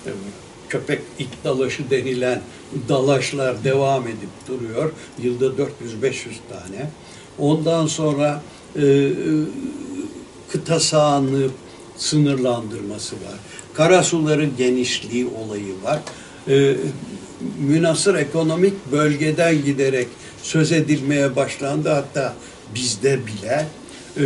köpek it dalaşı denilen dalaşlar devam edip duruyor. Yılda dört yüz beş yüz tane. Ondan sonra e, kıta sahanlığı sınırlandırması var. Karasuların genişliği olayı var. E, münhasır ekonomik bölgeden giderek söz edilmeye başlandı. Hatta bizde bile e,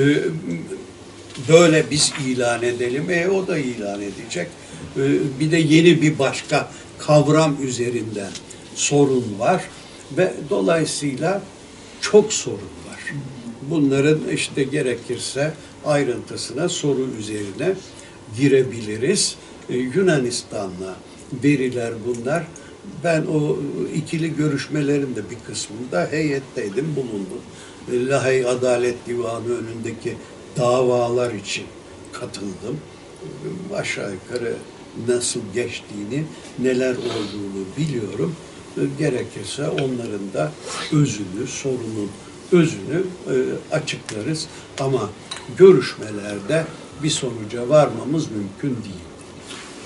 böyle biz ilan edelim. E, o da ilan edecek. E, bir de yeni bir başka kavram üzerinden sorun var. Ve dolayısıyla çok sorun var. Bunların işte gerekirse ayrıntısına, soru üzerine girebiliriz. Ee, Yunanistan'la veriler bunlar. Ben o ikili görüşmelerin de bir kısmında heyetteydim, bulundum. Ee, Lahey Adalet Divanı önündeki davalar için katıldım. Ee, aşağı yukarı nasıl geçtiğini, neler olduğunu biliyorum. Ee, gerekirse onların da özünü, sorunun özünü e, açıklarız. Ama görüşmelerde bir sonuca varmamız mümkün değildir.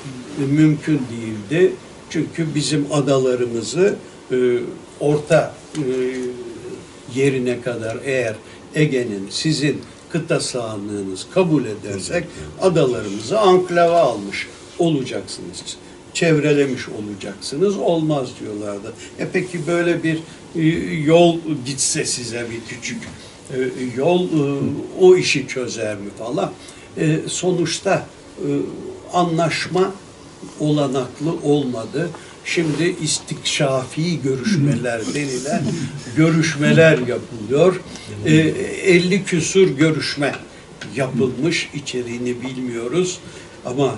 e, mümkün değildi. Çünkü bizim adalarımızı e, orta e, yerine kadar eğer Ege'nin sizin kıta sahanlığınız kabul edersek adalarımızı anklava almış olacaksınız. Çevrelemiş olacaksınız. Olmaz diyorlardı. E peki böyle bir e, yol gitse size bir küçük e, yol e, o işi çözer mi falan. E, sonuçta e, anlaşma olanaklı olmadı. Şimdi istikşafi görüşmeler denilen görüşmeler yapılıyor. E, elli küsur görüşme yapılmış. İçeriğini bilmiyoruz. Ama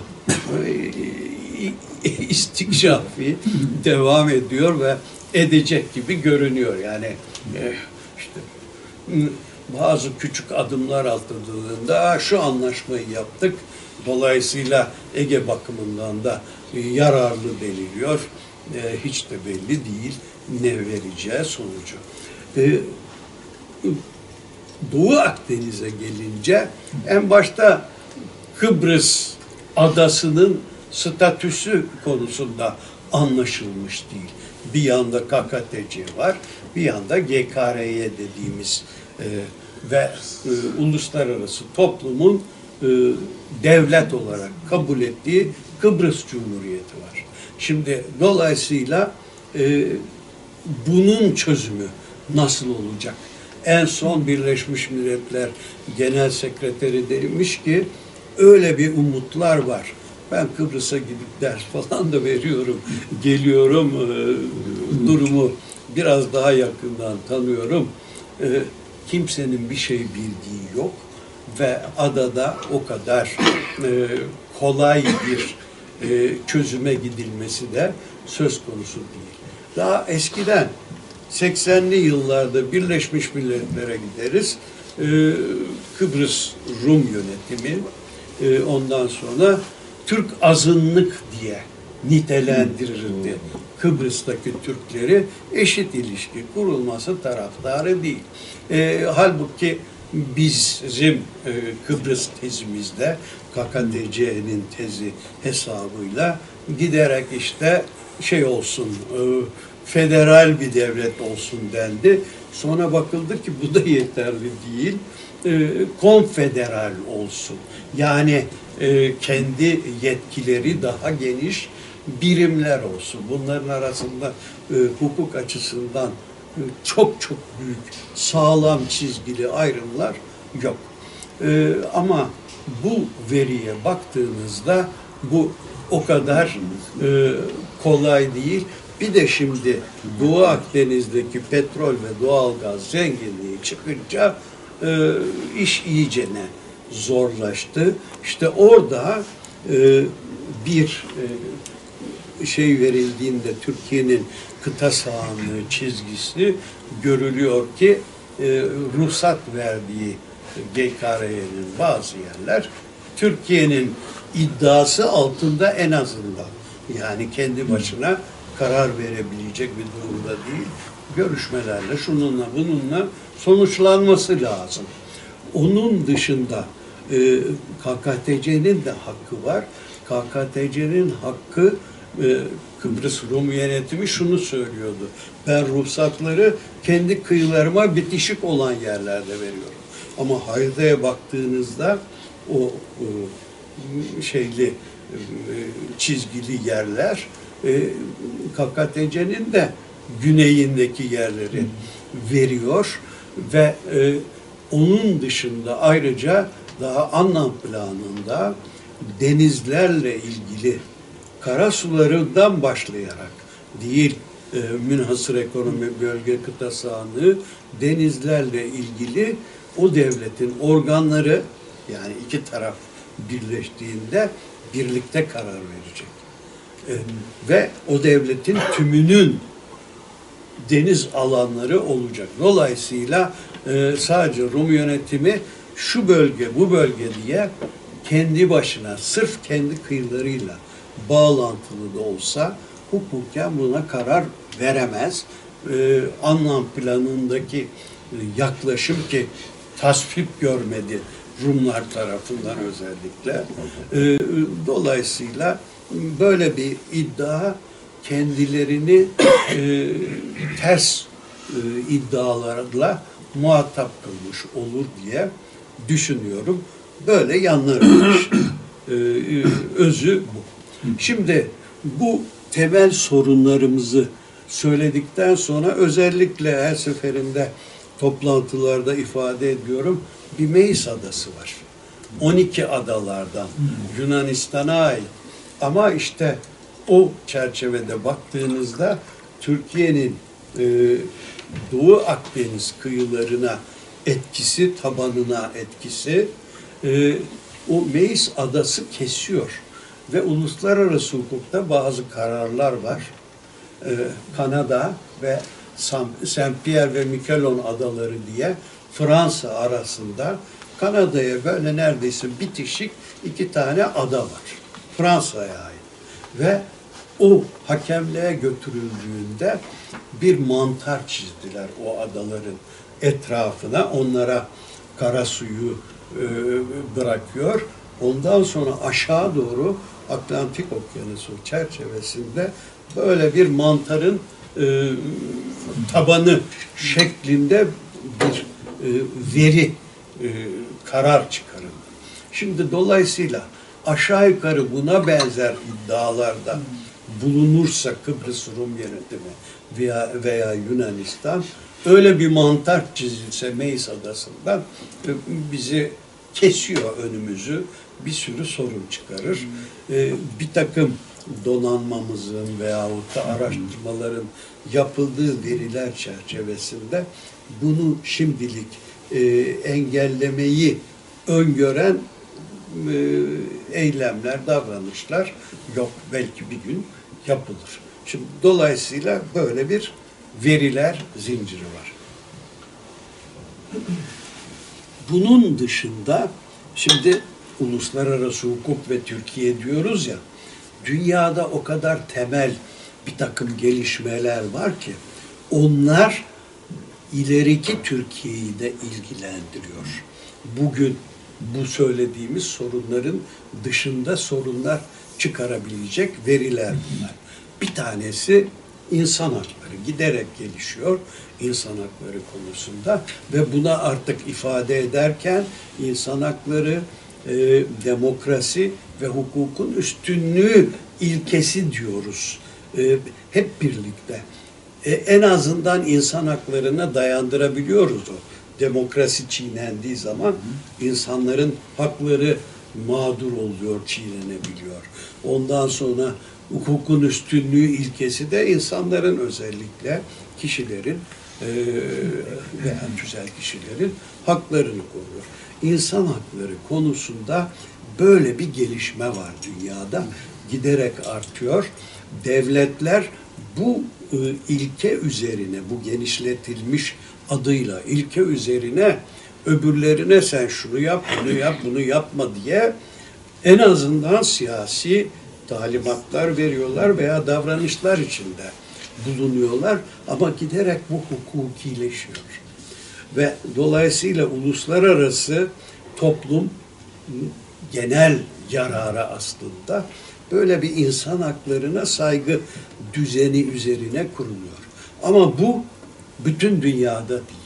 e, istikşafi devam ediyor ve edecek gibi görünüyor. Yani e, işte bazı küçük adımlar atıldığında şu anlaşmayı yaptık. Dolayısıyla Ege bakımından da yararlı deniliyor. E, hiç de belli değil ne vereceği sonucu. E, Doğu Akdeniz'e gelince en başta Kıbrıs adasının statüsü konusunda anlaşılmış değil. Bir yanda K K T C var, bir yanda G K R Y dediğimiz e, ve e, uluslararası toplumun e, devlet olarak kabul ettiği Kıbrıs Cumhuriyeti var. Şimdi dolayısıyla e, bunun çözümü nasıl olacak? En son Birleşmiş Milletler Genel Sekreteri demiş ki öyle bir umutlar var. Ben Kıbrıs'a gidip ders falan da veriyorum, geliyorum, e, durumu biraz daha yakından tanıyorum. E, kimsenin bir şey bildiği yok ve adada o kadar e, kolay bir e, çözüme gidilmesi de söz konusu değil. Daha eskiden seksenli yıllarda Birleşmiş Milletler'e gideriz. E, Kıbrıs Rum yönetimi e, ondan sonra Türk azınlık diye nitelendirirdi. Kıbrıs'taki Türkleri eşit ilişki kurulması taraftarı değil. E, halbuki bizim e, Kıbrıs tezimizde K K T C'nin tezi hesabıyla giderek işte şey olsun, e, federal bir devlet olsun dendi. Sonra bakıldı ki bu da yeterli değil. E, konfederal olsun. Yani e, kendi yetkileri daha geniş birimler olsun. Bunların arasında e, hukuk açısından e, çok çok büyük, sağlam çizgili ayrımlar yok. E, ama bu veriye baktığınızda bu o kadar e, kolay değil. Bir de şimdi Doğu Akdeniz'deki petrol ve doğalgaz zenginliği çıkınca e, iş iyicene zorlaştı. İşte orada e, bir e, şey verildiğinde Türkiye'nin kıta sahanlığı çizgisi görülüyor ki e, ruhsat verdiği G K R Y'nin bazı yerler Türkiye'nin iddiası altında en azından. Yani kendi başına karar verebilecek bir durumda değil. Görüşmelerle, şununla bununla sonuçlanması lazım. Onun dışında e, K K T C'nin de hakkı var. K K T C'nin hakkı e, Kıbrıs Rum yönetimi şunu söylüyordu. Ben ruhsatları kendi kıyılarıma bitişik olan yerlerde veriyorum. Ama haritaya baktığınızda o e, şeyli e, çizgili yerler e, K K T C'nin de güneyindeki yerleri veriyor ve e, onun dışında ayrıca daha anlam planında denizlerle ilgili karasularından başlayarak değil e, münhasır ekonomi bölge kıta sahanlığı denizlerle ilgili o devletin organları yani iki taraf birleştiğinde birlikte karar verecek. E, ve o devletin tümünün deniz alanları olacak. Dolayısıyla e, sadece Rum yönetimi şu bölge, bu bölge diye kendi başına, sırf kendi kıyılarıyla bağlantılı da olsa hukuken buna karar veremez. E, anlam planındaki e, yaklaşım ki tasvip görmedi Rumlar tarafından özellikle. E, dolayısıyla böyle bir iddia kendilerini e, ters e, iddialarla muhatap kılmış olur diye düşünüyorum. Böyle yanları işte. e, e, özü bu. Şimdi bu temel sorunlarımızı söyledikten sonra özellikle her seferinde toplantılarda ifade ediyorum. Bir Meis adası var. on iki adalardan Yunanistan'a ait. Ama işte o çerçevede baktığınızda Türkiye'nin e, Doğu Akdeniz kıyılarına etkisi, tabanına etkisi e, o Meis adası kesiyor. Ve uluslararası hukukta bazı kararlar var. E, Kanada ve Saint Pierre ve Miquelon adaları diye Fransa arasında Kanada'ya böyle neredeyse bitişik iki tane ada var. Fransa'ya ait. Ve o hakemliğe götürüldüğünde bir mantar çizdiler o adaların etrafına. Onlara kara suyu e, bırakıyor. Ondan sonra aşağı doğru Atlantik Okyanusu çerçevesinde böyle bir mantarın e, tabanı şeklinde bir e, veri, e, karar çıkarıldı. Şimdi dolayısıyla aşağı yukarı buna benzer iddialarda bulunursa Kıbrıs Rum yönetimi veya, veya Yunanistan, öyle bir mantar çizilse Meis adasından e, bizi kesiyor önümüzü, bir sürü sorun çıkarır. E, bir takım donanmamızın veyahut da araştırmaların yapıldığı veriler çerçevesinde bunu şimdilik e, engellemeyi öngören e, eylemler, davranışlar yok. Belki bir gün yapılır. Şimdi dolayısıyla böyle bir veriler zinciri var. Bunun dışında şimdi uluslararası hukuk ve Türkiye diyoruz ya, dünyada o kadar temel bir takım gelişmeler var ki onlar ileriki Türkiye'yi de ilgilendiriyor. Bugün bu söylediğimiz sorunların dışında sorunlar çıkarabilecek veriler bunlar. Bir tanesi insan hakları giderek gelişiyor insan hakları konusunda ve buna artık ifade ederken insan hakları, e, demokrasi ve hukukun üstünlüğü ilkesi diyoruz. E, hep birlikte. E, en azından insan haklarına dayandırabiliyoruz o. Demokrasi çiğnendiği zaman insanların hakları mağdur oluyor, çiğnenebiliyor. Ondan sonra hukukun üstünlüğü ilkesi de insanların, özellikle kişilerin e, veya tüzel kişilerin haklarını koruyor. İnsan hakları konusunda böyle bir gelişme var dünyada. Giderek artıyor. Devletler bu e, ilke üzerine, bu genişletilmiş adıyla ilke üzerine öbürlerine sen şunu yap, bunu yap, bunu yapma diye en azından siyasi talimatlar veriyorlar veya davranışlar içinde bulunuyorlar ama giderek bu hukukileşiyor. Ve dolayısıyla uluslararası toplum genel yarara aslında böyle bir insan haklarına saygı düzeni üzerine kuruluyor. Ama bu bütün dünyada değil.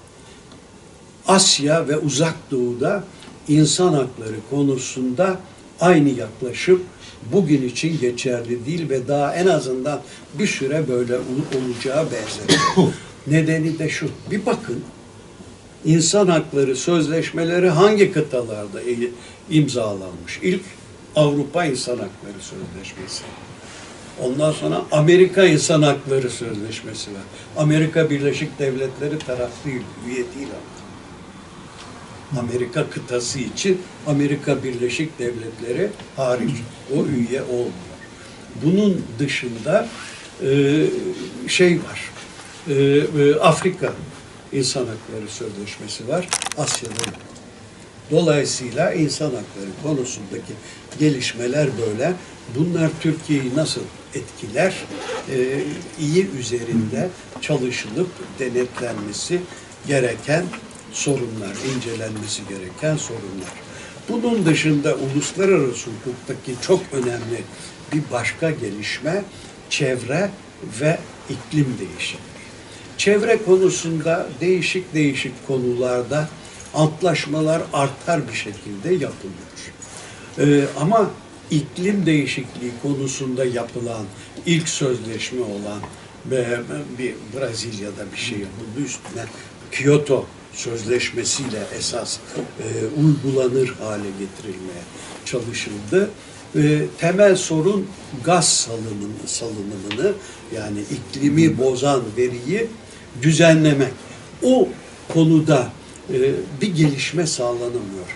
Asya ve Uzak Doğu'da insan hakları konusunda aynı yaklaşım bugün için geçerli değil ve daha en azından bir süre böyle olacağı benzemiyor. Nedeni de şu, bir bakın insan hakları sözleşmeleri hangi kıtalarda imzalanmış? İlk Avrupa İnsan Hakları Sözleşmesi. Ondan sonra Amerika İnsan Hakları Sözleşmesi var. Amerika Birleşik Devletleri taraf değil, üye değil ama. Amerika kıtası için Amerika Birleşik Devletleri hariç. O üye olmuyor. Bunun dışında e, şey var. E, e, Afrika İnsan Hakları Sözleşmesi var. Asya'da yok. Dolayısıyla insan hakları konusundaki gelişmeler böyle. Bunlar Türkiye'yi nasıl etkiler? Ee, iyi üzerinde çalışılıp denetlenmesi gereken sorunlar, incelenmesi gereken sorunlar. Bunun dışında uluslararası hukuktaki çok önemli bir başka gelişme çevre ve iklim değişikliği. Çevre konusunda değişik değişik konularda antlaşmalar artar bir şekilde yapılıyor. Ee, ama iklim değişikliği konusunda yapılan ilk sözleşme olan ve bir Brezilya'da bir şey yapıldı üstüne Kyoto Sözleşmesiyle esas e, uygulanır hale getirilmeye çalışıldı. E, temel sorun gaz salınımı, salınımını yani iklimi bozan veriyi düzenlemek. O konuda e, bir gelişme sağlanamıyor.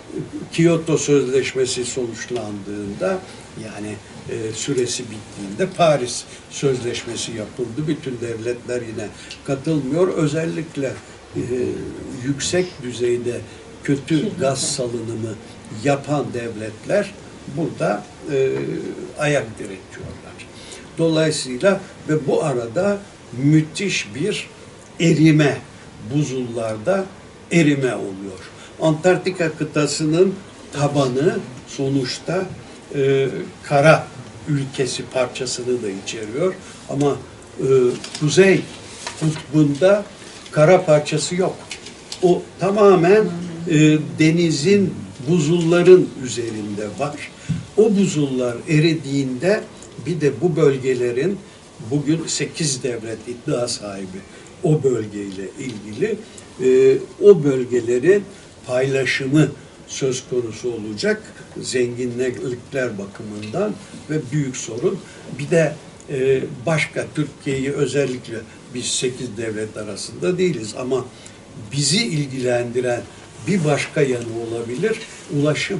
Kyoto Sözleşmesi sonuçlandığında yani e, süresi bittiğinde Paris Sözleşmesi yapıldı. Bütün devletler yine katılmıyor. Özellikle e, yüksek düzeyde kötü gaz salınımı yapan devletler burada e, ayak diretiyorlar. Dolayısıyla ve bu arada müthiş bir erime, buzullarda erime oluyor. Antarktika kıtasının tabanı sonuçta e, kara ülkesi parçasını da içeriyor. Ama e, kuzey kutbunda kara parçası yok. O tamamen e, denizin, buzulların üzerinde var. O buzullar eridiğinde bir de bu bölgelerin bugün sekiz devlet iddia sahibi o bölgeyle ilgili e, o bölgelerin paylaşımı söz konusu olacak zenginlikler bakımından ve büyük sorun. Bir de e, başka Türkiye'yi özellikle biz sekiz devlet arasında değiliz ama bizi ilgilendiren bir başka yanı olabilir ulaşım.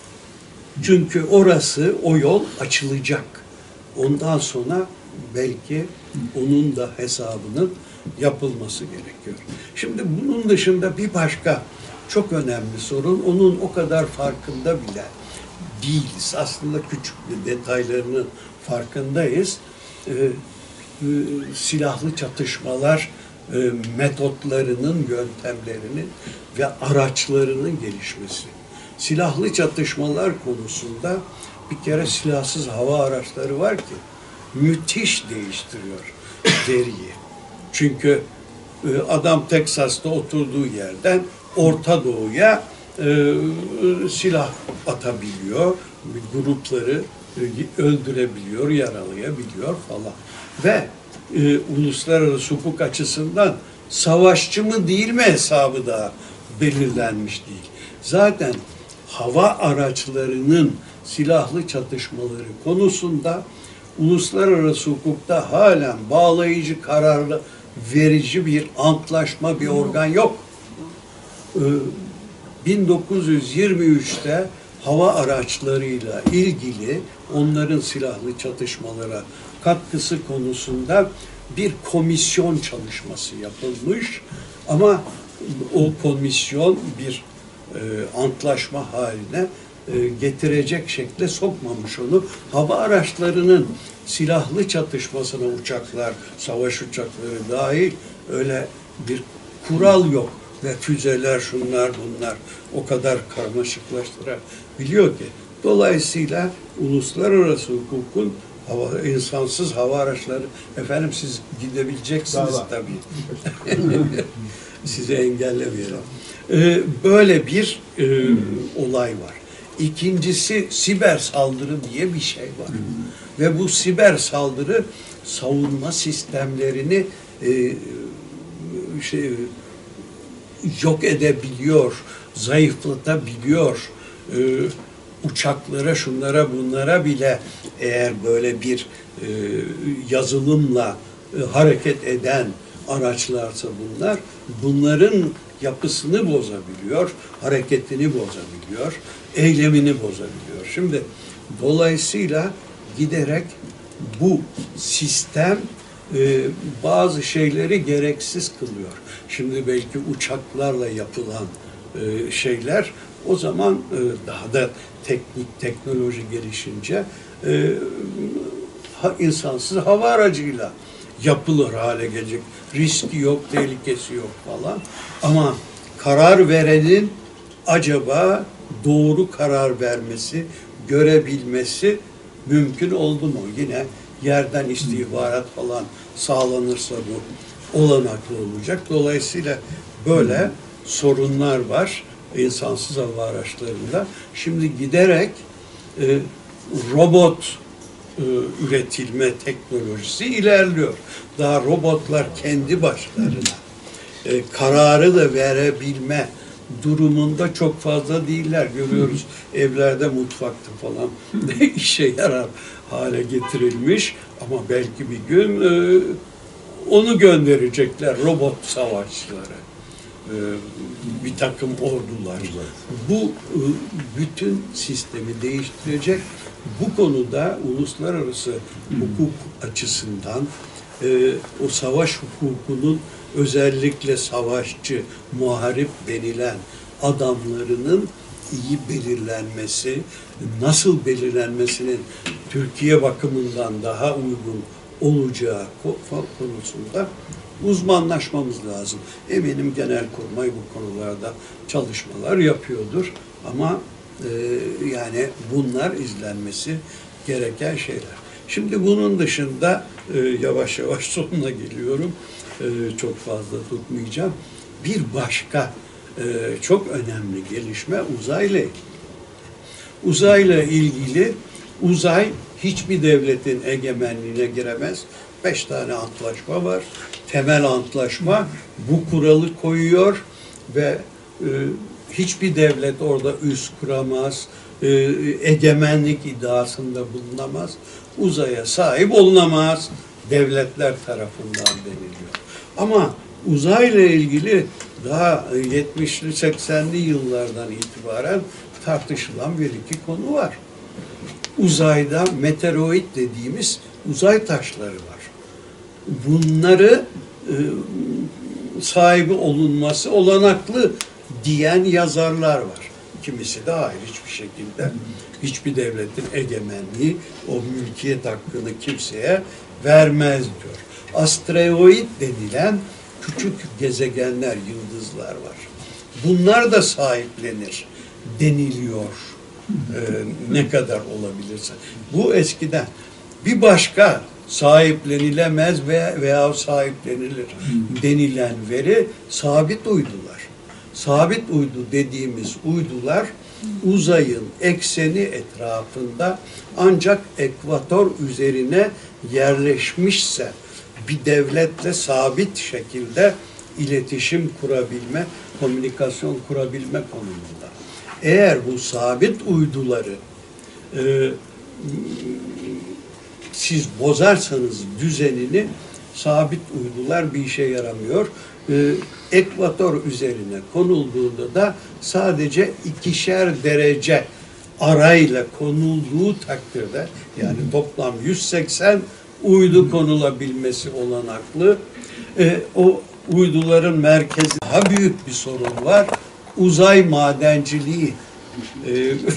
Çünkü orası o yol açılacak. Ondan sonra belki onun da hesabının yapılması gerekiyor. Şimdi bunun dışında bir başka çok önemli sorun, onun o kadar farkında bile değiliz. Aslında küçük bir detaylarının farkındayız. Ee, e, silahlı çatışmalar e, metotlarının, yöntemlerinin ve araçlarının gelişmesi. Silahlı çatışmalar konusunda bir kere silahsız hava araçları var ki müthiş değiştiriyor veriyi. Çünkü e, adam Teksas'ta oturduğu yerden Orta Doğu'ya e, silah atabiliyor, grupları e, öldürebiliyor, yaralayabiliyor falan. Ve e, uluslararası hukuk açısından savaşçı mı değil mi hesabı da belirlenmiş değil. Zaten hava araçlarının silahlı çatışmaları konusunda uluslararası hukukta halen bağlayıcı kararlı verici bir antlaşma, bir organ yok. bin dokuz yüz yirmi üçte hava araçlarıyla ilgili onların silahlı çatışmalara katkısı konusunda bir komisyon çalışması yapılmış ama o komisyon bir e, antlaşma haline e, getirecek şekle sokmamış onu. Hava araçlarının silahlı çatışmasına uçaklar, savaş uçakları dahil öyle bir kural yok. Ve füzeler, şunlar bunlar o kadar karmaşıklaştırabiliyor ki. Dolayısıyla uluslararası hukukun hava, insansız hava araçları, efendim siz gidebileceksiniz tabii. Sizi engellemeyelim. Ee, böyle bir e, olay var. İkincisi siber saldırı diye bir şey var. Ve bu siber saldırı savunma sistemlerini e, şey yok edebiliyor, zayıflatabiliyor. Ee, uçaklara, şunlara, bunlara bile eğer böyle bir e, yazılımla e, hareket eden araçlarsa bunlar, bunların yapısını bozabiliyor, hareketini bozabiliyor, eylemini bozabiliyor. Şimdi dolayısıyla giderek bu sistem e, bazı şeyleri gereksiz kılıyor. Şimdi belki uçaklarla yapılan e, şeyler o zaman e, daha da teknik, teknoloji gelişince e, ha, insansız hava aracıyla yapılır hale gelecek. Riski yok, tehlikesi yok falan. Ama karar verenin acaba doğru karar vermesi, görebilmesi mümkün oldu mu? Yine yerden istihbarat falan sağlanırsa bu olanaklı olacak. Dolayısıyla böyle sorunlar var insansız hava araçlarında. Şimdi giderek e, robot e, üretilme teknolojisi ilerliyor. Daha robotlar kendi başlarına e, kararı da verebilme durumunda çok fazla değiller. Görüyoruz evlerde mutfaktı falan işe yarar hale getirilmiş ama belki bir gün e, onu gönderecekler robot savaşçıları. E, bir takım ordular. Bu e, bütün sistemi değiştirecek. Bu konuda uluslararası hukuk açısından e, o savaş hukukunun özellikle savaşçı, muharip denilen adamlarının iyi belirlenmesi, nasıl belirlenmesinin Türkiye bakımından daha uygun olacağı konusunda uzmanlaşmamız lazım. Eminim Genelkurmay bu konularda çalışmalar yapıyordur ama e, yani bunlar izlenmesi gereken şeyler. Şimdi bunun dışında e, yavaş yavaş sonuna geliyorum. E, çok fazla tutmayacağım. Bir başka e, çok önemli gelişme uzayla ilgili. Uzayla ilgili uzay hiçbir devletin egemenliğine giremez. Beş tane antlaşma var. Temel antlaşma bu kuralı koyuyor ve e, hiçbir devlet orada üs kuramaz, e, egemenlik iddiasında bulunamaz, uzaya sahip olunamaz devletler tarafından deniliyor. Ama uzayla ilgili daha yetmişli seksenli yıllardan itibaren tartışılan bir iki konu var. Uzayda meteoroid dediğimiz uzay taşları var. Bunları e, sahibi olunması olanaklı diyen yazarlar var. Kimisi de hayır hiçbir şekilde hiçbir devletin egemenliği o mülkiyet hakkını kimseye vermez diyor. Asteroid denilen küçük gezegenler, yıldızlar var. Bunlar da sahiplenir deniliyor. Ee, ne kadar olabilirse. Bu eskiden. Bir başka sahiplenilemez veya, veya sahiplenilir denilen veri sabit uydular. Sabit uydu dediğimiz uydular uzayın ekseni etrafında ancak ekvator üzerine yerleşmişse bir devletle sabit şekilde iletişim kurabilme, komünikasyon kurabilme konumunda. Eğer bu sabit uyduları e, siz bozarsanız düzenini, sabit uydular bir işe yaramıyor. E, ekvator üzerine konulduğunda da sadece ikişer derece arayla konulduğu takdirde, yani toplam yüz seksen uydu konulabilmesi olanaklı. E, o uyduların merkezi daha büyük bir sorun var. Uzay madenciliği. E,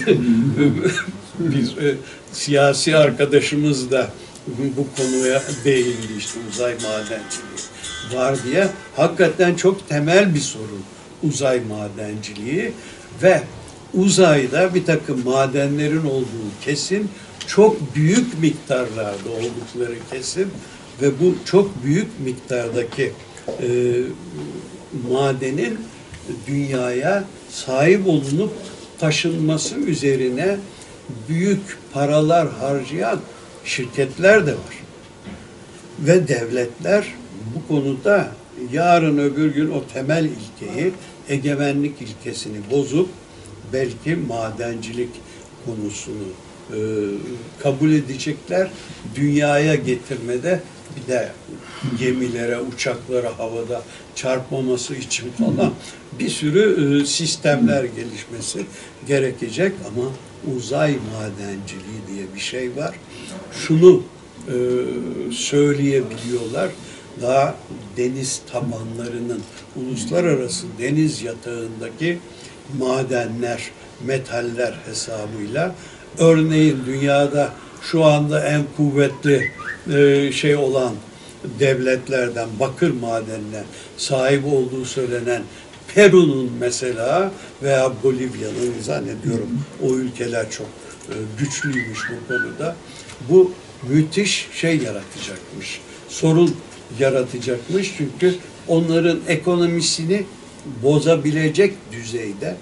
bir e, siyasi arkadaşımız da bu konuya değindi, işte uzay madenciliği var diye. Hakikaten çok temel bir sorun uzay madenciliği ve uzayda bir takım madenlerin olduğu kesin, çok büyük miktarlarda oldukları kesin ve bu çok büyük miktardaki e, madenin dünyaya sahip olunup taşınması üzerine büyük paralar harcayan şirketler de var. Ve devletler bu konuda yarın öbür gün o temel ilkeyi, egemenlik ilkesini bozup belki madencilik konusunu e, kabul edecekler. Dünyaya getirmede bir de gemilere, uçaklara havada çarpmaması için falan bir sürü e, sistemler gelişmesi gerekecek ama uzay madenciliği diye bir şey var. Şunu e, söyleyebiliyorlar. Daha deniz tabanlarının uluslararası deniz yatağındaki madenler, metaller hesabıyla örneğin dünyada şu anda en kuvvetli e, şey olan devletlerden bakır madenine sahip olduğu söylenen Peru'nun mesela veya Bolivya'nın, zannediyorum o ülkeler çok e, güçlüymüş bu konuda. Bu müthiş şey yaratacakmış, sorun yaratacakmış çünkü onların ekonomisini bozabilecek düzeyde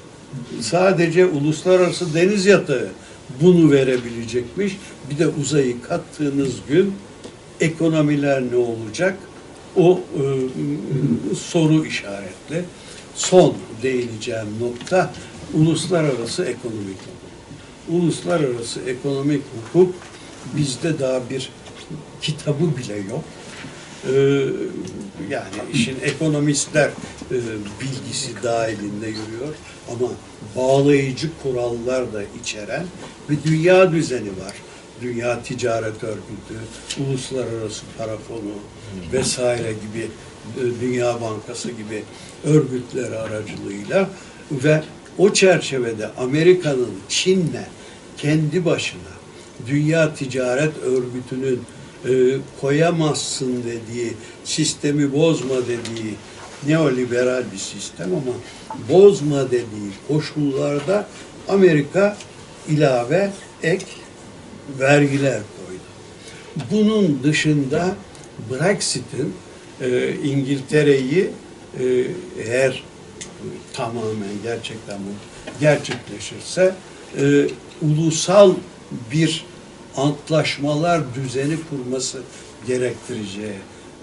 sadece uluslararası deniz yatağı bunu verebilecekmiş. Bir de uzayı kattığınız gün ekonomiler ne olacak? O e, soru işaretli. Son değineceğim nokta uluslararası ekonomik hukuk. Uluslararası ekonomik hukuk bizde daha bir kitabı bile yok. Ee, yani işin ekonomistler e, bilgisi dahilinde yürüyor ama bağlayıcı kurallar da içeren bir dünya düzeni var. Dünya Ticaret Örgütü, Uluslararası Para Fonu vesaire gibi, e, Dünya Bankası gibi örgütler aracılığıyla ve o çerçevede Amerika'nın Çin'le kendi başına Dünya Ticaret Örgütü'nün e, koyamazsın dediği, sistemi bozma dediği neoliberal bir sistem ama bozma dediği koşullarda Amerika ilave ek vergiler koydu. Bunun dışında Brexit'in e, İngiltere'yi e, eğer tamamen gerçekten bu gerçekleşirse e, ulusal bir antlaşmalar düzeni kurması gerektireceği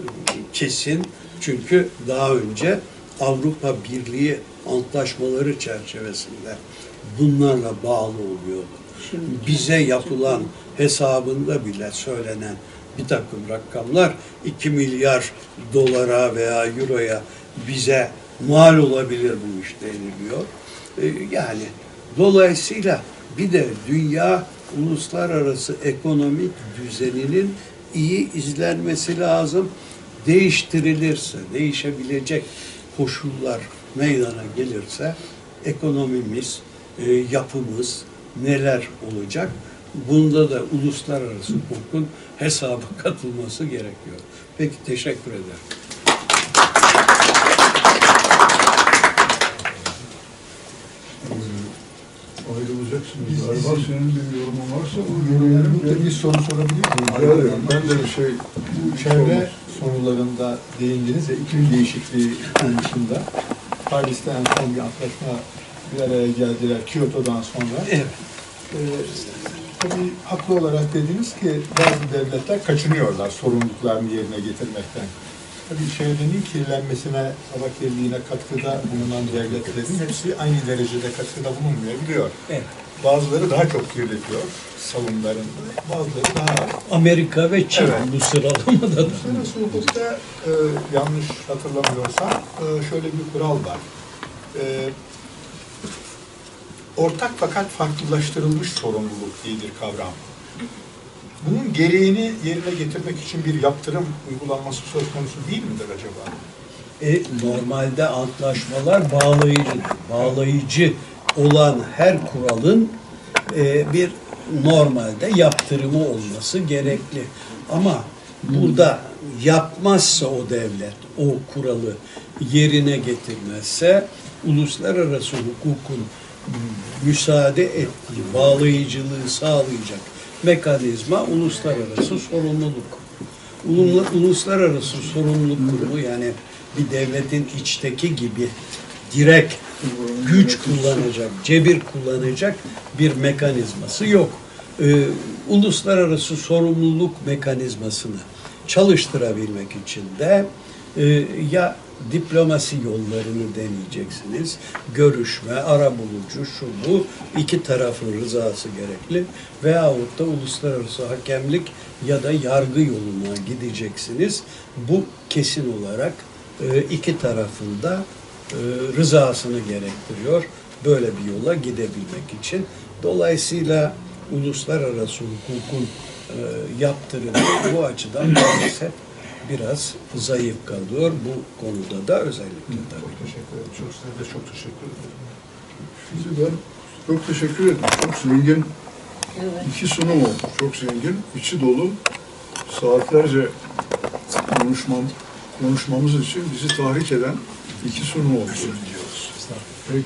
kesin. Çünkü daha önce Avrupa Birliği antlaşmaları çerçevesinde bunlarla bağlı oluyordu. Şimdi Bize yapılan hesabında bile söylenen bir takım rakamlar iki milyar dolara veya euroya bize mal olabilir bu iş deniliyor. Yani dolayısıyla bir de dünya uluslararası ekonomik düzeninin iyi izlenmesi lazım. Değiştirilirse, değişebilecek koşullar meydana gelirse ekonomimiz, e, yapımız neler olacak? Bunda da uluslararası hukukun hesaba katılması gerekiyor. Peki, teşekkür ederim. Ayrılacaksınız. Galiba senin bir yorumun varsa o yorumu Bir soru sorabilir rica ederim. miyim? Ben de bir şey Bu çevre sorularında değindiniz ya, iklim değişikliği konusunda Paris'te en son bir antlaşma bir araya geldiler Kyoto'dan sonra. Evet. Ee, tabii haklı olarak dediniz ki bazı devletler kaçınıyorlar sorumluluklarını yerine getirmekten. Tabii çevrenin kirlenmesine, hava kirliliğine katkıda bulunan devletlerin hepsi aynı derecede katkıda bulunmayabiliyor. Evet. Bazıları daha çok kirletiyor savunlarında, bazıları daha az. Amerika ve Çin Evet. bu sıralamada da. Uluslararası hukukta e, yanlış hatırlamıyorsam e, şöyle bir kural var. E, ortak fakat farklılaştırılmış sorumluluk diye bir kavram. Bunun gereğini yerine getirmek için bir yaptırım uygulanması söz konusu değil midir acaba? E, normalde antlaşmalar bağlayıcıdır. Bağlayıcı olan her kuralın e, bir normalde yaptırımı olması gerekli. Ama burada yapmazsa o devlet o kuralı yerine getirmezse uluslararası hukukun müsaade ettiği bağlayıcılığı sağlayacak mekanizma uluslararası sorumluluk. Ulu- Uluslararası sorumluluk kurumu, yani bir devletin içteki gibi direkt güç kullanacak, cebir kullanacak bir mekanizması yok. Ee, uluslararası sorumluluk mekanizmasını çalıştırabilmek için de e, ya diplomasi yollarını deneyeceksiniz, görüşme, arabulucu, şu bu, iki tarafın rızası gerekli veyahut da uluslararası hakemlik ya da yargı yoluna gideceksiniz. Bu kesin olarak e, iki tarafın da e, rızasını gerektiriyor böyle bir yola gidebilmek için. Dolayısıyla uluslararası hukukun e, yaptırımı bu açıdan maalesef biraz zayıf kalıyor bu konuda da özellikle tabii. Teşekkür ederim. Çok size de çok teşekkür ederim. Sizi ben çok teşekkür ederim. Çok zengin Evet. iki sunum oldu. Çok zengin, içi dolu. Saatlerce konuşmam, konuşmamız için bizi tahrik eden İki sunum oldu. Peki.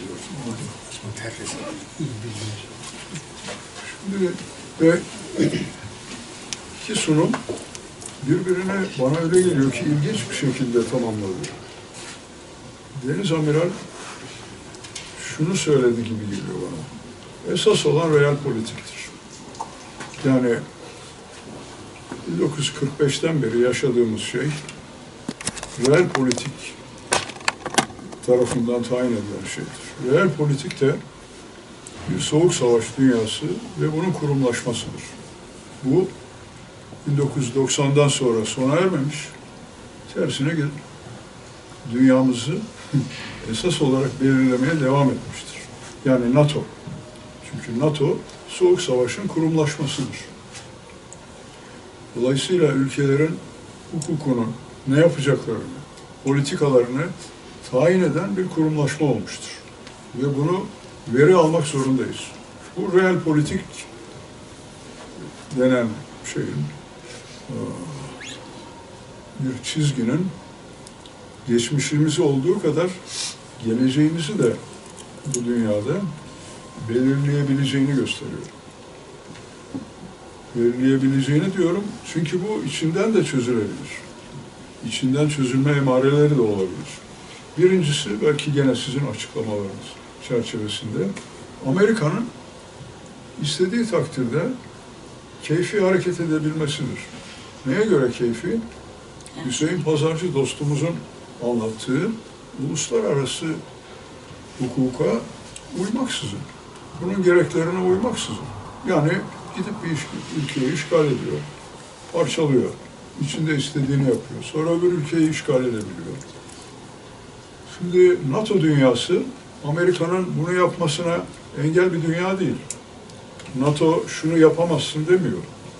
Şimdi ve iki sunum birbirine bana öyle geliyor ki ilginç bir şekilde tamamladı. Deniz Amiral şunu söyledi gibi geliyor bana. Esas olan real politiktir. Yani bin dokuz yüz kırk beşten beri yaşadığımız şey real politik tarafından tayin edilen şeydir. Real politik de bir soğuk savaş dünyası ve bunun kurumlaşmasıdır. Bu bin dokuz yüz doksandan sonra sona ermemiş, tersine dünyamızı esas olarak belirlemeye devam etmiştir. Yani NATO. Çünkü NATO soğuk savaşın kurumlaşmasıdır. Dolayısıyla ülkelerin hukukunu, ne yapacaklarını, politikalarını tayin eden bir kurumlaşma olmuştur. Ve bunu veri almak zorundayız. Bu real politik denen şeyin, bir çizginin geçmişimizi olduğu kadar geleceğimizi de bu dünyada belirleyebileceğini gösteriyor. Belirleyebileceğini diyorum çünkü bu içinden de çözülebilir. İçinden çözülme emareleri de olabilir. Birincisi belki gene sizin açıklamalarınız çerçevesinde Amerika'nın istediği takdirde keyfi hareket edebilmesidir. Neye göre keyfi? Hüseyin Pazarcı dostumuzun anlattığı uluslararası hukuka uymaksızın, bunun gereklerine uymaksızın. Yani gidip bir iş, ülkeyi işgal ediyor, parçalıyor, içinde istediğini yapıyor. Sonra öbür ülkeyi işgal edebiliyor. Şimdi NATO dünyası Amerika'nın bunu yapmasına engel bir dünya değil. NATO şunu yapamazsın demiyor.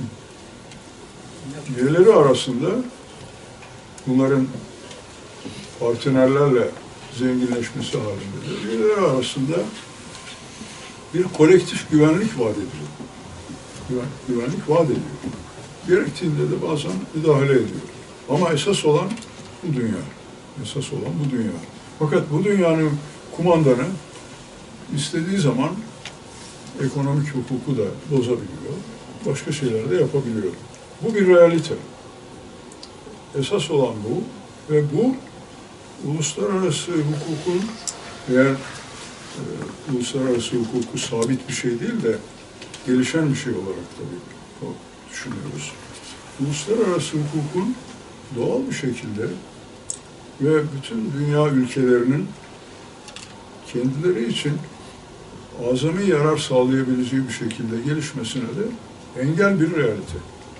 Üyeleri arasında bunların partnerlerle zenginleşmesi halinde üyeleri arasında bir kolektif güvenlik vaat ediyor. Güven, güvenlik vaat ediyor. Gerektiğinde de bazen müdahale ediyor. Ama esas olan bu dünya. Esas olan bu dünya. Fakat bu dünyanın kumandanı istediği zaman ekonomik hukuku da bozabiliyor. Başka şeyler de yapabiliyor. Bu bir realite. Esas olan bu ve bu uluslararası hukukun eğer e, uluslararası hukuku sabit bir şey değil de gelişen bir şey olarak tabii düşünüyoruz. Uluslararası hukukun doğal bir şekilde ve bütün dünya ülkelerinin kendileri için azami yarar sağlayabileceği bir şekilde gelişmesine de engel bir realite.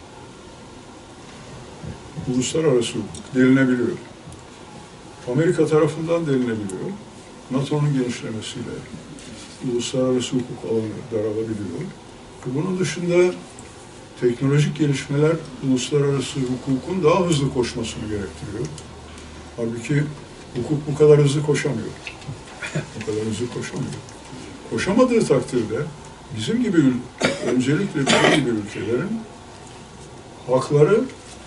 Uluslararası hukuk delinebiliyor. Amerika tarafından delinebiliyor. NATO'nun genişlemesiyle uluslararası hukuk alanı daralabiliyor. Bunun dışında teknolojik gelişmeler uluslararası hukukun daha hızlı koşmasını gerektiriyor. Halbuki hukuk bu kadar hızlı koşamıyor. Bu kadar hızlı koşamıyor. Koşamadığı takdirde bizim gibi öncelikle bizim gibi ülkelerin hakları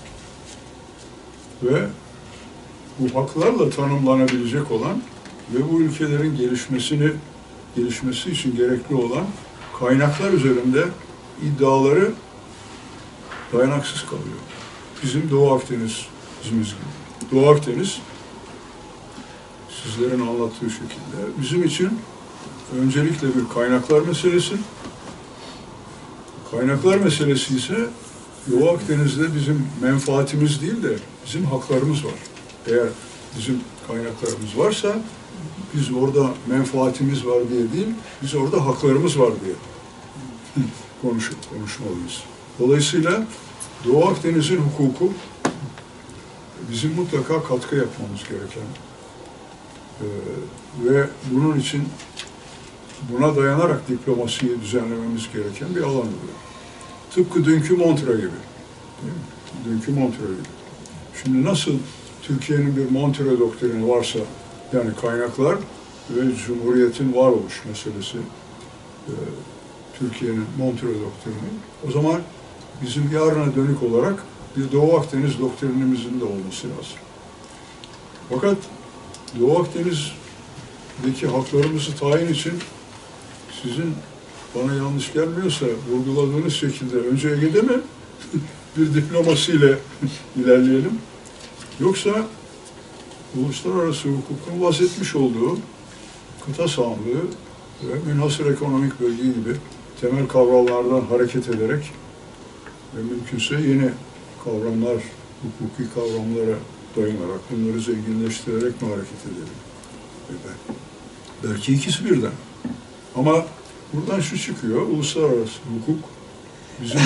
ve bu haklarla tanımlanabilecek olan ve bu ülkelerin gelişmesini gelişmesi için gerekli olan kaynaklar üzerinde iddiaları dayanaksız kalıyor. Bizim Doğu Akdeniz'imiz gibi. Doğu Akdeniz sizlerin anlattığı şekilde bizim için öncelikle bir kaynaklar meselesi. Kaynaklar meselesi ise Doğu Akdeniz'de bizim menfaatimiz değil de bizim haklarımız var. Eğer bizim kaynaklarımız varsa biz orada menfaatimiz var diye değil, biz orada haklarımız var diye konuşup konuşmalıyız. Dolayısıyla Doğu Akdeniz'in hukuku bizim mutlaka katkı yapmamız gereken ee, ve bunun için buna dayanarak diplomasiyi düzenlememiz gereken bir alan oluyor. Tıpkı dünkü Montreux gibi. Dünkü Montreux gibi. Şimdi nasıl Türkiye'nin bir Montreux doktrini varsa, yani kaynaklar ve Cumhuriyet'in varoluş meselesi, e, Türkiye'nin Montreux doktrini, o zaman bizim yarına dönük olarak bir Doğu Akdeniz doktrinimizin de olması lazım. Fakat Doğu Akdeniz'deki haklarımızı tayin için sizin bana yanlış gelmiyorsa vurguladığınız şekilde önce Ege'de mi bir diplomasiyle ilerleyelim? Yoksa uluslararası hukukun bahsetmiş olduğu kıta sahanlığı ve münhasır ekonomik bölge gibi temel kavramlardan hareket ederek ve mümkünse yeni kavramlar, hukuki kavramlara dayanarak, bunları zenginleştirerek mi hareket edelim? Belki ikisi birden. Ama buradan şu çıkıyor, uluslararası hukuk bizim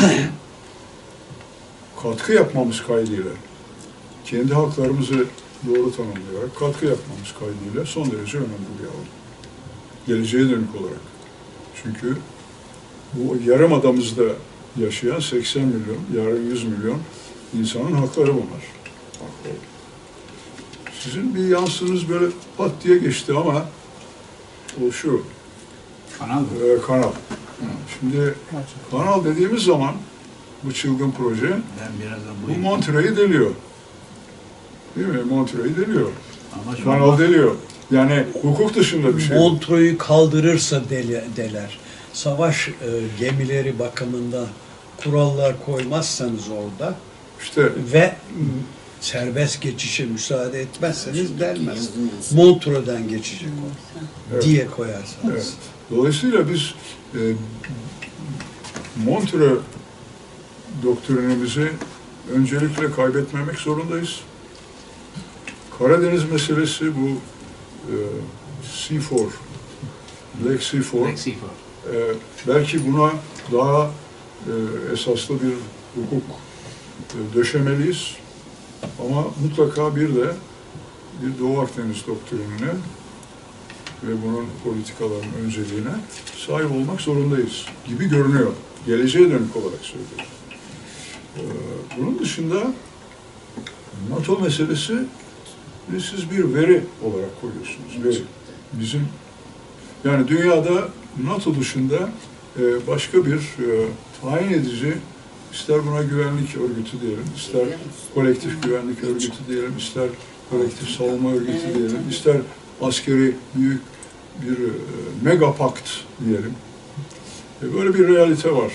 katkı yapmamız kaydıyla, kendi haklarımızı doğru tanımlayarak katkı yapmamız kaydıyla son derece önemli bir alan. Geleceğe dönük olarak. Çünkü bu yarımadamızda yaşayan seksen milyon, yarın yüz milyon insanın hakları bunlar. Sizin bir yansınız böyle pat diye geçti ama o şu, Kanal mı? e, kanal. Şimdi kanal dediğimiz zaman bu çılgın proje Ben birazdan bu buyum. Montreux'u deliyor. Değil mi? Montreux'u deliyor. Ama şu Kanal an deliyor. Yani hukuk dışında bir şey. Montreux'u kaldırırsa deli, deler. Savaş e, gemileri bakımından kurallar koymazsanız orada İşte ve m, serbest geçişe müsaade etmezseniz delmez. Montreux'dan geçecek o Evet. diye koyarsanız. evet. Dolayısıyla biz e, Montreux doktrinimizi öncelikle kaybetmemek zorundayız. Karadeniz meselesi bu e, C dört, Black C dört. Black Sea Force. Ee, belki buna daha e, esaslı bir hukuk e, döşemeliyiz. Ama mutlaka bir de bir Doğu Akdeniz doktrinine ve bunun politikaların önceliğine sahip olmak zorundayız gibi görünüyor. Geleceğe dönük olarak söylüyorum. Ee, bunun dışında NATO meselesi siz bir veri olarak koyuyorsunuz. Veri. Bizim yani dünyada NATO dışında e, başka bir e, tayin edici, ister buna güvenlik örgütü diyelim, ister kolektif güvenlik örgütü diyelim, ister kolektif savunma örgütü diyelim, ister askeri büyük bir e, megapakt diyelim. E, böyle bir realite var.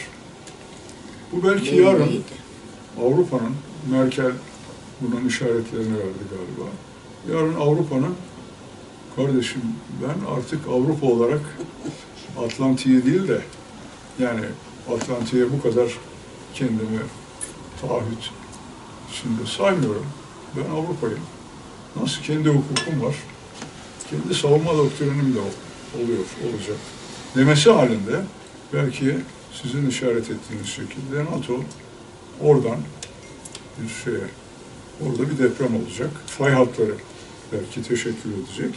Bu belki yarın Avrupa'nın, Merkel bunun işaretlerini verdi galiba, yarın Avrupa'nın kardeşim ben artık Avrupa olarak Atlantik'i değil de yani Atlantik'e bu kadar kendimi taahhüt içinde saymıyorum. Ben Avrupa'yım. Nasıl kendi hukukum var, kendi savunma doktrinim de oluyor, olacak demesi halinde belki sizin işaret ettiğiniz şekilde NATO oradan bir şeye, orada bir deprem olacak. Fay hatları belki teşekkür edecek.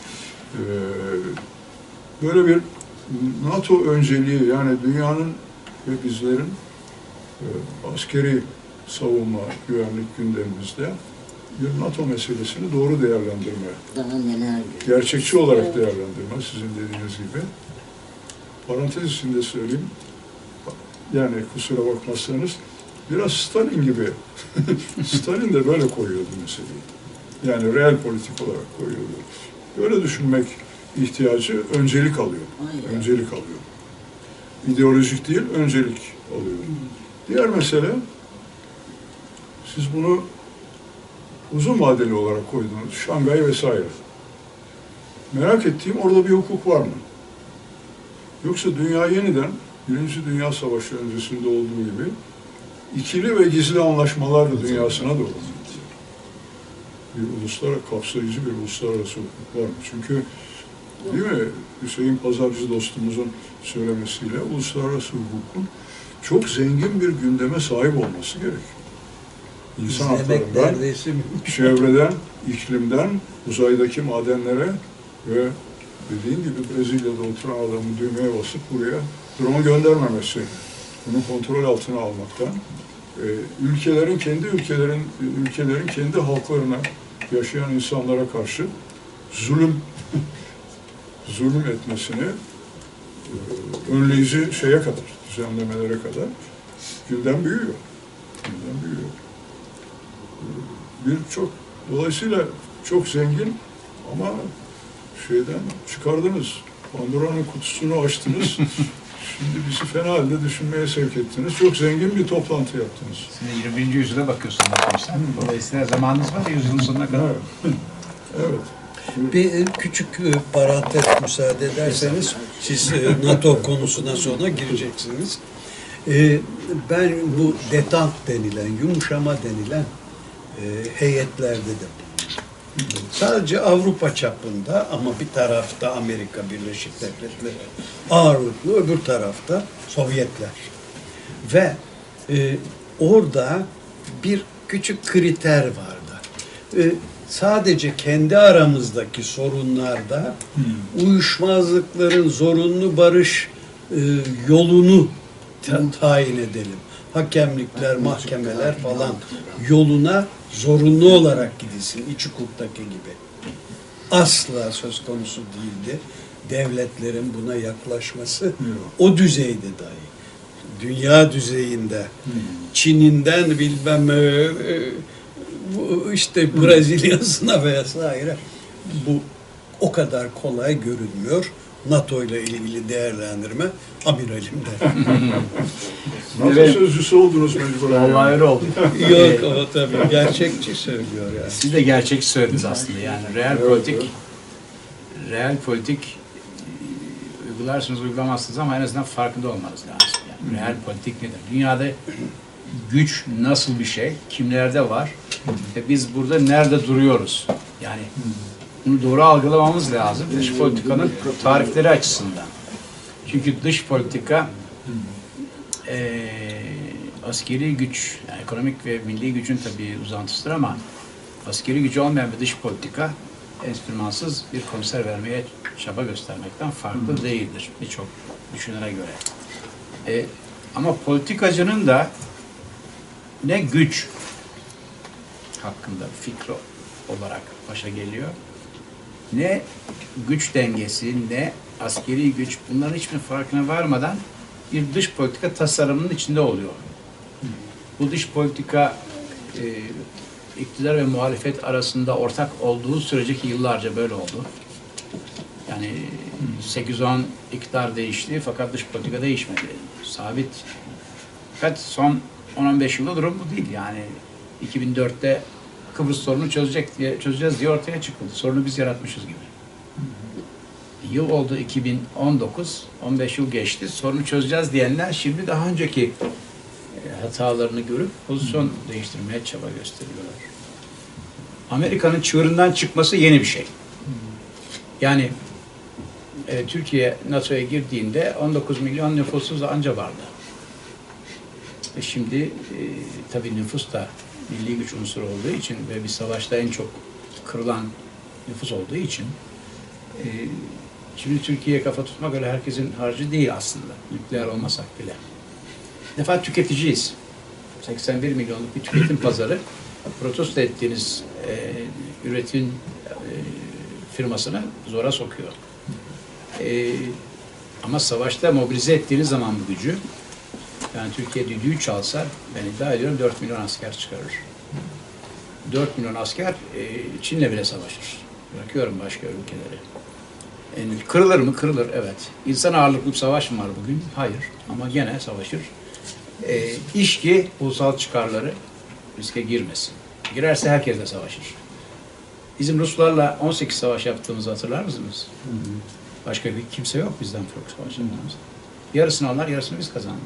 Böyle bir NATO önceliği yani dünyanın ve bizlerin askeri savunma, güvenlik gündemimizde bir NATO meselesini doğru değerlendirme, Daha neler gerçekçi olarak değerlendirme sizin dediğiniz gibi. Parantez içinde söyleyeyim, yani kusura bakmazsanız biraz Stalin gibi, Stalin de böyle koyuyordu meseleyi. Yani real politik olarak koyuyordu. Böyle düşünmek ihtiyacı öncelik alıyor. Aynen. Öncelik alıyor. İdeolojik değil, öncelik alıyor. Diğer mesele, siz bunu uzun vadeli olarak koydunuz, Şangay vesaire. Merak ettiğim orada bir hukuk var mı? Yoksa dünya yeniden, Birinci Dünya Savaşı öncesinde olduğu gibi ikili ve gizli anlaşmalarla dünyasına doğru gidiyor. Bir uluslararası, kapsayıcı bir uluslararası hukuk var mı? Çünkü değil mi? Hüseyin Pazarcı dostumuzun söylemesiyle uluslararası hukukun çok zengin bir gündeme sahip olması gerek. İnsan İzlemek haklarından, neredeyse çevreden, iklimden, uzaydaki madenlere ve dediğin gibi Brezilya'da oturan adamın düğmeye basıp buraya drone göndermemesi, bunu kontrol altına almaktan, e, ülkelerin kendi ülkelerin ülkelerin kendi halklarına, yaşayan insanlara karşı zulüm zulüm etmesini e, önleyici şeye kadar, düzenlemelere kadar gündem büyüyor. Gündem büyüyor. Bir çok, dolayısıyla çok zengin Ama şeyden çıkardınız. Pandora'nın kutusunu açtınız. Şimdi bizi fena halde düşünmeye sevk ettiniz. Çok zengin bir toplantı yaptınız. Şimdi yirmi birinci yüzyıla bakıyorsunuz arkadaşlar. Dolayısıyla zamanınız var yüzyılın sonuna kadar. Evet. Evet. Bir e, küçük e, parantez müsaade ederseniz, siz e, NATO konusuna sonra gireceksiniz. E, Ben bu detant denilen, yumuşama denilen e, heyetlerde de sadece Avrupa çapında ama bir tarafta Amerika Birleşik Devletleri ağırlıklı, öbür tarafta Sovyetler. Ve e, orada bir küçük kriter vardı. E, sadece kendi aramızdaki sorunlarda uyuşmazlıkların zorunlu barış e, yolunu ta- tayin edelim. Hakemlikler, mahkemeler falan yoluna zorunlu olarak gidilsin. İç hukuktaki gibi. Asla söz konusu değildi. Devletlerin buna yaklaşması o düzeyde dahi. Dünya düzeyinde Çin'inden bilmem e, e, bu işte Brezilya'sına vesaire bu o kadar kolay görünmüyor. NATO ile ilgili değerlendirme amiralimde. NATO sözcüsü oldunuz mecburen. Vallahi öyle oldu. Yok ama tabii gerçekçi söylüyor yani. Siz de gerçek söylediniz aslında yani. Real politik, real politik e, uygularsınız uygulamazsınız ama en azından farkında olmanız lazım. Yani real politik nedir? Dünyada güç nasıl bir şey? Kimlerde var? Ve biz burada nerede duruyoruz? Yani bunu doğru algılamamız lazım dış politikanın tarifleri açısından. Çünkü dış politika e, askeri güç, yani ekonomik ve milli gücün tabii uzantısıdır ama askeri gücü olmayan bir dış politika enstrümansız bir konser vermeye çaba göstermekten farklı değildir birçok düşünene göre. E, ama politikacının da ne güç hakkında fikri olarak başa geliyor, ne güç dengesi, ne askeri güç, bunların hiçbir farkına varmadan bir dış politika tasarımının içinde oluyor. Bu dış politika e, iktidar ve muhalefet arasında ortak olduğu sürece ki yıllarca böyle oldu. Yani sekiz on iktidar değişti fakat dış politika değişmedi. Sabit. Fakat son on on beş yılda durum bu değil. Yani iki bin dörtte Kıbrıs sorunu çözecek diye, çözeceğiz diye ortaya çıkıldı. Sorunu biz yaratmışız gibi. Yıl oldu iki bin on dokuz, on beş yıl geçti. Sorunu çözeceğiz diyenler şimdi daha önceki hatalarını görüp pozisyon değiştirmeye çaba gösteriyorlar. Amerika'nın çığırından çıkması yeni bir şey. Yani e, Türkiye NATO'ya girdiğinde on dokuz milyon nüfusuz anca vardı. Ve şimdi e, tabii nüfus da milli güç unsuru olduğu için ve bir savaşta en çok kırılan nüfus olduğu için e, şimdi Türkiye'ye kafa tutmak öyle herkesin harcı değil aslında. Nükleer olmasak bile. Bir defa tüketiciyiz. seksen bir milyonluk bir tüketim pazarı protesto ettiğiniz e, üretim e, firmasını zora sokuyor. E, ama savaşta mobilize ettiğiniz zaman bu gücü, yani Türkiye düdüğü çalsa ben iddia ediyorum dört milyon asker çıkarır. dört milyon asker e, Çin'le bile savaşır. Bırakıyorum başka ülkeleri. Yani kırılır mı? Kırılır, evet. İnsan ağırlıklı bir savaş mı var bugün? Hayır. Ama gene savaşır. E, iş ki ulusal çıkarları riske girmesin. Girerse herkesle savaşır. Bizim Ruslarla on sekiz savaş yaptığımızı hatırlar mısınız? Hı hı. Başka bir kimse yok bizden çok savaş yaptığımızda. Yarısını onlar, yarısını biz kazandık.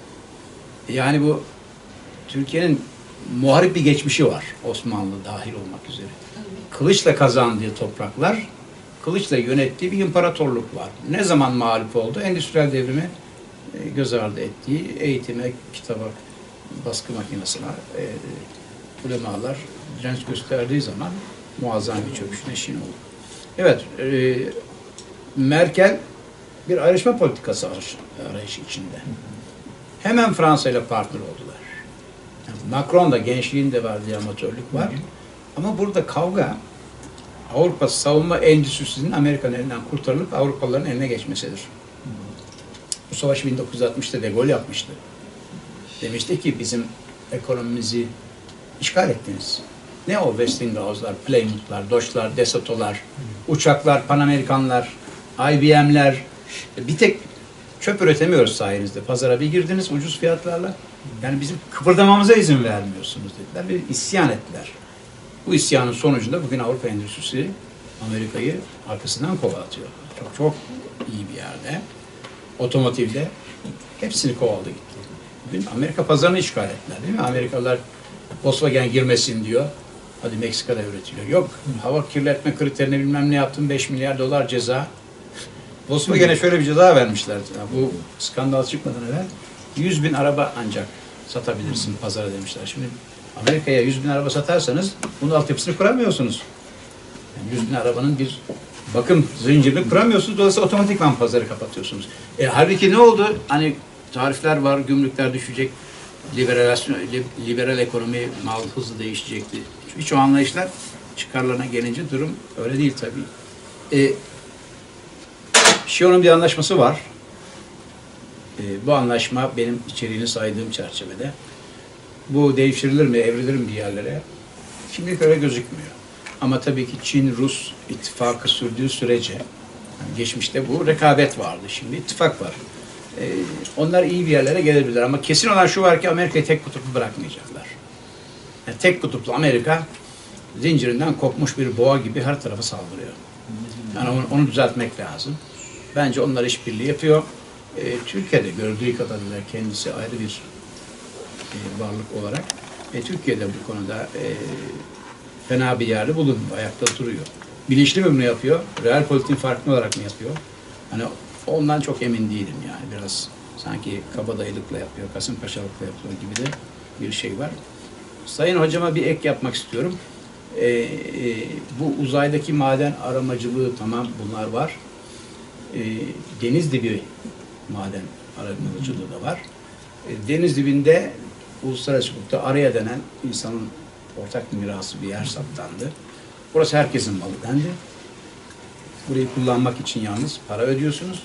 Yani bu Türkiye'nin muharip bir geçmişi var. Osmanlı dahil olmak üzere. Kılıçla kazandığı topraklar, kılıçla yönettiği bir imparatorluk var. Ne zaman mağlup oldu? Endüstriyel devrimi göz ardı ettiği eğitime, kitaba, baskı makinesine, e, ulemalar direnç gösterdiği zaman muazzam bir çöküşün eşiğine oldu. Evet, e, Merkel bir ayrışma politikası arayışı içinde. Hemen Fransa ile partner oldular. Yani Macron da gençliğinde verdiği amatörlük var. Hı hı. Ama burada kavga Avrupa savunma endüstrisinin Amerika'nın elinden kurtarılıp Avrupalıların eline geçmesidir. Hı hı. Bu savaşı bin dokuz yüz altmışta De Gaulle yapmıştı. Demişti ki bizim ekonomimizi işgal ettiniz. Ne o Westinghouse'lar, Plymouth'lar, Dodge'lar, DeSoto'lar, Uçaklar, Panamerikanlar, I B M'ler. Bir tek çöp üretemiyoruz sayenizde. Pazara bir girdiniz ucuz fiyatlarla. Yani bizim kıpırdamamıza izin vermiyorsunuz dediler ve isyan ettiler. Bu isyanın sonucunda bugün Avrupa endüstrisi Amerika'yı arkasından kovalatıyor. Çok çok iyi bir yerde. Otomotivde hepsini kovaladı gitti. Bugün Amerika pazarını işgal ettiler değil mi? Amerikalılar Volkswagen girmesin diyor. Hadi Meksika'da üretiliyor. Yok, hava kirletme kriterini bilmem ne yaptım, beş milyar dolar ceza. Volkswagen'e şöyle bir ceza vermişler. Bu skandal çıkmadan evvel yüz bin araba ancak satabilirsin pazara demişler. Şimdi Amerika'ya yüz bin araba satarsanız bunun altyapısını kuramıyorsunuz. Yani yüz bin arabanın bir bakım zincirini kuramıyorsunuz. Dolayısıyla otomatikman pazarı kapatıyorsunuz. E, halbuki ne oldu? Hani tarifler var, gümrükler düşecek, liberasyon, liberal ekonomi mal hızlı değişecekti. Hiç o anlayışlar çıkarlarına gelince durum öyle değil tabii. E, Şion'un bir anlaşması var. E, bu anlaşma benim içeriğini saydığım çerçevede. Bu devşirilir mi, evrilir mi bir yerlere? Şimdilik öyle gözükmüyor. Ama tabii ki Çin-Rus ittifakı sürdüğü sürece, yani geçmişte bu rekabet vardı, şimdi ittifak var. Ee, onlar iyi bir yerlere gelebilirler ama kesin olan şu var ki Amerika'yı tek kutuplu bırakmayacaklar. Yani tek kutuplu Amerika zincirinden kopmuş bir boğa gibi her tarafa saldırıyor. Yani onu, onu düzeltmek lazım. Bence onlar işbirliği yapıyor. Ee, Türkiye'de gördüğü kadarıyla kendisi ayrı bir e, varlık olarak ve Türkiye'de bu konuda e, fena bir yerde bulunmuyor, ayakta duruyor. Bilinçli mi bunu yapıyor? Real politiğin farklı olarak mı yapıyor? Hani ondan çok emin değilim yani. Biraz sanki kabadayılıkla yapıyor, Kasımpaşalıkla yapıyor gibi de bir şey var. Sayın hocama bir ek yapmak istiyorum. Ee, e, bu uzaydaki maden aramacılığı tamam bunlar var. Ee, deniz dibi maden aramacılığı da var. Ee, deniz dibinde uluslararası hukukta araya denen insanın ortak mirası bir yer saptandı. Burası herkesin malı dendi. Burayı kullanmak için yalnız para ödüyorsunuz.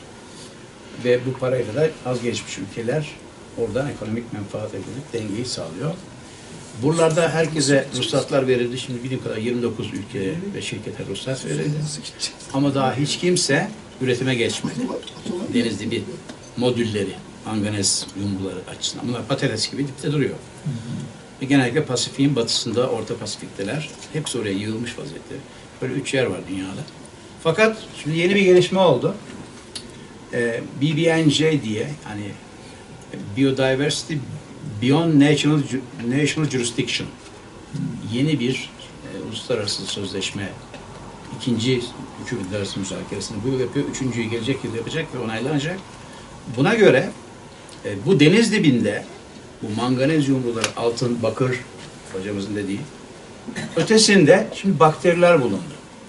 Ve bu parayla da az gelişmiş ülkeler oradan ekonomik menfaat edilip dengeyi sağlıyor. Buralarda herkese ruhsatlar verildi. Şimdi bildiğim kadar yirmi dokuz ülke ve şirkete ruhsat verildi. Ama daha hiç kimse üretime geçmedi. Deniz dibi modülleri, manganez yumruları açısından. Bunlar patates gibi dipte duruyor. Ve genellikle Pasifik'in batısında, Orta Pasifik'teler. Hepsi oraya yığılmış vaziyette. Böyle üç yer var dünyada. Fakat şimdi yeni bir gelişme oldu. Ee, B B N J diye, hani Biodiversity Beyond National, National Jurisdiction, yeni bir e, uluslararası sözleşme, ikinci hükümetler arası müzakeresini bu yıl yapıyor, üçüncüyü gelecek yıl yapacak ve onaylanacak. Buna göre e, bu deniz dibinde bu manganez yumruları, altın, bakır, hocamızın dediği, ötesinde şimdi bakteriler bulundu.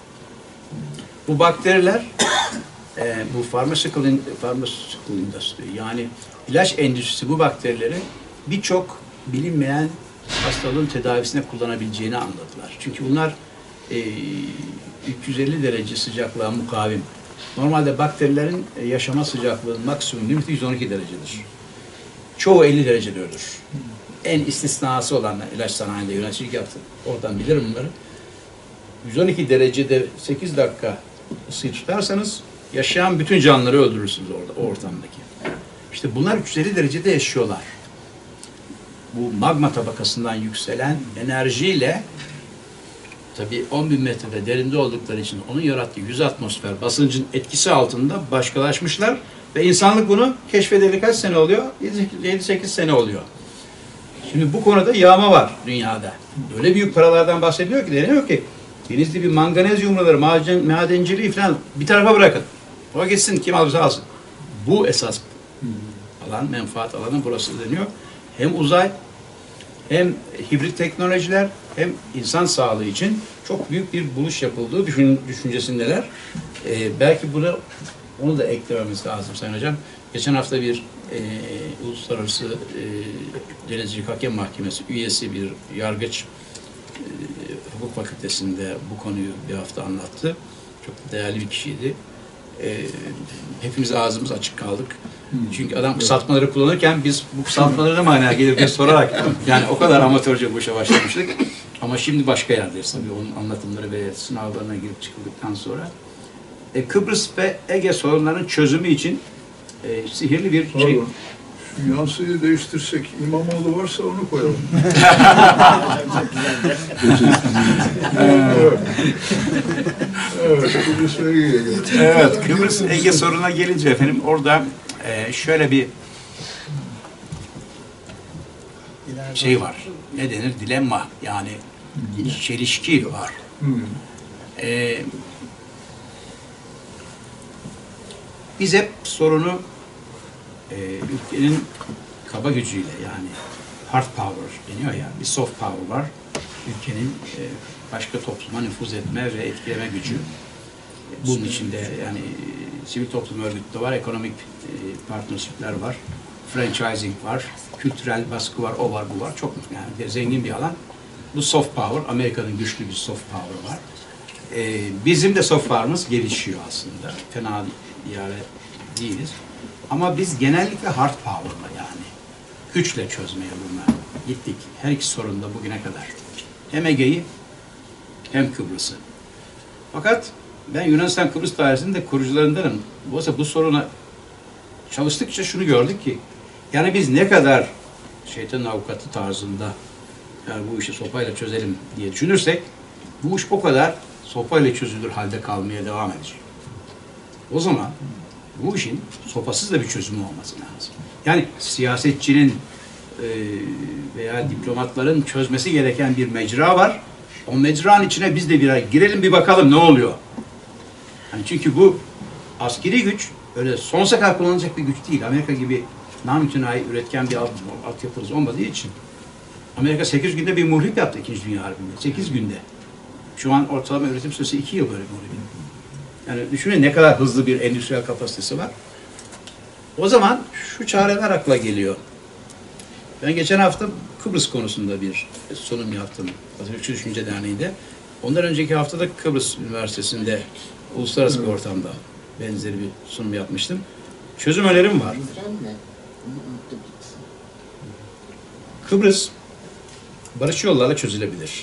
Bu bakteriler e, bu pharmaceutical, pharmaceutical industry, yani ilaç endüstrisi bu bakterileri birçok bilinmeyen hastalığın tedavisine kullanabileceğini anladılar. Çünkü bunlar e, üç yüz elli derece sıcaklığa mukavim. Normalde bakterilerin yaşama sıcaklığının maksimum limiti yüz on iki derecedir. Çoğu elli derecede ölür. En istisnası olanlar ilaç sanayinde yöneticilik yaptı. Oradan bilirim bunları. yüz on iki derecede sekiz dakika ısıyı tutarsanız yaşayan bütün canlıları öldürürsünüz orada, o ortamdaki. İşte bunlar üç yüz elli derecede yaşıyorlar. Bu magma tabakasından yükselen enerjiyle tabii on bin metrede derinde oldukları için onun yarattığı yüz atmosfer basıncın etkisi altında başkalaşmışlar ve insanlık bunu keşfedeli kaç sene oluyor? yedi sekiz sene oluyor. Şimdi bu konuda yağma var dünyada. Öyle büyük paralardan bahsediyor ki deniyor ki deniz dibi manganez yumruları, maden, madenciliği falan bir tarafa bırakın. O gitsin, kim alırsa alsın. Bu esas alan, menfaat alanı burası deniyor. Hem uzay, hem hibrit teknolojiler, hem insan sağlığı için çok büyük bir buluş yapıldığı düşün, düşüncesindeler. Ee, belki bunu onu da eklememiz lazım Sayın Hocam. Geçen hafta bir e, Uluslararası e, Denizcilik Hakem Mahkemesi üyesi bir yargıç e, hukuk fakültesinde bu konuyu bir hafta anlattı. Çok değerli bir kişiydi. E, hepimiz ağzımız açık kaldık. Çünkü adam kısaltmaları kullanırken biz bu kısaltmaları ne manaya gelir diye sorarak yani o kadar amatörce bu işe başlamıştık. Ama şimdi başka yerdeyiz tabii onun anlatımları ve sınavlarına girip çıkıldıktan sonra. E, Kıbrıs ve Ege sorunlarının çözümü için e, sihirli bir şey. Pardon. Şu yansıyı değiştirsek, İmamoğlu varsa onu koyalım. Evet. Evet, Kıbrıs ve Ege'ye gelelim. Evet, Kıbrıs Ege sorununa gelince efendim orada e, şöyle bir şey var. Ne denir? Dilemma yani çelişki var. Hmm. E, biz hep sorunu e, ülkenin kaba gücüyle yani hard power deniyor ya, bir soft power var. Ülkenin e, başka topluma nüfuz etme ve etkileme gücü. Bunun içinde yani e, sivil toplum örgütü var, ekonomik e, partnership'ler var, franchising var, kültürel baskı var, o var, bu var. Çok yani bir zengin bir alan. Bu soft power, Amerika'nın güçlü bir soft power var. E, bizim de soft power'ımız gelişiyor aslında. Fena bir yere değiliz. Ama biz genellikle hard power'la yani güçle çözmeye bunlar gittik. Her iki sorun da bugüne kadar. Hem Ege'yi hem Kıbrıs'ı. Fakat ben Yunanistan Kıbrıs Dairesi'nin de kurucularındanım. Oysa bu soruna çalıştıkça şunu gördük ki yani biz ne kadar şeytanın avukatı tarzında yani bu işi sopayla çözelim diye düşünürsek bu iş o kadar sopayla çözülür halde kalmaya devam edecek. O zaman bu işin sopasız da bir çözümü olması lazım. Yani siyasetçinin e, veya diplomatların çözmesi gereken bir mecra var. O mecranın içine biz de birer girelim bir bakalım ne oluyor. Yani çünkü bu askeri güç öyle sonsuza kadar kullanılacak bir güç değil. Amerika gibi namütenayi üretken bir alt, altyapımız olmadığı için Amerika sekiz günde bir muhrip yaptı ikinci. Dünya Harbi'nde. sekiz günde. Şu an ortalama üretim süresi iki yıl böyle muhribin. Yani düşünün ne kadar hızlı bir endüstriyel kapasitesi var. O zaman şu çareler akla geliyor. Ben geçen hafta Kıbrıs konusunda bir sunum yaptım. Atatürkçü Düşünce Derneği'nde. Ondan önceki hafta da Kıbrıs Üniversitesi'nde uluslararası bir ortamda benzeri bir sunum yapmıştım. Çözüm önerim var. Kıbrıs barış yollarla çözülebilir.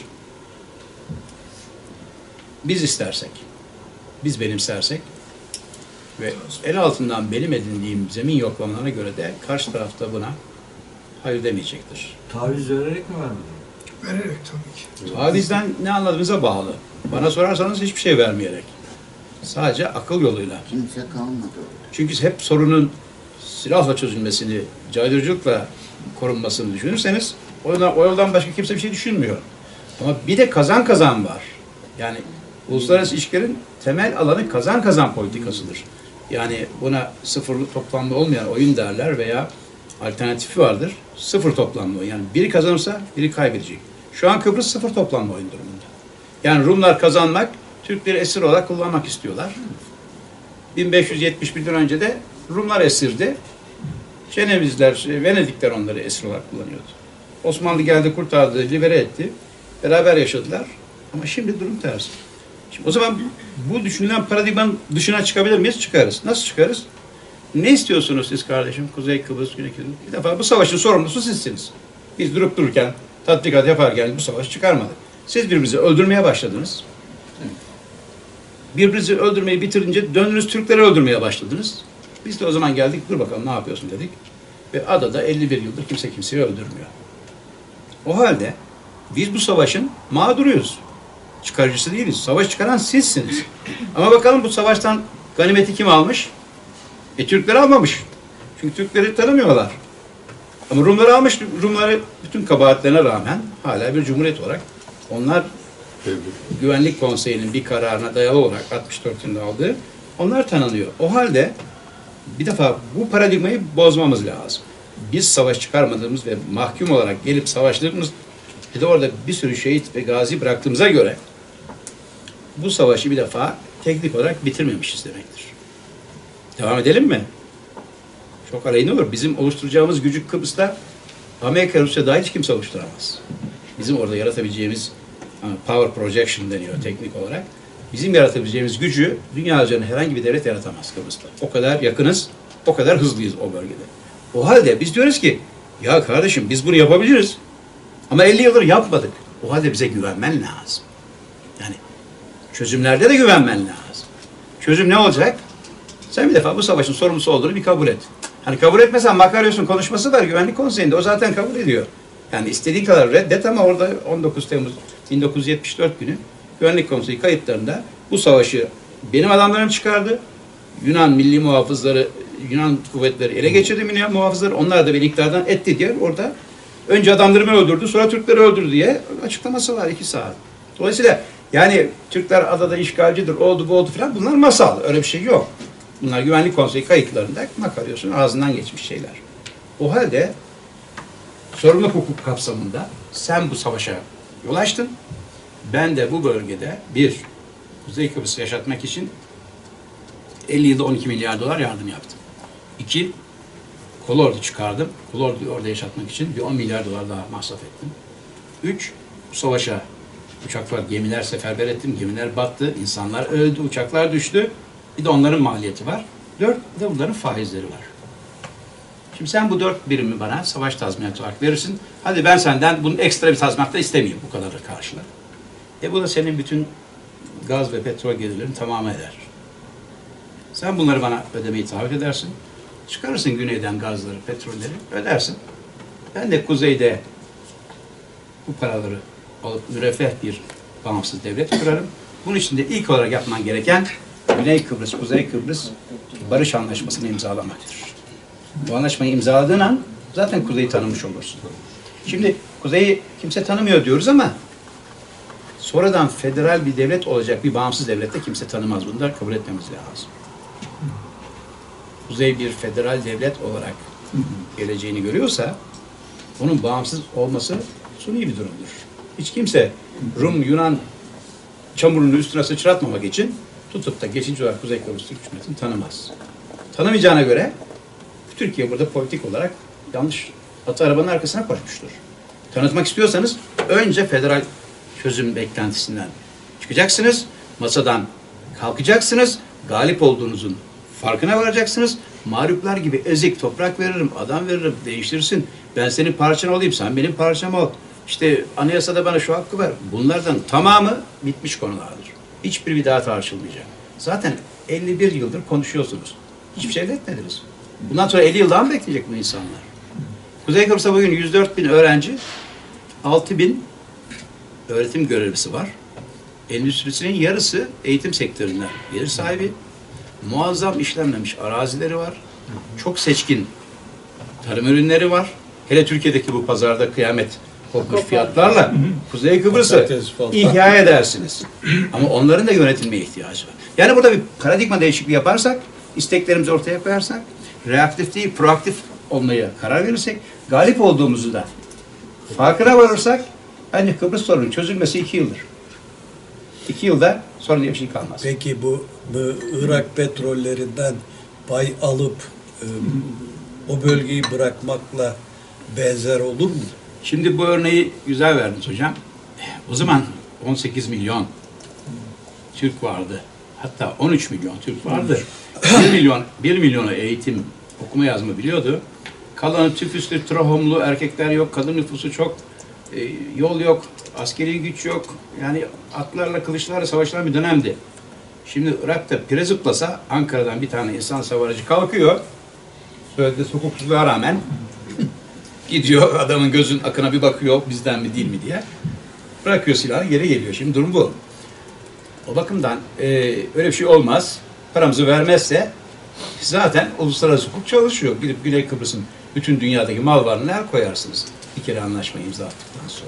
Biz istersek, biz benimsersek ve el altından benim edindiğim zemin yoklamalarına göre de karşı tarafta buna hayır demeyecektir. Taviz vererek mi vermedi? Vererek tabii ki. Tavizden ne anladığımıza bağlı. Bana sorarsanız hiçbir şey vermeyerek. Sadece akıl yoluyla. Kimse kalmadı. Çünkü hep sorunun silahla çözülmesini, caydırıcılıkla korunmasını düşünürseniz o yoldan, o yoldan başka kimse bir şey düşünmüyor. Ama bir de kazan kazan var. Yani uluslararası ilişkilerin temel alanı kazan kazan politikasıdır. Yani buna sıfırlı toplamda olmayan oyun derler veya alternatifi vardır. Sıfır toplamlı oyun. Yani biri kazanırsa biri kaybedecek. Şu an Kıbrıs sıfır toplamlı oyun durumunda. Yani Rumlar kazanmak, Türkleri esir olarak kullanmak istiyorlar. bin beş yüz yetmiş birden önce de Rumlar esirdi. Cenevizler, Venedikler onları esir olarak kullanıyordu. Osmanlı geldi, kurtardı, libere etti. Beraber yaşadılar. Ama şimdi durum tersi. Şimdi o zaman bu düşünülen paradigmanın dışına çıkabilir miyiz? Çıkarız. Nasıl çıkarız? Ne istiyorsunuz siz kardeşim? Kuzey Kıbrıs, Güney Kıbrıs. Bir defa bu savaşın sorumlusu sizsiniz. Biz durup dururken, tatbikat yaparken bu savaşı çıkarmadık. Siz birbirinizi öldürmeye başladınız. Birbirinizi öldürmeyi bitirince döndünüz Türkleri öldürmeye başladınız. Biz de o zaman geldik, dur bakalım ne yapıyorsun dedik. Ve adada elli bir yıldır kimse kimseyi öldürmüyor. O halde biz bu savaşın mağduruyuz. Çıkarıcısı değiliz. Savaş çıkaran sizsiniz. Ama bakalım bu savaştan ganimeti kim almış? E Türkleri almamış. Çünkü Türkleri tanımıyorlar. Ama Rumları almış. Rumları bütün kabahatlerine rağmen hala bir cumhuriyet olarak onlar Güvenlik Konseyi'nin bir kararına dayalı olarak altmış dört yılında aldığı onlar tanınıyor. O halde bir defa bu paradigmayı bozmamız lazım. Biz savaş çıkarmadığımız ve mahkum olarak gelip savaştığımız bir de orada bir sürü şehit ve gazi bıraktığımıza göre bu savaşı bir defa teknik olarak bitirmemişiz demektir. Devam edelim mi? Çok aleyhine olur. Bizim oluşturacağımız gücü Kıbrıs'ta Amerika, Rusya dahil hiç kimse oluşturamaz. Bizim orada yaratabileceğimiz power projection deniyor teknik olarak. Bizim yaratabileceğimiz gücü dünya üzerinde herhangi bir devlet yaratamaz Kıbrıs'ta. O kadar yakınız, o kadar hızlıyız o bölgede. O halde biz diyoruz ki ya kardeşim biz bunu yapabiliriz. Ama elli yıldır yapmadık. O halde bize güvenmen lazım. Yani çözümlerde de güvenmen lazım. Çözüm ne olacak? Sen bir defa bu savaşın sorumlusu olduğunu bir kabul et. Hani kabul etmesen Makaryos'un konuşması var Güvenlik Konseyi'nde. O zaten kabul ediyor. Yani istediğin kadar reddet ama orada on dokuz Temmuz bin dokuz yüz yetmiş dört günü Güvenlik Konseyi kayıtlarında bu savaşı benim adamlarım çıkardı. Yunan milli muhafızları, Yunan kuvvetleri ele geçirdi milli muhafızları. Onlar da beni iktidardan etti diye orada önce adamlarımı öldürdü, sonra Türkleri öldürdü diye açıklaması var iki saat. Dolayısıyla yani Türkler adada işgalcidir, oldu bu oldu falan bunlar masal. Öyle bir şey yok. Bunlar Güvenlik Konseyi kayıtlarında Makaryos'un ağzından geçmiş şeyler. O halde sorumluluk hukuk kapsamında sen bu savaşa yol açtın. Ben de bu bölgede bir, Kuzey Kıbrıs'ı yaşatmak için elli yılda on iki milyar dolar yardım yaptım. İki, kolordu çıkardım. Kolorduyu orada yaşatmak için bir on milyar dolar daha masraf ettim. Üç, bu savaşa uçaklar, gemiler seferber ettim. Gemiler battı, insanlar öldü, uçaklar düştü. Bir de onların maliyeti var. Dört, bir de bunların faizleri var. Şimdi sen bu dört birimi bana savaş tazminatı olarak verirsin. Hadi ben senden bunun ekstra bir tazminat da istemeyeyim. Bu kadar da karşıla. E bu da senin bütün gaz ve petrol gelirlerini tamamı eder. Sen bunları bana ödemeyi taahhüt edersin. Çıkarırsın güneyden gazları, petrolleri ödersin. Ben de kuzeyde bu paraları alıp müreffeh bir bağımsız devlet kurarım. Bunun için de ilk olarak yapman gereken Güney Kıbrıs, Kuzey Kıbrıs barış anlaşmasını imzalamaktır. Bu anlaşmayı imzaladığın an zaten Kuzey'i tanımış olursun. Şimdi Kuzey'i kimse tanımıyor diyoruz ama sonradan federal bir devlet olacak bir bağımsız devlette kimse tanımaz. Bunu da kabul etmemiz lazım. Kuzey bir federal devlet olarak geleceğini görüyorsa onun bağımsız olması suni bir durumdur. Hiç kimse Rum, Yunan çamurunu üstüne sıçratmamak için tutup da geçici olarak Kuzey Kıbrıs Türk Cumhuriyeti'ni tanımaz. Tanımayacağına göre Türkiye burada politik olarak yanlış atı arabanın arkasına koşmuştur. Tanıtmak istiyorsanız önce federal çözüm beklentisinden çıkacaksınız, masadan kalkacaksınız, galip olduğunuzun farkına varacaksınız. Mağluplar gibi ezik toprak veririm, adam veririm, değiştirsin. Ben senin parçan olayım, sen benim parçam ol. İşte anayasada bana şu hakkı ver. Bunlardan tamamı bitmiş konulardır. Hiçbiri bir daha tartışılmayacak. Zaten elli bir yıldır konuşuyorsunuz. Hiçbir şey etmediniz. Bundan sonra elli yıl daha mı bekleyecek bu insanlar? Kuzey Kıbrıs'ta bugün yüz dört bin öğrenci, altı bin öğretim görevlisi var. Endüstrisinin yarısı eğitim sektöründen gelir sahibi. Muazzam işlenmemiş arazileri var. Çok seçkin tarım ürünleri var. Hele Türkiye'deki bu pazarda kıyamet kopmuş fiyatlarla Kuzey Kıbrıs'ı ihya edersiniz. Ama onların da yönetilmeye ihtiyacı var. Yani burada bir paradigma değişikliği yaparsak, isteklerimizi ortaya koyarsak, reaktif değil, proaktif olmaya karar verirsek, galip olduğumuzu da farkına varırsak, bence Kıbrıs sorunun çözülmesi iki yıldır. İki yılda sorun diye bir şey kalmaz. Peki bu, bu Irak petrollerinden pay alıp e, o bölgeyi bırakmakla benzer olur mu? Şimdi bu örneği güzel verdiniz hocam. O zaman on sekiz milyon Türk vardı. Hatta on üç milyon Türk vardı. bir milyon, bir milyonu eğitim, okuma yazma biliyordu. Kalanı tüfüslü, trahomlu, erkekler yok, kadın nüfusu çok, e, yol yok, askeri güç yok. Yani atlarla, kılıçlarla savaşılan bir dönemdi. Şimdi Irak'ta pire zıplasa Ankara'dan bir tane insan savarıcı kalkıyor. Böyle de hukuksuzluğa rağmen gidiyor, adamın gözün akına bir bakıyor, bizden mi değil mi diye. Bırakıyor silahı, geri geliyor. Şimdi durum bu. O bakımdan e, öyle bir şey olmaz. Paramızı vermezse zaten uluslararası hukuk çalışıyor. Gidip Güney Kıbrıs'ın bütün dünyadaki mal varlığına el koyarsınız. Bir kere anlaşmayı imza attıktan sonra.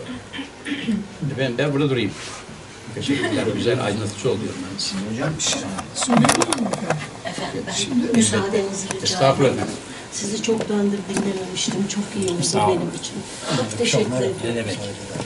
Ben, ben burada durayım. Teşekkürler. Güzel aydınlatıcı oluyor. Hocam bir şey söyleyebilir miyim efendim? Efendim ben Şimdi- müsaadenizi rica Estağfurullah ederim. efendim. Sizi çoktandır dinlememiştim. Çok iyi oldu Sağ olun. benim için. Çok teşekkür ederim. Ne demek?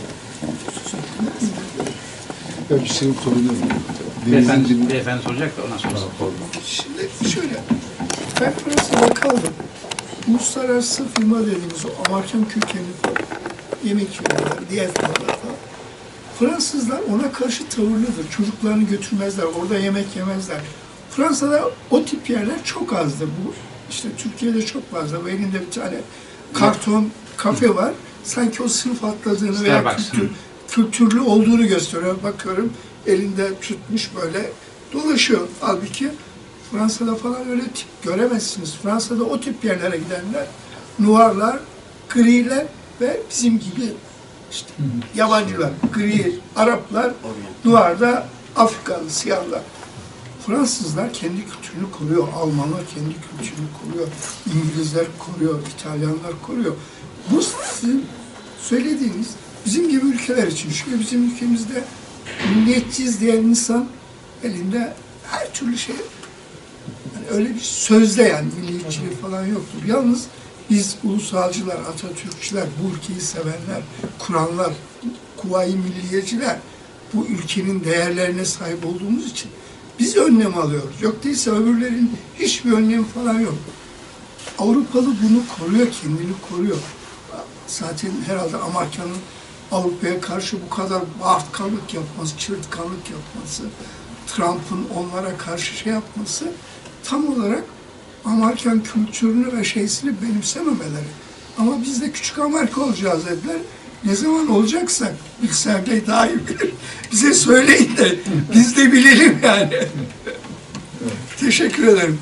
Ben bir şey sorabilir miyim? Beyefendi, beyefendi soracak da ondan sonra soralım. Şimdi şöyle, ben Fransa'da kaldım. Uluslararası firma dediğimiz o Amerikan kökenli yemek firmaları, diğer firmalar falan. Fransızlar ona karşı tavırlıdır. Çocuklarını götürmezler, orada yemek yemezler. Fransa'da o tip yerler çok azdır. Bu işte Türkiye'de çok fazla. Bu elinde bir tane karton kafe var. Sanki o sınıf atladığını veya Starbucks, kültür, hı. kültürlü olduğunu gösteriyor. Bakıyorum elinde tutmuş böyle dolaşıyor. Halbuki Fransa'da falan öyle tip göremezsiniz. Fransa'da o tip yerlere gidenler nuarlar, griler ve bizim gibi işte yabancılar, gri, Araplar, nuarda Afrikalı, siyahlar. Fransızlar kendi kültürünü koruyor, Almanlar kendi kültürünü koruyor, İngilizler koruyor, İtalyanlar koruyor. Bu sizin söylediğiniz bizim gibi ülkeler için. Çünkü bizim ülkemizde milliyetçiyiz diyen insan elinde her türlü şey, yani öyle bir sözde yani milliyetçilik falan yoktur. Yalnız biz ulusalcılar, Atatürkçüler, bu ülkeyi sevenler, kuranlar, kuvayi milliyeciler bu ülkenin değerlerine sahip olduğumuz için biz önlem alıyoruz. Yok değilse öbürlerin hiçbir önlem falan yok. Avrupalı bunu koruyor, kendini koruyor. Zaten herhalde Amerika'nın Avrupa'ya karşı bu kadar bağırtkanlık yapması, çırtkanlık yapması, Trump'ın onlara karşı şey yapması tam olarak Amerikan kültürünü ve şeysini benimsememeleri. Ama biz de küçük Amerika olacağız dediler. Ne zaman olacaksak Bilgisayar Bey daha iyi bilir. Bize söyleyin de biz de bilelim yani. Teşekkür ederim.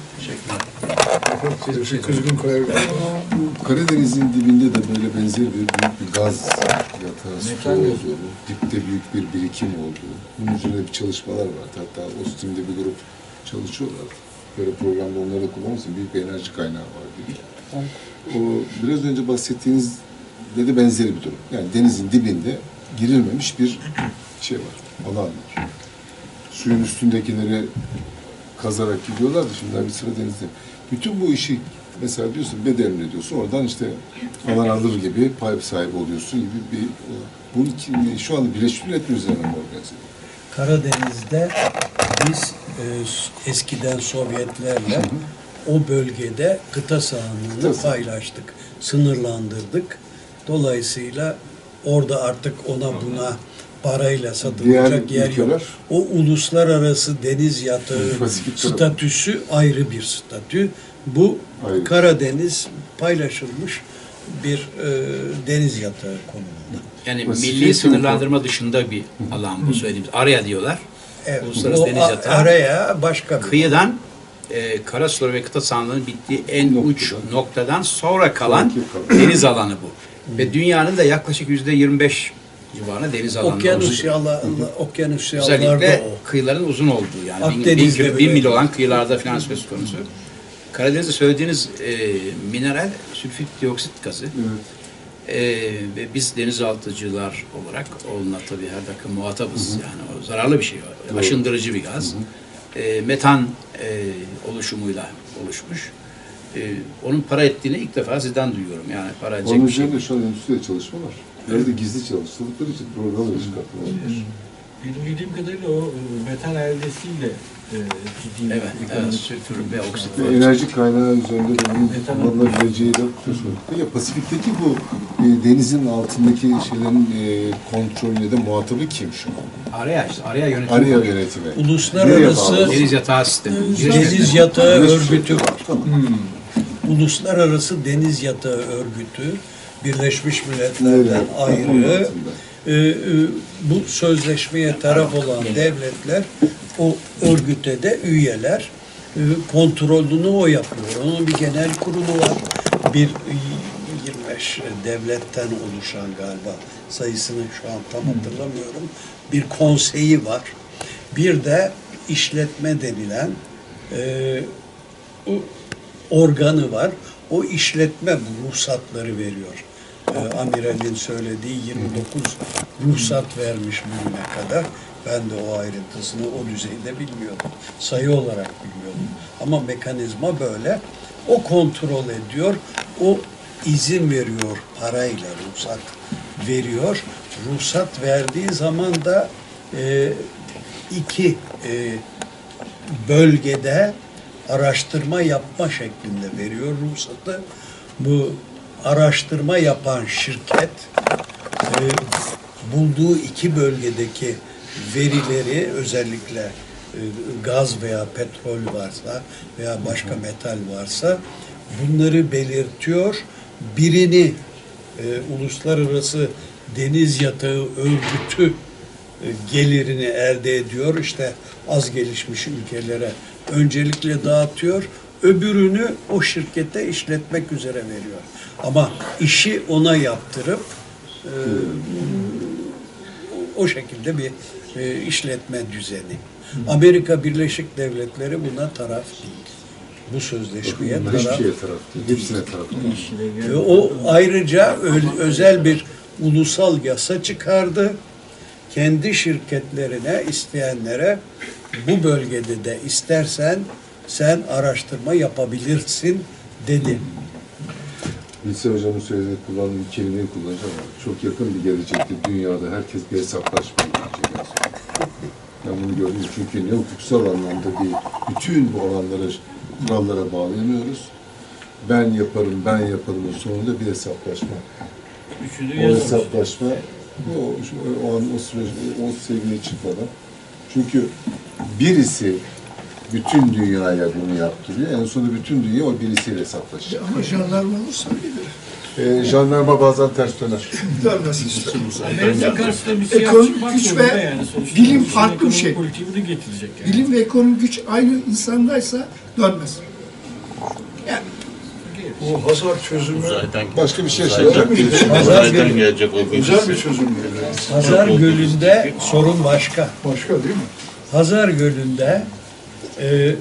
Karadeniz'in dibinde de böyle benzer bir büyük bir gaz yatağı stoğu olduğu, dipte büyük bir birikim olduğu, bunun üzerine bir çalışmalar var. Hatta Ostim'de bir grup çalışıyorlar. Böyle programda onları da kullanırsın, büyük bir enerji kaynağı var diye. O biraz önce bahsettiğiniz de benzeri bir durum. Yani denizin dibinde girilmemiş bir şey var, alan var. Suyun üstündekileri kazarak gidiyorlar da şimdi bir sıra denizde. Bütün bu işi mesela diyorsun bedelini ödüyorsun, oradan işte alan alır gibi pay sahibi oluyorsun gibi bir... Bunun için şu anda Birleşmiş Milletler üzerinden organize ediyor. Karadeniz'de biz e, eskiden Sovyetlerle o bölgede kıta sahanlığını paylaştık, sınırlandırdık. Dolayısıyla orada artık ona buna parayla satılacak yer yok. O uluslararası deniz yatağı statüsü ayrı bir statü. Bu Hayır. Karadeniz paylaşılmış bir e, deniz yatağı konumunda. Yani milli sınırlandırma dışında bir alan bu söylediğimiz. Araya diyorlar. Evet. Uluslararası O deniz yatağı. Araya başka bir kıyıdan e, karasuları ve kıta sahanlığının bittiği en noktadan. uç noktadan sonra kalan deniz alanı bu. Hı. Ve dünyanın da yaklaşık yüzde yirmi beş civarında deniz alanı. Okyanusyalar, okyanusyalarda özellikle o. kıyıların uzun olduğu yani bin, bin, bin, bin mil olan kıyılarda falan söz konusu. Karadeniz'de söylediğiniz e, mineral sülfit dioksit gazı. Evet. E, ve biz denizaltıcılar olarak onunla tabii her dakika muhatabız. Hı hı. Yani o zararlı bir şey. Evet. Aşındırıcı bir gaz. Hı hı. E, metan e, oluşumuyla oluşmuş. E, onun para ettiğini ilk defa sizden duyuyorum. Yani para edecek onun bir şey. Onun üzerinde şu an endüstride çalışma var. Biraz da gizli çalıştırdıkları için programı da çıkarttılar. Benim bildiğim kadarıyla o metan eldesiyle e, ciddi evet, evet, sülfür ve oksit. Ve enerji kaynağı üzerinde de bunun kullanılabileceği de söz konusu. Ya Pasifik'teki bu e, denizin altındaki şeylerin e, kontrolüne de muhatabı kim şu an? Araya işte, araya yönetimi. Araya yönetimi. Uluslararası deniz yatağı sistemi. Deniz Yatağı Örgütü var. Hmm. Uluslararası Deniz Yatağı Örgütü Birleşmiş Milletler'den ayrı. E, e, bu sözleşmeye taraf olan devletler o örgüte de üyeler. E, kontrolünü o yapıyor. Onun bir genel kurulu var. Bir yirmi beş devletten oluşan galiba, sayısını şu an tam hatırlamıyorum. Bir konseyi var. Bir de işletme denilen e, o organı var. O işletme bu ruhsatları veriyor. E, amiralin söylediği yirmi dokuz ruhsat vermiş bugüne kadar. Ben de o ayrıntısını o düzeyde bilmiyordum. Sayı olarak bilmiyordum. Ama mekanizma böyle. O kontrol ediyor. O izin veriyor. Parayla ruhsat veriyor. Ruhsat verdiği zaman da e, iki e, bölgede araştırma yapma şeklinde veriyor ruhsatı. Bu araştırma yapan şirket e, bulduğu iki bölgedeki verileri, özellikle e, gaz veya petrol varsa veya başka metal varsa bunları belirtiyor. Birini e, uluslararası deniz yatağı örgütü e, gelirini elde ediyor. İşte az gelişmiş ülkelere öncelikle dağıtıyor. Öbürünü o şirkete işletmek üzere veriyor. Ama işi ona yaptırıp e, o şekilde bir e, işletme düzeni. Amerika Birleşik Devletleri buna taraf değil. Bu sözleşmeye Bunlar taraf hiçbir şeye taraf değil. Hepsine taraf değil. ve o ayrıca ö- özel bir ulusal yasa çıkardı. Kendi şirketlerine, isteyenlere bu bölgede de istersen sen araştırma yapabilirsin dedi. Bilse hocamın söylediği kullandığım bir kelimeyi kullanacağım ama çok yakın bir gelecekte dünyada herkes bir hesaplaşmaya girecek. Ben bunu gördüm çünkü ne hukuksal anlamda bir bütün bu alanları kurallara bağlayamıyoruz. Ben yaparım, ben yaparımın sonunda bir hesaplaşma. Üçünü O yazmış. hesaplaşma o, o an o süreç o seviyeye çıkmadan. Çünkü birisi bütün dünyaya bunu yaptırıyor. En sonunda bütün dünya o birisiyle hesaplaşacak. Ama jandarma olursa bilir. Ee, jandarma bazen ters döner. Dönmez işte. Amerika karşısında bir siyah Ekonomik çıkmak güç zorunda ve yani. Sonuçta bilim Rusya'nın farklı bir ekonomik şey. Politiği bunu getirecek yani. Bilim ve ekonomik güç aynı insandaysa dönmez. Yani O Hazar çözümü Başka bir şey özel söyleyecek bir, Hazar gelecek o gün. özel bir çözüm değil. Hazar Gölü'nde sorun başka. Başka değil mi? Hazar Gölü'nde e,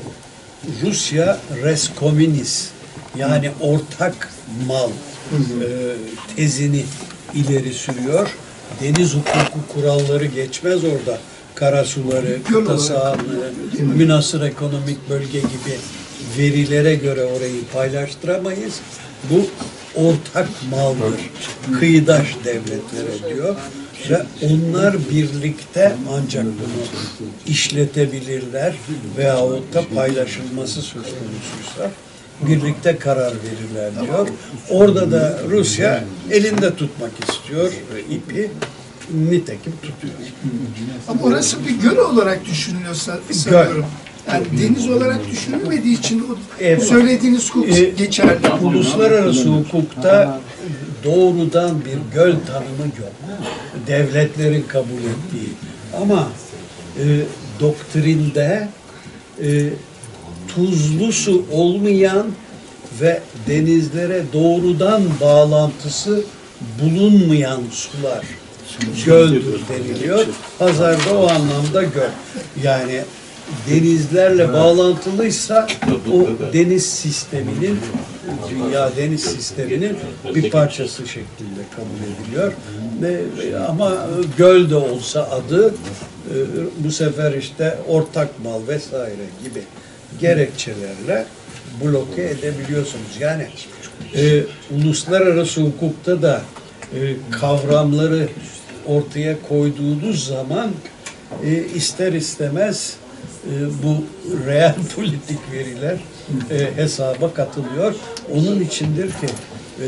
Rusya res communis yani ortak mal e, tezini ileri sürüyor. Deniz hukuku kuralları geçmez orada. Karasuları, kıta sahanlığı, münhasır ekonomik bölge gibi verilere göre orayı paylaştıramayız. Bu ortak maldır. Kıyıdaş devletlere diyor. Ve onlar birlikte ancak bunu işletebilirler veyahut da paylaşılması söz konusuysa birlikte karar verirler diyor. Orada da Rusya elinde tutmak istiyor ipi. Nitekim tutuyor. ama orası bir göl olarak düşünülüyorsa sanıyorum. Yani deniz olarak düşünülmediği için o Evet. söylediğiniz hukuk Ee, geçerli. Uluslararası hukukta doğrudan bir göl tanımı yok. Devletlerin kabul ettiği. Ama e, doktrinde e, tuzlu su olmayan ve denizlere doğrudan bağlantısı bulunmayan sular göldür deniliyor. Hazarda o anlamda göl. Yani denizlerle bağlantılıysa o deniz sisteminin, dünya deniz sisteminin bir parçası şeklinde kabul ediliyor. Ve, ama göl de olsa adı e, bu sefer işte ortak mal vesaire gibi gerekçelerle bloke edebiliyorsunuz. Yani e, uluslararası hukukta da e, kavramları ortaya koyduğunuz zaman e, ister istemez e, bu reel politik veriler e, hesaba katılıyor. Onun içindir ki e,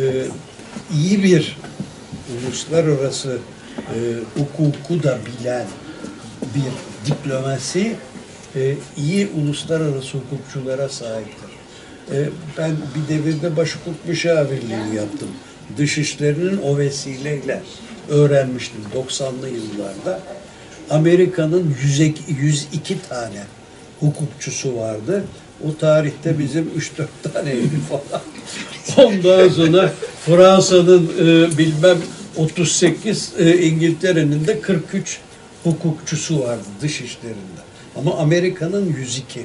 iyi bir uluslararası e, hukuku da bilen bir diplomasi e, iyi uluslararası hukukçulara sahiptir. E, ben bir devirde baş hukuk müşavirliği yaptım. Dışişlerinin o vesileyle öğrenmiştim doksanlı yıllarda. Amerika'nın yüz iki tane hukukçusu vardı. O tarihte bizim üç dört taneydi falan. Ondan sonra Fransa'nın e, bilmem otuz sekiz, e, İngiltere'nin de kırk üç hukukçusu vardı dış işlerinde. Ama Amerika'nın yüz iki.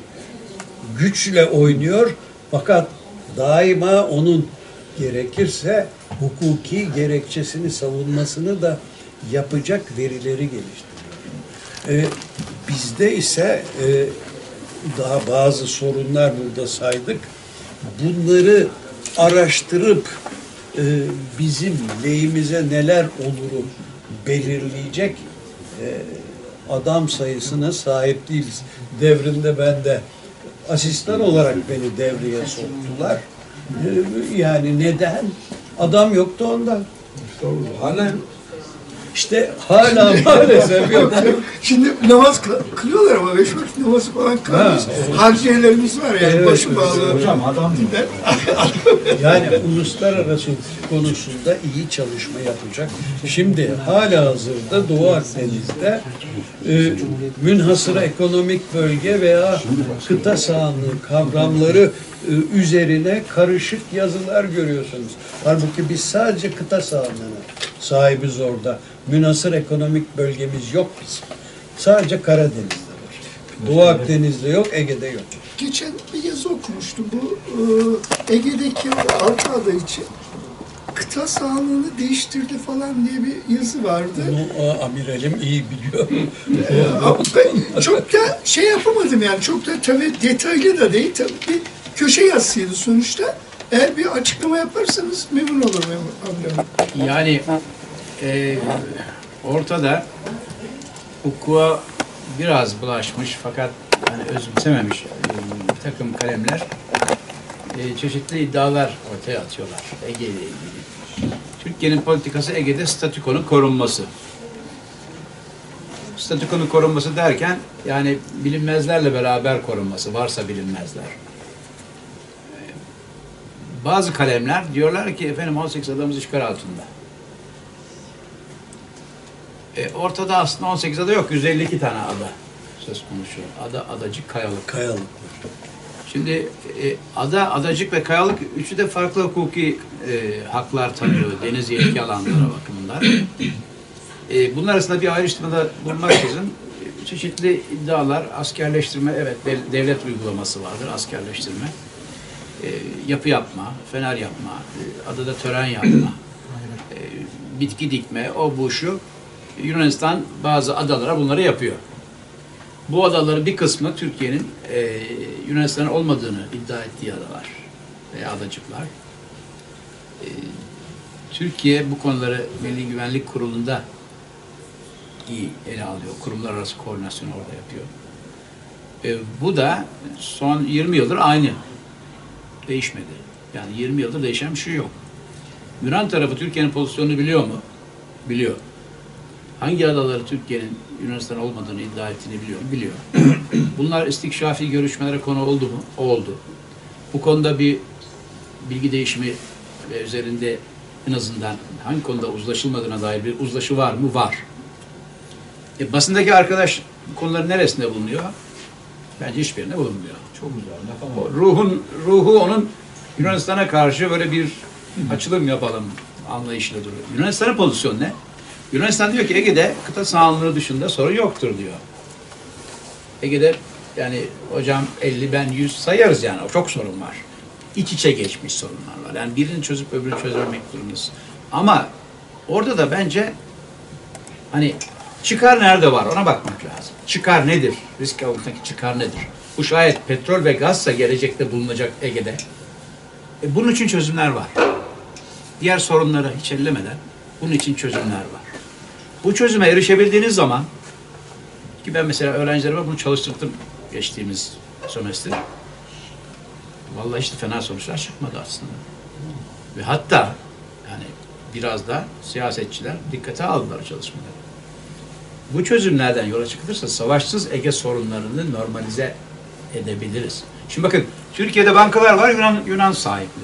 Güçle oynuyor fakat daima onun gerekirse hukuki gerekçesini savunmasını da yapacak verileri geliştiriyor. Ee, bizde ise e, daha bazı sorunlar burada saydık. Bunları araştırıp e, bizim lehimize neler oluru belirleyecek e, adam sayısına sahip değiliz. Devrinde ben de asistan olarak beni devreye soktular. E, yani neden? Adam yoktu ondan. Hani İşte hala maalesef yok. Şimdi namaz kıl- kılıyorlar ama beş vakit namazı falan kılıyoruz. Harciyelerimiz var yani Evet, başı bağlı. Hocam adam mı? Yani uluslararası konusunda iyi çalışma yapacak. Şimdi hala hazırda Doğu Akdeniz'de e, münhasıra ekonomik bölge veya kıta sahanlığı kavramları e, üzerine karışık yazılar görüyorsunuz. Halbuki biz sadece kıta sahanlığına sahibiz orada. Münhasır ekonomik bölgemiz yok bizim. Sadece Karadeniz'de var. Doğu Akdeniz'de yok, Ege'de yok. Geçen bir yazı okumuştum. Bu e, Ege'deki o Arka Ada için kıta sahanlığını değiştirdi falan diye bir yazı vardı. Bunu a, amiralim iyi biliyor. Ee, ama ben çok da şey yapamadım yani. Çok da tabii detaylı da değil. Tabii bir köşe yazısıydı sonuçta. Eğer bir açıklama yaparsanız memnun olurum Emre. Yani e, ortada hukuka biraz bulaşmış fakat hani özümsememiş e, bir takım kalemler e, çeşitli iddialar ortaya atıyorlar Ege ile ilgili. Türkiye'nin politikası Ege'de statükonun korunması. Statükonun korunması derken yani bilinmezlerle beraber korunması, varsa bilinmezler. Bazı kalemler diyorlar ki efendim on sekiz adamız işgal altında. E, ortada aslında on sekiz ada yok, yüz elli iki tane ada söz konusu. Ada, adacık, kayalık. Kayalık. Şimdi e, ada, adacık ve kayalık üçü de farklı hukuki e, haklar tanıyor deniz yetki alanları bakımından. E, bunlar arasında bir ayrıştırmada bulunmaksızın e, çeşitli iddialar, askerleştirme, evet devlet uygulaması vardır, askerleştirme. E, yapı yapma, fener yapma, e, adada tören yapma, e, bitki dikme, o bu şu. Yunanistan bazı adalara bunları yapıyor. Bu adaların bir kısmı Türkiye'nin e, Yunanistan'ın olmadığını iddia ettiği adalar veya adacıklar. E, Türkiye bu konuları Milli Güvenlik Kurulu'nda iyi ele alıyor. Kurumlar arası koordinasyonu orada yapıyor. E, bu da son yirmi yıldır aynı. Değişmedi. Yani yirmi yıldır değişen bir şey yok. Yunan tarafı Türkiye'nin pozisyonunu biliyor mu? Biliyor. Hangi adaları Türkiye'nin Yunanistan olmadığını iddia ettiğini biliyor mu? Biliyor. Bunlar istikşafi görüşmelere konu oldu mu? Oldu. Bu konuda bir bilgi değişimi ve üzerinde en azından hangi konuda uzlaşılmadığına dair bir uzlaşı var mı? Var. E, basındaki arkadaş bu konuların neresinde bulunuyor? Bence hiçbirinde bulunmuyor. Çok güzel. O ruhun ruhu onun Yunanistan'a karşı böyle bir açılım yapalım anlayışıyla duruyor. Yunanistan'ın pozisyonu ne? Yunanistan diyor ki Ege'de kıta sahanlığı dışında sorun yoktur diyor. Ege'de yani hocam elli ben yüz sayarız yani çok sorun var. İç içe geçmiş sorunlar var. Yani birini çözüp öbürünü çözemek durumundayız. Ama orada da bence hani çıkar nerede var ona bakmak lazım. Çıkar nedir? Risk altındaki çıkar nedir? Bu şayet petrol ve gazsa gelecekte bulunacak Ege'de. E bunun için çözümler var. Diğer sorunları hiç ellemeden bunun için çözümler var. Bu çözüme erişebildiğiniz zaman ki ben mesela öğrencilerime bunu çalıştırdım geçtiğimiz sömestr. Vallahi işte fena sonuçlar çıkmadı aslında. Ve hatta yani biraz da siyasetçiler dikkate aldılar çalışmaları. Bu çözümlerden yola çıkılırsa savaşsız Ege sorunlarını normalize edebiliriz. Şimdi bakın Türkiye'de bankalar var Yunan, Yunan sahipli.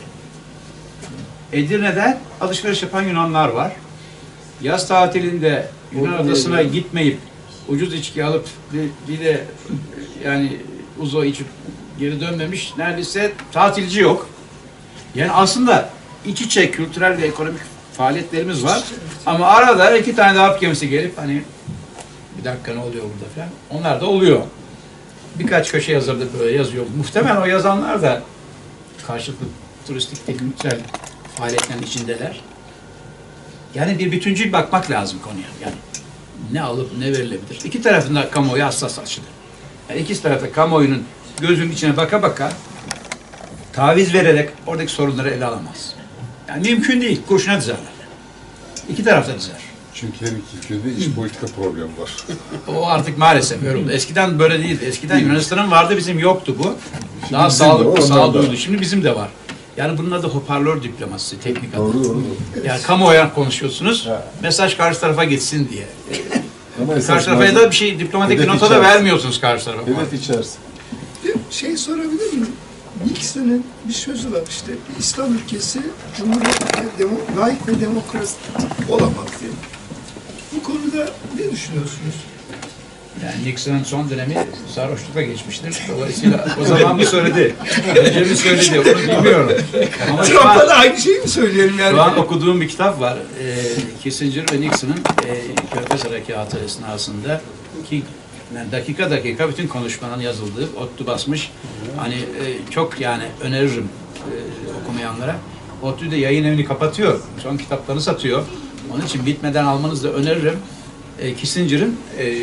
Edirne'de alışveriş yapan Yunanlar var. Yaz tatilinde Yunan adasına gitmeyip ucuz içki alıp bir, bir de yani uzo içip geri dönmemiş neredeyse tatilci yok. Yani aslında iç içe kültürel ve ekonomik faaliyetlerimiz var. Ama arada iki tane daha gemisi gelip hani bir dakika ne oluyor burada falan. Onlar da oluyor. Birkaç köşe yazarı da böyle yazıyor. Muhtemelen o yazanlar da karşılıklı turistik tekniksel faaliyetlerin içindeler. Yani bir bütüncül bakmak lazım konuya. Yani ne alıp ne verilebilir. İki tarafında kamuoyu hassas açıdır. Yani ikisi tarafta kamuoyunun gözünün içine baka baka taviz vererek oradaki sorunları ele alamaz. Yani mümkün değil. Kurşuna dizerler. İki tarafta dizer. Çünkü her iki ülkede iç politika problemi var. O artık maalesef öyle oldu. Eskiden böyle değildi. Eskiden Yunanistan'ın vardı, bizim yoktu bu. Daha bizim de var, sağlıklı, ondan sağduyulu. da. Şimdi bizim de var. Yani bunun adı hoparlör diplomasisi, teknik adı. Doğru, doğru, doğru. Yani kamuoyuna konuşuyorsunuz, mesaj karşı tarafa gitsin diye. Ama esas Karşı tarafa da bir şey, diplomatik bir hedef nota da içerisi. vermiyorsunuz karşı tarafa. Hedef içerisi. Bir şey sorabilir miyim? Nixon'ın bir sözü var işte, İslam ülkesi cumhuriyet, demo, layık ve demokrasi olamaz diye. Bu konuda ne düşünüyorsunuz? Yani Nixon'ın son dönemi sarhoşlukla geçmiştir. Dolayısıyla o zaman mı söyledi? Önce mi söyledi? Onu bilmiyorum. Ama şu Trump'a an, da aynı şeyi mi söyleyelim yani? şu an okuduğum bir kitap var. Ee, Kissinger ve Nixon'ın e, Körfez Harekatı esnasında ki yani dakika dakika bütün konuşmanın yazıldığı, ODTÜ basmış. Hani e, çok yani öneririm e, okumayanlara. ODTÜ de yayın evini kapatıyor. Son kitaplarını satıyor. Onun için bitmeden almanızı da öneririm. E, Kissinger'ın e,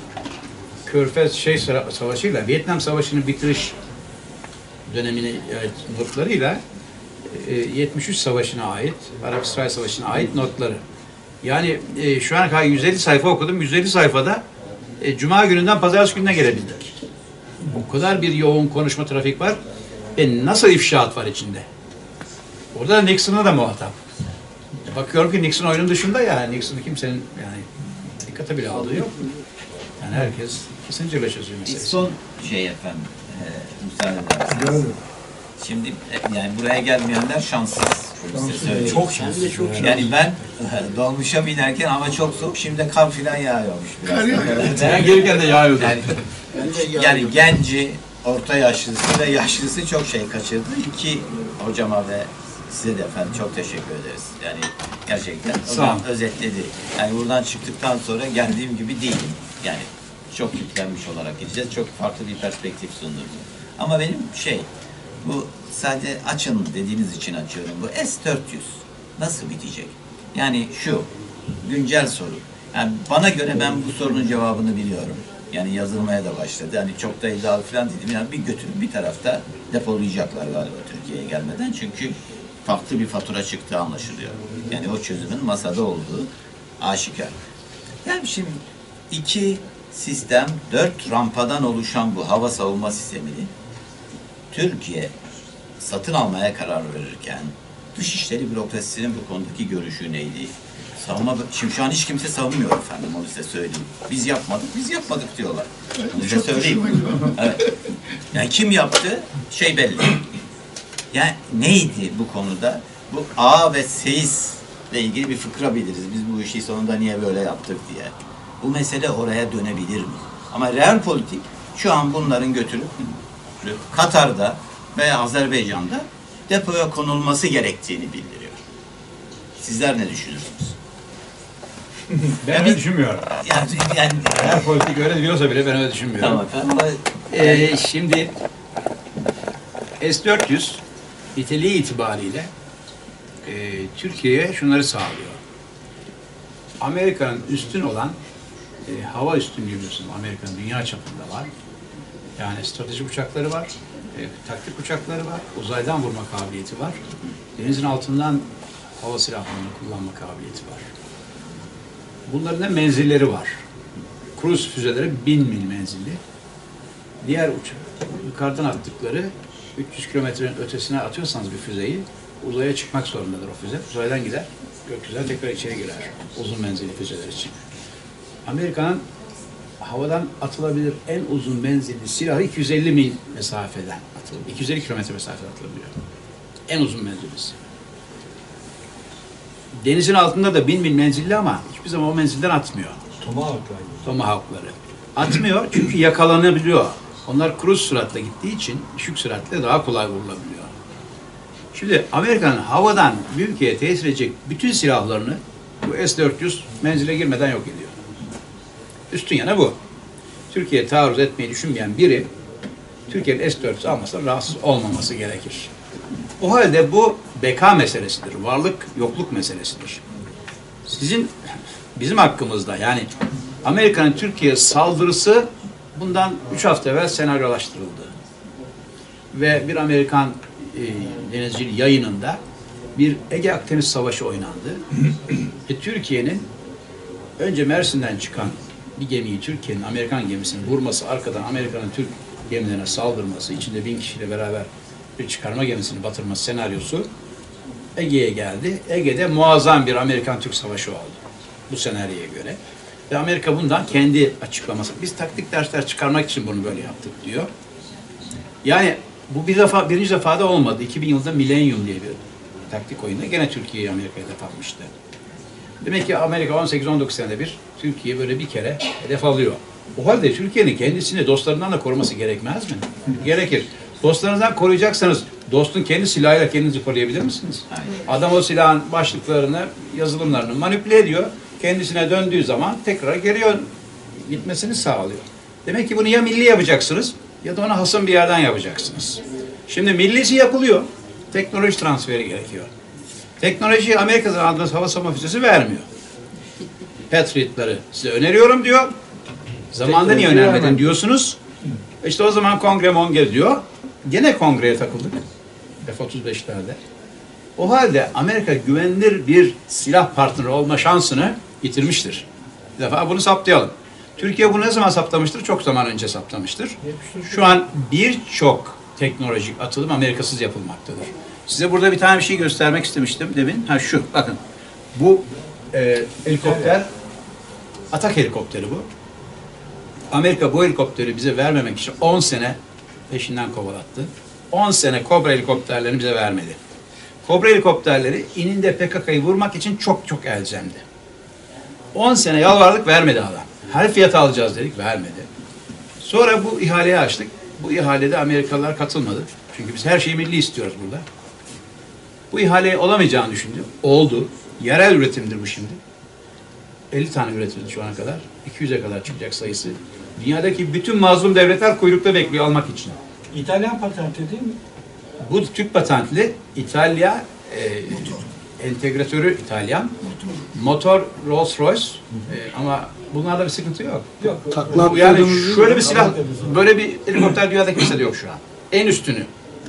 Körfez şey savaşıyla Vietnam Savaşı'nın bitiriş dönemini evet, notlarıyla e, yetmiş üç Savaşı'na ait, Arap-İsrail Savaşı'na ait notları. Yani e, şu ana kadar yüz elli sayfa okudum. yüz elli sayfada e, Cuma gününden Pazartesi gününe gelebildik. O kadar bir yoğun konuşma, trafik var ve nasıl ifşaat var içinde. Orada da Nixon'a da muhatap. Bakıyorum ki Nixon oyunun dışında yani. Nixon'ı kimsenin yani dikkate bile aldığı yok. Yani herkes Kissinger'la çözüyor meselesi. Son şey efendim, e, müsaade ederseniz. Şimdi e, yani buraya gelmeyenler şanssız. Size söyleyeyim. Çok şanslı. Çok Yani ben e, dolmuşa binerken hava çok soğuk, şimdi de kar filan yağıyormuş biraz. Kar yağıyor. Ben gelirken de yağıyordu. Yani, yani genci, orta yaşlısı ve yaşlısı çok şey kaçırdı. İki hocama ve size de efendim çok teşekkür ederiz. Yani gerçekten hocam özetledi. Yani buradan çıktıktan sonra geldiğim gibi değilim. Yani çok yüklenmiş olarak gideceğiz. Çok farklı bir perspektif sundurdu. Ama benim şey, bu sadece açın dediğiniz için açıyorum. Bu S dört yüz nasıl bitecek? Yani şu, güncel soru. Yani bana göre ben bu sorunun cevabını biliyorum. Yani yazılmaya da başladı. Yani çok da iddialı falan dedim. Yani bir götürüp bir tarafta depolayacaklar galiba Türkiye'ye gelmeden. Çünkü farklı bir fatura çıktığı anlaşılıyor. Yani o çözümün masada olduğu aşikar. Yani şimdi iki sistem, dört rampadan oluşan bu hava savunma sistemini Türkiye satın almaya karar verirken Dışişleri Bürokrasisi'nin bu konudaki görüşü neydi? Savunma, şimdi şu an hiç kimse savunmuyor efendim, onu size söyleyeyim. Biz yapmadık, biz yapmadık diyorlar. Onu size söyleyeyim. Evet. Yani kim yaptı? Şey belli. Yani neydi bu konuda? Bu A ve Seiz ile ilgili bir fıkra biliriz. Biz bu işi sonunda niye böyle yaptık diye. Bu mesele oraya dönebilir mi? Ama real politik şu an bunların götürüp Katar'da veya Azerbaycan'da depoya konulması gerektiğini bildiriyor. Sizler ne düşünürsünüz? Ben Yani- öyle düşünmüyorum. Yani, yani Her politik öyle diyorsa bile ben öyle düşünmüyorum. tamam efendim. Ama Ee, şimdi S dört yüz niteliği itibariyle e, Türkiye'ye şunları sağlıyor. Amerika'nın üstün olan e, hava üstünlüğü biliyorsunuz. Amerika'nın dünya çapında var. Yani strateji uçakları var, e, taktik uçakları var, uzaydan vurma kabiliyeti var. Denizin altından hava silahlarını kullanma kabiliyeti var. Bunların da menzilleri var. Kruz füzeleri bin mil menzilli. Diğer uçak, yukarıdan attıkları üç yüz kilometrenin ötesine atıyorsanız bir füzeyi, uzaya çıkmak zorundadır o füze. Uzaydan gider, gökyüzüne tekrar içeri girer. Uzun menzilli füzeler için. Amerika'nın havadan atılabilir en uzun menzilli silahı iki yüz elli mil mesafeden atılabiliyor. iki yüz elli kilometre mesafeden atılabiliyor. En uzun menzilisi. Denizin altında da bin mil menzilli ama hiçbir zaman o menzilden atmıyor. Tomahawk'lar. Tomahawk'ları. Atmıyor çünkü yakalanabiliyor. Onlar kruz süratle gittiği için düşük süratle daha kolay vurulabiliyor. Şimdi Amerika'nın havadan bir ülkeye tesir edecek bütün silahlarını bu S dört yüz menzile girmeden yok ediyor. Üstün yanı bu. Türkiye taarruz etmeyi düşünmeyen biri Türkiye'nin S dört yüz almasına rahatsız olmaması gerekir. O halde bu beka meselesidir. Varlık, yokluk meselesidir. Sizin, bizim hakkımızda yani Amerika'nın Türkiye saldırısı bundan üç hafta evvel senaryolaştırıldı. Ve bir Amerikan e, denizcilik yayınında bir Ege Akdeniz Savaşı oynandı. Ve Türkiye'nin önce Mersin'den çıkan bir gemiyi, Türkiye'nin Amerikan gemisinin vurması, arkadan Amerika'nın Türk gemilerine saldırması, içinde bin kişiyle beraber bir çıkarma gemisini batırması senaryosu Ege'ye geldi. Ege'de muazzam bir Amerikan-Türk savaşı oldu bu senaryoya göre. Ve Amerika bundan kendi açıklaması. Biz taktik dersler çıkarmak için bunu böyle yaptık diyor. Yani bu bir defa, birinci defada olmadı. iki bin yılında Millennium diye bir taktik oyunda gene Türkiye'yi Amerika'ya hedef almıştı. Demek ki Amerika on sekiz on dokuz senede bir Türkiye böyle bir kere hedef alıyor. O halde Türkiye'nin kendisini dostlarından da koruması gerekmez mi? Gerekir. Dostlarınızdan koruyacaksanız dostun kendi silahıyla kendinizi koruyabilir misiniz? Adam o silahın başlıklarını, yazılımlarını manipüle ediyor. Kendisine döndüğü zaman tekrar geri gitmesini sağlıyor. Demek ki bunu ya milli yapacaksınız ya da ona hasım bir yerden yapacaksınız. Şimdi millisi yapılıyor. Teknoloji transferi gerekiyor. Teknolojiyi Amerika'dan aldığınız hava savunma füzesi vermiyor. Patriot'ları size öneriyorum diyor. Zamanında niye önermedin diyorsunuz. İşte o zaman kongre mongre diyor. Gene kongreye takıldık. F otuz beşlerde. O halde Amerika güvenilir bir silah partneri olma şansını yitirmiştir. Bir defa bunu saptayalım. Türkiye bunu ne zaman saptamıştır? Çok zaman önce saptamıştır. Şu an birçok teknolojik atılım Amerikasız yapılmaktadır. Size burada bir tane bir şey göstermek istemiştim demin. Ha şu, bakın. Bu e, helikopter, atak helikopteri bu. Amerika bu helikopteri bize vermemek için on sene peşinden kovalattı. on sene Kobra helikopterlerini bize vermedi. Kobra helikopterleri ininde P K K'yı vurmak için çok çok elzemdi. on sene yalvardık, vermedi adam. Her fiyatı alacağız dedik, vermedi. Sonra bu ihaleyi açtık. Bu ihalede Amerikalılar katılmadı. Çünkü biz her şeyi milli istiyoruz burada. Bu ihale olamayacağını düşündü. Oldu. Yerel üretimdir bu şimdi. elli tane üretildi şu ana kadar. iki yüze kadar çıkacak sayısı. Dünyadaki bütün mazlum devletler kuyrukta bekliyor almak için. İtalyan patenti değil mi? Bu Türk patentli. İtalya e, entegratörü İtalyan. Motor Rolls-Royce. E, ama bunlarda bir sıkıntı yok. Yok. Bu yani şöyle bir silah, böyle bir helikopter dünyada kimse de yok şu an. En üstünü.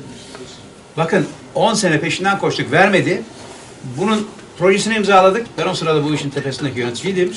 Bakın on sene peşinden koştuk, vermedi. Bunun projesini imzaladık. Ben o sırada bu işin tepesindeki yöneticiydim.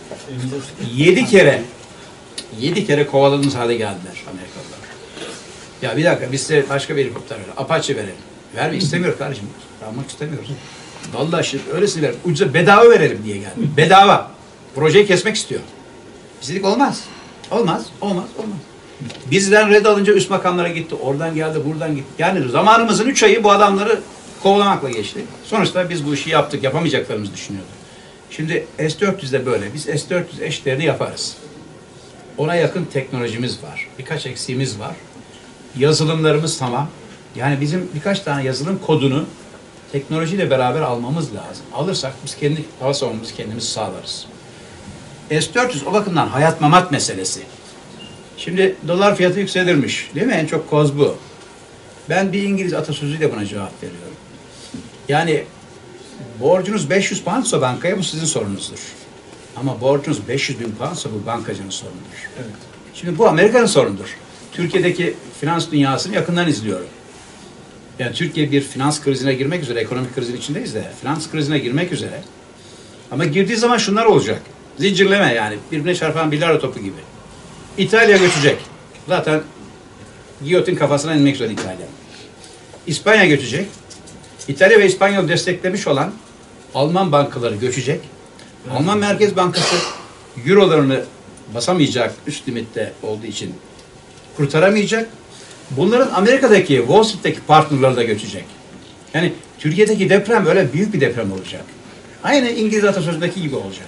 Yedi kere, yedi kere kovaladığımız hale geldiler Amerikalılar. Ya bir dakika, biz size başka bir helikopter verelim, Apache verelim. Verme, istemiyor kardeşim. Almak istemiyoruz. Vallahi şimdi öylesini verelim, ucuza bedava verelim diye geldi. Bedava. Projeyi kesmek istiyor. Biz dedik olmaz. Olmaz, olmaz, olmaz. Bizden red alınca üst makamlara gitti. Oradan geldi, buradan gitti. Yani zamanımızın üç ayı bu adamları kovalamakla geçti. Sonuçta biz bu işi yaptık, yapamayacaklarımızı düşünüyorduk. Şimdi S dört yüz'de böyle. Biz S dört yüz eşlerini yaparız. Ona yakın teknolojimiz var. Birkaç eksiğimiz var. Yazılımlarımız tamam. Yani bizim birkaç tane yazılım kodunu teknolojiyle beraber almamız lazım. Alırsak biz kendi hava savunmamızı kendimiz sağlarız. S dört yüz o bakımdan hayat mamat meselesi. Şimdi dolar fiyatı yükselirmiş. Değil mi? En çok koz bu. Ben bir İngiliz atasözüyle buna cevap veriyorum. Yani borcunuz beş yüz poundsa bankaya bu sizin sorunuzdur. Ama borcunuz beş yüz bin poundsa bu bankacının sorunudur. Evet. Şimdi bu Amerika'nın sorunudur. Türkiye'deki finans dünyasını yakından izliyorum. Yani Türkiye bir finans krizine girmek üzere, ekonomik krizin içindeyiz de, finans krizine girmek üzere. Ama girdiği zaman şunlar olacak. Zincirleme yani, birbirine çarpan bilardo topu gibi. İtalya göçecek. Zaten giyotin kafasına inmek üzere İtalya. İspanya göçecek. İtalya ve İspanyol desteklemiş olan Alman bankaları göçecek. Alman Merkez Bankası eurolarını basamayacak, üst limitte olduğu için kurtaramayacak. Bunların Amerika'daki, Wall Street'teki partnerleri de göçecek. Yani Türkiye'deki deprem öyle büyük bir deprem olacak. Aynı İngiliz atasözündeki gibi olacak.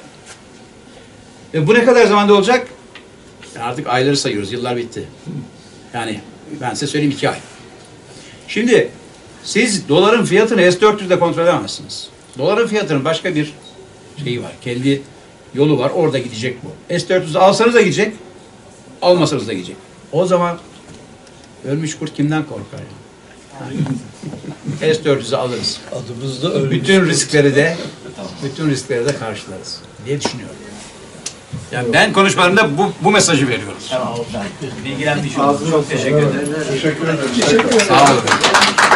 Ve bu ne kadar zamanda olacak? Yani artık ayları sayıyoruz, yıllar bitti. Yani ben size söyleyeyim iki ay. Şimdi siz doların fiyatını S dört yüz'de kontrol edemezsiniz. Doların fiyatının başka bir şeyi var, kendi yolu var, orada gidecek bu. S dört yüz'ü alsanız da gidecek, almasanız da gidecek. O zaman ölmüş kurt kimden korkar? Yani? S dört yüz'ü alırız. Adımızda ölmüş bütün riskleri de, bütün riskleri de karşılarız diye düşünüyorum. Yani ben konuşmalarımda bu, bu mesajı veriyorum. Tamam, bilgilenmiş olduk. Çok teşekkür ederim. Teşekkür ederim. Sağ olun.